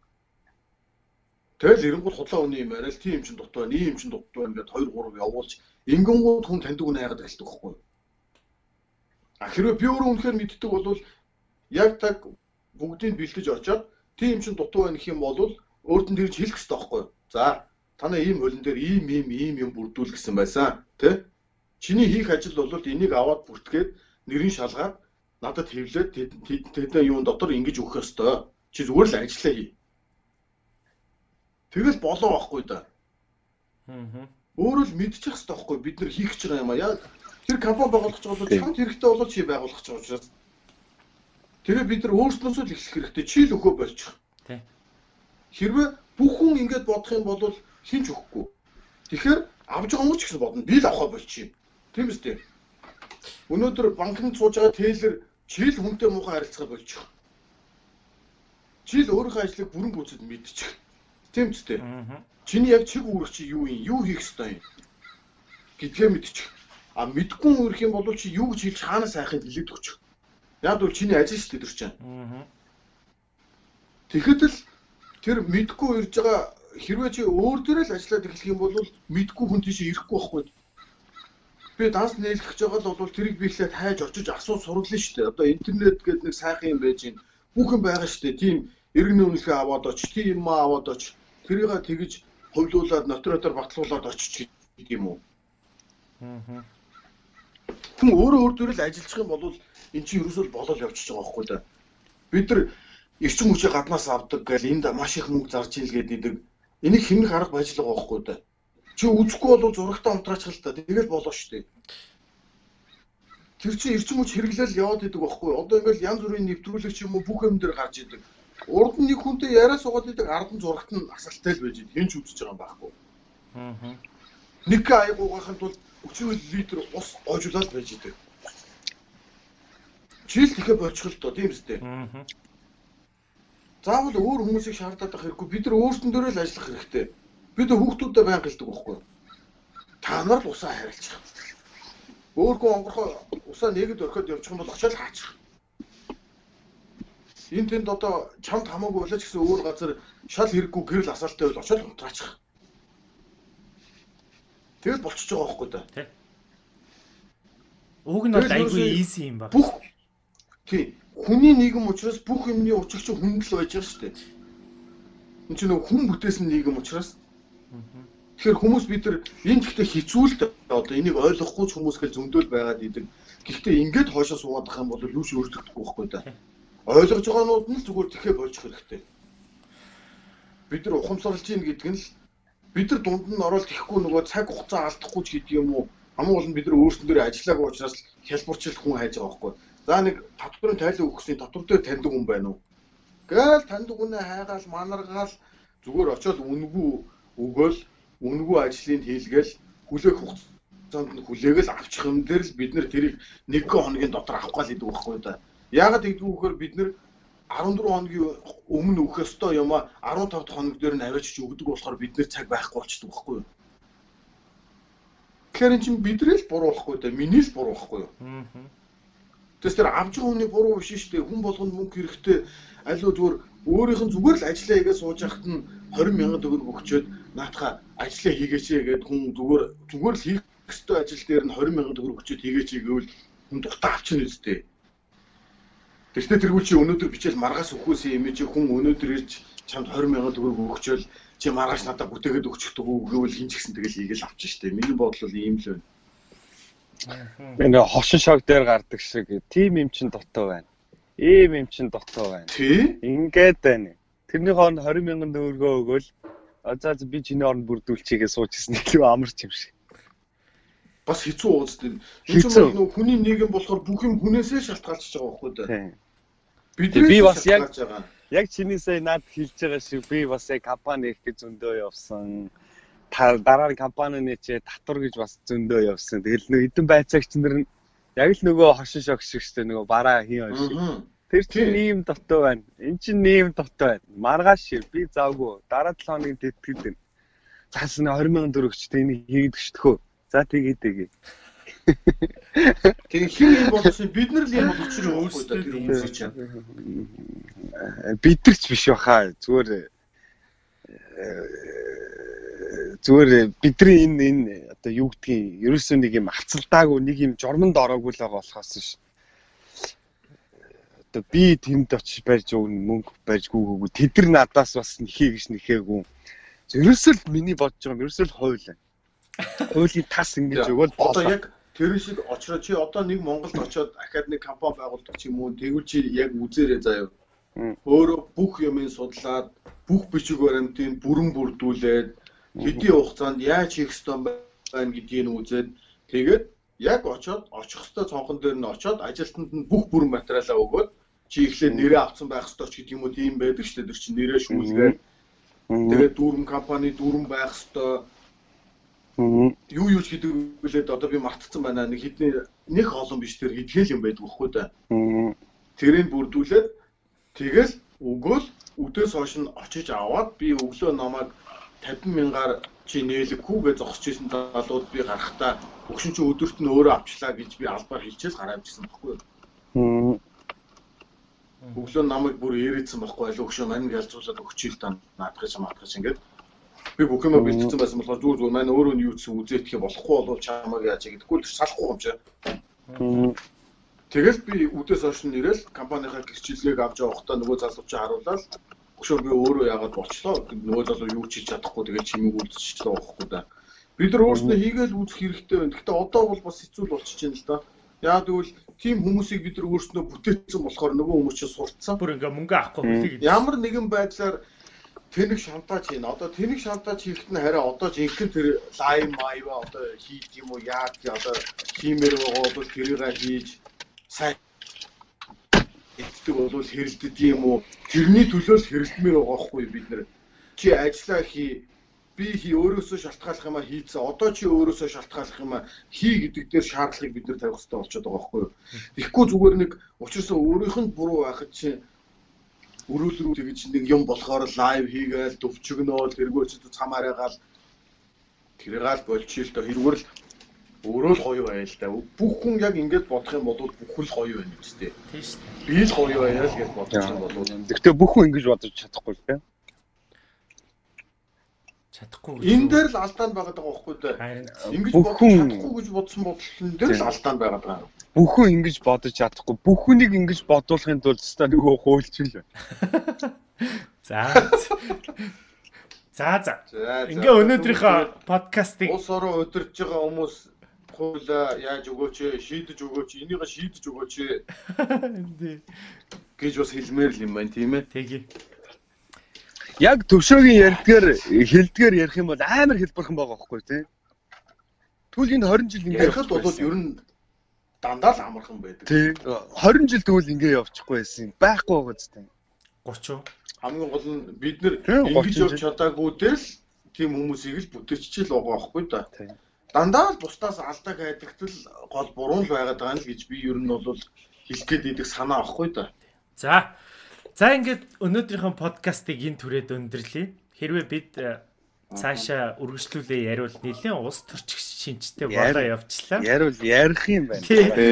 Тэгэл эренгуул худлаа хүний юм арай л тийм юм чин дутуу байна, ийм юм чин дутуу байна гэдээ 2 3 явуулж ингэнгууд хүн таньдаг хүн хайгаад гэлдэг байхгүй юу? А хэрвээ би өөрөө үнэхээр мэддэг бол яг так бүгдийг бэлдэж очоод тийм чин дутуу байна гэх юм бол өөрт нь тэрж хэлэх хэрэгтэй байхгүй юу? За танаа ийм хөлн дээр ийм юм бүрдүүл гэсэн байсан тий? Чиний хийх ажил бол энийг аваад бүртгээд нэрийн шалгаад надад хэвлээд тэдний юун дотор ингэж өгөх ёстой. Чи зүгээр л ажиллаа хий. Тэгэл болоо байхгүй да. Өөрөө л мэдчих хэрэгтэй байхгүй бид нар хийх гэж байгаа юм а. Яг тэр компани байгуулах гэж бол чамд хэрэгтэй болоод чи байгуулах гэж байгаа учраас. Тэгээ бид нар өөрснөөсөө л эхлэх хэрэгтэй. Чи л өгөө болчих. Тий. Хэрвээ бүх хүн ингэж бодох юм бол хинч өгөхгүй. Тэгэхээр авж байгаа юм ч гэсэн бодно. Би л авахаа болчих юм. Тийм үстэй. Өнөөдөр банкнд сууж байгаа тейлэр чи л хүнтэй муухай харилцаа болчих. Чи л өөрийнхөө ажлыг бүрэн гүйцэд мэдчих. Тийм үстэй. Чиний яг чиг үүрэг чи юу юм? Юу хийх ёстой юм? Гэдгээ мэдчих. А мэдгүй үүрэх юм бол чи юу гэж хэлж хаанаас хайхыг хэлээд өгчих. Яг бол чиний ажил шүү дээ тэр чинь. Тэгэхэд л тэр мэдгүй ирж байгаа хэрвээ чи өөр дээрээ л ажиллаад эхлэх юм бол мэдгүй хүн тийш ирэхгүй байхгүй. Би данс нээлгэж байгаа л тэрийг би ихлээр хайж очиж асуу сураглаа шүү дээ. Одоо интернет гэдэг нэг сайхан юм байж гин. Бүх юм байгаа шүү дээ. Тийм иргэний үнэлгээ аваад оч, тийм юм аваад оч. Тэрийг тэгж хувлуулад нотариотоор батлуулаад очиж гэдэг юм уу? Хүн өөр дээрээ л ажиллах юм бол эн чинь ерөөсөө болол явчихж байгаа байхгүй да. Бид нар эрчим хүчээ гаднаас авдаг гэл энд маш их мөнгө зарж ийн л гэдэг. Энийг хэмнэх арга байж л байгаа байхгүй да. Чи үзэхгүй бол зурагтаа унтраачих л та. Тэгэл болоо шүү дээ. Тэр чинь эрчим хүч хэрэглээл яваад идэг байхгүй. Одоо ингээл янз бүрийн нэвтрүүлэгч юм уу бүх юм дээр гарч идэг. Урд нь нэг хүнтэй яриа суугаад идэг ард нь зурагт нь асалтай л байж идэг. Хэн ч үзэж байгаа юм байхгүй. Нэг аяг угаахын тулд 30 литр ус гоожуулаад байж идэг. Чил тэгэхээр болчих л доо тийм үстэй. Заавал өөр хүмүүсийг шаардаад байх хэрэггүй. Бид нар өөрсдөн дөрөө л ажиллах хэрэгтэй. Бид хүүхдүүдэд байнга хэлдэг байхгүй. Та нар л усаа харилцах. Өөргөө онгорхоо усаа нэгэд орхиод явчих юм бол очиод хаачих. Энд тэнд одоо чамд хамаагүй болооч гэсэн өөр газар шал хэрэггүй гэрэл асаалтай бол очиод унтраачих. Тэгэл болчихж байгаа байхгүй да. Уг нь бол айгүй easy юм байна. Бүх тий хүний нийгэм учраас бүх юмны учирч хүн л байж байгаа шүү дээ. Энд чинь хүн бүтээсэн нийгэм учраас. Тэгэхээр хүмүүс бид нар энэ гэхдээ хэцүү л дээ. Одоо энийг ойлгохгүй ч хүмүүс хэл зөндөөл байгаад идэг. Гэхдээ ингээд хоошоо суугаад байгаа юм бол юу ч өөрчлөгдөхгүй байхгүй да. Ойлгож байгаанууд нь л зүгээр тэхээ болж хэрэгтэй. Бид нар ухамсарлаж ийн гэдэг нь л бид нар дунд нь ороод ихгүй нөгөө цаг хугацаа алдахгүй ч гэдэг юм уу. Хамгийн гол нь бид нар өөрсдөн дээр ажиллаагүй учраас хялбарчлал хүн хайж байгаа байхгүй. За нэг татврын тайлан өгөхсний татвар дээр таньдаг хүн байна уу? Гээл таньдаг хүнээ хайгаал манаргаал зүгээр очиод үнэгүй өгөөл үнэгүй ажлыг хийлгээл хүлээх хугацаанд нь хүлээгээл авчих юм дээр л бид нэр тэрийг 1 хоногийн дотор авах гал идэг байхгүй да. Яагаад гэдэг вөхөр бид нэр 14 хоногийн өмнө өгөх ёстой юм а 15 хоног дээр нь аваачиж өгдөг болохоор бид нэр цаг байхгүй болчихдог байхгүй юу? Тэгэхээр эн чинь бидний л буруу байхгүй да. Миний л буруу байхгүй юу? Тэс тэр авч байгаа хүний буруу биш шүү дээ. Хүн болгонд мөнгө хэрэгтэй алуу зүгээр өөрийнх нь зүгээр л ажиллаа хийгээ сууж яхад нь 20,000 төгрөг өгчөөд наатаха ажиллаа хийгээч гээд хүн зүгээр л хийх ёстой ажил дээр нь 20,000 төгрөг өгчөөд хийгээч гэвэл хүн дуртай авчихна үстэй. Тэгвэл тэргүүл чи өнөөдөр бичээл маргаас өгөхөөс юм чи хүн өнөөдөр ирж чамд 20,000 төгрөг өгчөөл чи маргааш надад бүтээгээд өгчихдөг үү гэвэл хин ч гэсэн тэгэл хийгээл авчих штеп. Миний бодол бол ийм л байна. Энэ хошин шог дээр гардаг шиг тим юм чин дотоо байна. Ийм юм чин дотоо байна. Тий? Ингээд байна. Тэрний хооронд 20,000 төгрөгөө өгөөл за би чиний оронд бүрдүүлчихээ суужсэн илүү амарч юм шиг. Бас хэцүү ууцтай. Энэ ч юм уу хүний нийгэм болохоор бүх юм хүнээсээ шалтгаалж байгаа байхгүй да. Би бас яг чиний сая над хэлж байгаа шиг би бас яг компани их гэж зөндөө явсан. Дараа нь компанийн ч татвар гэж бас зөндөө явсан. Тэгэл нөгөө хэдэн байцаагч нар нь яг л нөгөө хошин шог шиг штэ нөгөө бараа хийн хоёр шиг. Тэр чинь ийм дотоо байна. Энд чинь ийм дотоо байна. Маргааш би завгүй. Дараа 7 хоногийн тэтгэд байна. Цаас нь 20,000 төгрөгчтэй энийг хийгээд өчтгөө. За тэгээд. Тэгээ хин юм болсон бид нар л юм болчих өөрсдөө тэр хүмүүсийг чинь. Бид нар ч биш баха. Зүгээр бидний энэ одоо юу гэдгийг ерөөсөө нэг юм алцалдаагүй нэг юм жормонд ороогүй л байгаа болохоос ш. Одоо би тэнд очиж барьж өгнө мөнгө барьжгүй тэд нар надаас бас нэхээ гэж нэхээгүй. Ерөөсөө л миний бодож байгаа юм ерөөсөө л хууль. Хуулийн тас ингэж өгөөл одоо яг тэр шиг очроо чи одоо нэг Монголд очиод ахаад нэг компани байгуулдаг ч юм уу тэгвэл чи яг үзээрэй заяа. Өөрөө бүх юмыг судлаад бүх бичиг баримтыг бүрэн бүрдүүлээд хэдийн хугацаанд яаж хийх ёстой байна гэдгийг нь үзээд тэгээд яг очиод очих ёстой цонхон дээр нь очиод ажилтнанд нь бүх бүрэн материалаа өгөөд чи ихлээр нэрээ авсан байх ёстой ч гэдэг юм уу тийм байдаг шүү дээ. Тэр чинь нэрээ шүүлгээд тэгээд дүүрэн компани дүүрэн байх ёстой юу ч гэдэг үлээд одоо би мартцсан байна. Нэг хэдний нэг олон биш тэр хэдгээл юм байдаг байхгүй да. Тэрийг бүрдүүлээд тэгэл өгөөл өдөөс хойш нь очиж аваад би өглөө намайг 50,000-аар чи нээлггүй гэж зогсож ирсэн залууд би гарахтаа өгшин чи өдөрт нь өөрөө авчлаа гэж би албаар хэлчихэл гараа авчихсан байхгүй юу. Өглөө намайг бүр ирээдсэн байхгүй аль өгшөө мань ялзуулаад өгчөөл та наадгаж ингээд би бүх юм бэлтгэсэн байсан болохоор зүгээр маань өөрөө нь юу гэсэн үзээтгэх болохгүй болов чамаг яаж гэдэггүй л салахгүй юм чи. Тэгэл би өдөөс хойш нь ирээл компанийнхаа гэрчлэгийг авч явахдаа нөгөө залуу чи харуулаад өгшөө би өөрөө яагаад болчлоо нөгөө залуу юу ч хийж чадахгүй тэгээд чимийг үлдчихлээ байхгүй да. Бид нар өөрснөө хийгээл үзэх хэрэгтэй байна. Гэхдээ одоо бол бас хэцүү болчихж байна л да. Яа тэгвэл тийм хүмүүсийг бид нар өөрснөө бүтээсэн болохоор нөгөө хүмүүс чинь сурцсан. Бүр ингээ мөнгө авахгүй үлээ гэж. Ямар нэгэн байдлаар тэнэг шантаж хийн. Одоо тэнэг шантаж хийхэд нь хараа одоо жинхэнэ тэр лайв майва одоо хийх юм уу яа гэх одоо хиймээр байгаа бол тэрийг хийж сайн эцдэг бол хэрэлдэд юм уу тэрний төлөө л хэрэлдмээр байгаа хгүй бид нэр чи ажиллаа хий би өөрөөсөө шалтгааллах юм а хийцэн одоо чи өөрөөсөө шалтгааллах юм а хий гэдэг дээр шаардлагыг бид нэр тавих хэрэгтэй болчиход байгаа хгүй тэгэхгүй зүгээр нэг учирсаа өөрийнх нь буруу байхад чи өрөөл рүү тэгж нэг юм болохоор лайв хийгээл дөвчгнөөл тэргөөч цамаараагаал тэргээл болчихё л доо хэрвэр л өөрөө л гоё байя л да. Бүх хүн яг ингэж бодох юм бол бүх л гоё байна үстэй. Тийм шүү дээ. Би л гоё байя л гэж бодож юм бол. Гэхдээ бүх хүн ингэж бодож чадахгүй л дээ. Чадахгүй. Энэ дээр л алдаанд байгаад байгаа байхгүй дээ. Ингэж бодож чадахгүй гэж бодсон бодлон дээр л алдаанд байгаад байгаа. Бүхэн ингэж бодож чадахгүй. Бүхнийг ингэж бодуулахын тулд өстой нөгөө хуульчил. За. Ингээ өнөөдрийнхөө подкастыг улс орон удирдах байгаа хүмүүс хуулаа яаж өгөөч, шийдэж өгөөч, энийг шийдэж өгөөч гэж бас хэлмээр л юм байна, тийм ээ. Тэгээ. Яг төвшөөгийн хэлдгээр ярих юм бол амар хэлбэрхэн байгаа байхгүй тий. Тэгвэл энэ 20 жил ингээ ярихад бол ер нь дандаа л амархан байдаг. Тий. 20 жил тэгвэл ингээ явчихгүй байсан. Байхгүй байгаа зү тий. 30. Хамгийн гол нь бид нэр ингэж явж чадаагүйдээ л тийм хүмүүсийг л бүтээчихэл байгаа байхгүй да. Дандаа л бусдаас алдааг хайдагтал гол буруу л байгаад байгаа нь гэж би ер нь бол хэлэх гээд идэх санаа авахгүй да. За ингээд өнөөдрийнхөө подкастыг энэ түрээд өндөрлөе. Хэрвээ бид цаашаа үргэлжлүүлээ яриул нэлээд улс төрчих шинжтэй болоо явчлаа. Яриул ярих юм байна.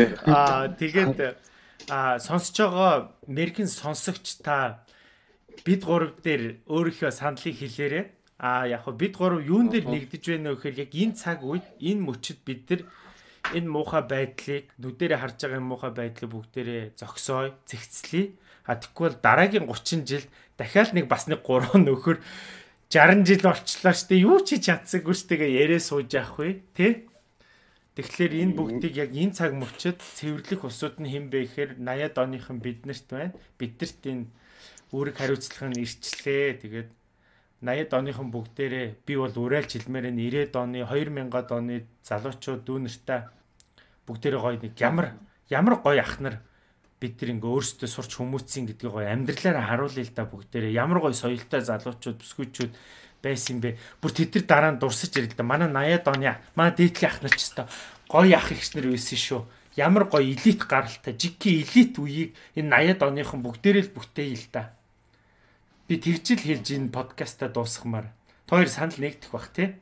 Тэгээд сонсож байгаа Америкийн сонсогч та бид гурав дээр өөрийнхөө саналыг хэлээрэй. Яг хөө бид гурав юун дээр нэгдэж байна вэ гэхээр яг энэ цаг үед энэ мөчид бид нар энэ муухай байдлыг нүдэрээ харж байгаа энэ муухай байдлыг бүгдээрээ зогсоё, зэгцлэе. Тэгэхгүй бол дараагийн 30 жил дахиад нэг бас нэг 3 нөхөр 60 жил болчлоо штэ юу ч чадсаггүй штэ яриа сууж явах вэ тий. Тэгэхээр энэ бүгдийг яг энэ цаг мөчид цэвэрлэх усуд нь хэн бэ гэхээр 80-аад оныхан биднэрт байна. Биднэрт энэ үүрэг хариуцлага нь ирчлээ. Тэгээд 80-ад оныхан бүгдээрээ би бол уриалж хэлмээр нь 90-ад оны 2000-ад оны залуучууд дүүнэртэй бүгдээрээ гоё нэг ямар гоё ах нар бид тэр ингээ өөрсдөө сурч хүмүүцсэн гэдгийг гоё амьдралаараа харуулъя л да бүгдээрээ ямар гоё соёлтой залуучууд бүсгүйчүүд байсан бэ. Бүр тэд нар дараа нь дурсаж ирэл да. Манай 80-ад оны маа дээдлийн ах нар ч гэсэн гоё ах ихс нар байсан шүү. Ямар гоё элит гаралтай жигки элит үеийг энэ 80-ад оныхан бүгдээрээ л бүтээе л да. Би тэгжил хэлж энэ подкаста дуусгамаар. Хоёр санал нэгдэх бах тий.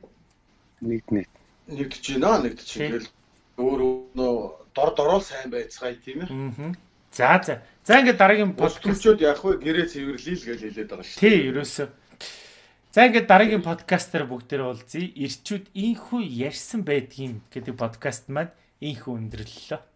Нэгдэж байна. Тэгэл өөрөө дорол сайн байцгаая тийм ээ. За ингээд дараагийн подкастчууд яг вэ гэрээ цэвэрлэе л гэж хэлээд байгаа шүү. Тий, ерөөсөө. За ингээд дараагийн подкастаар бүгдээр уулзъя. Ирчүүд инхүү ярьсан байдгийн гэдэг подкаст маань инхүү өндөрлөлөө.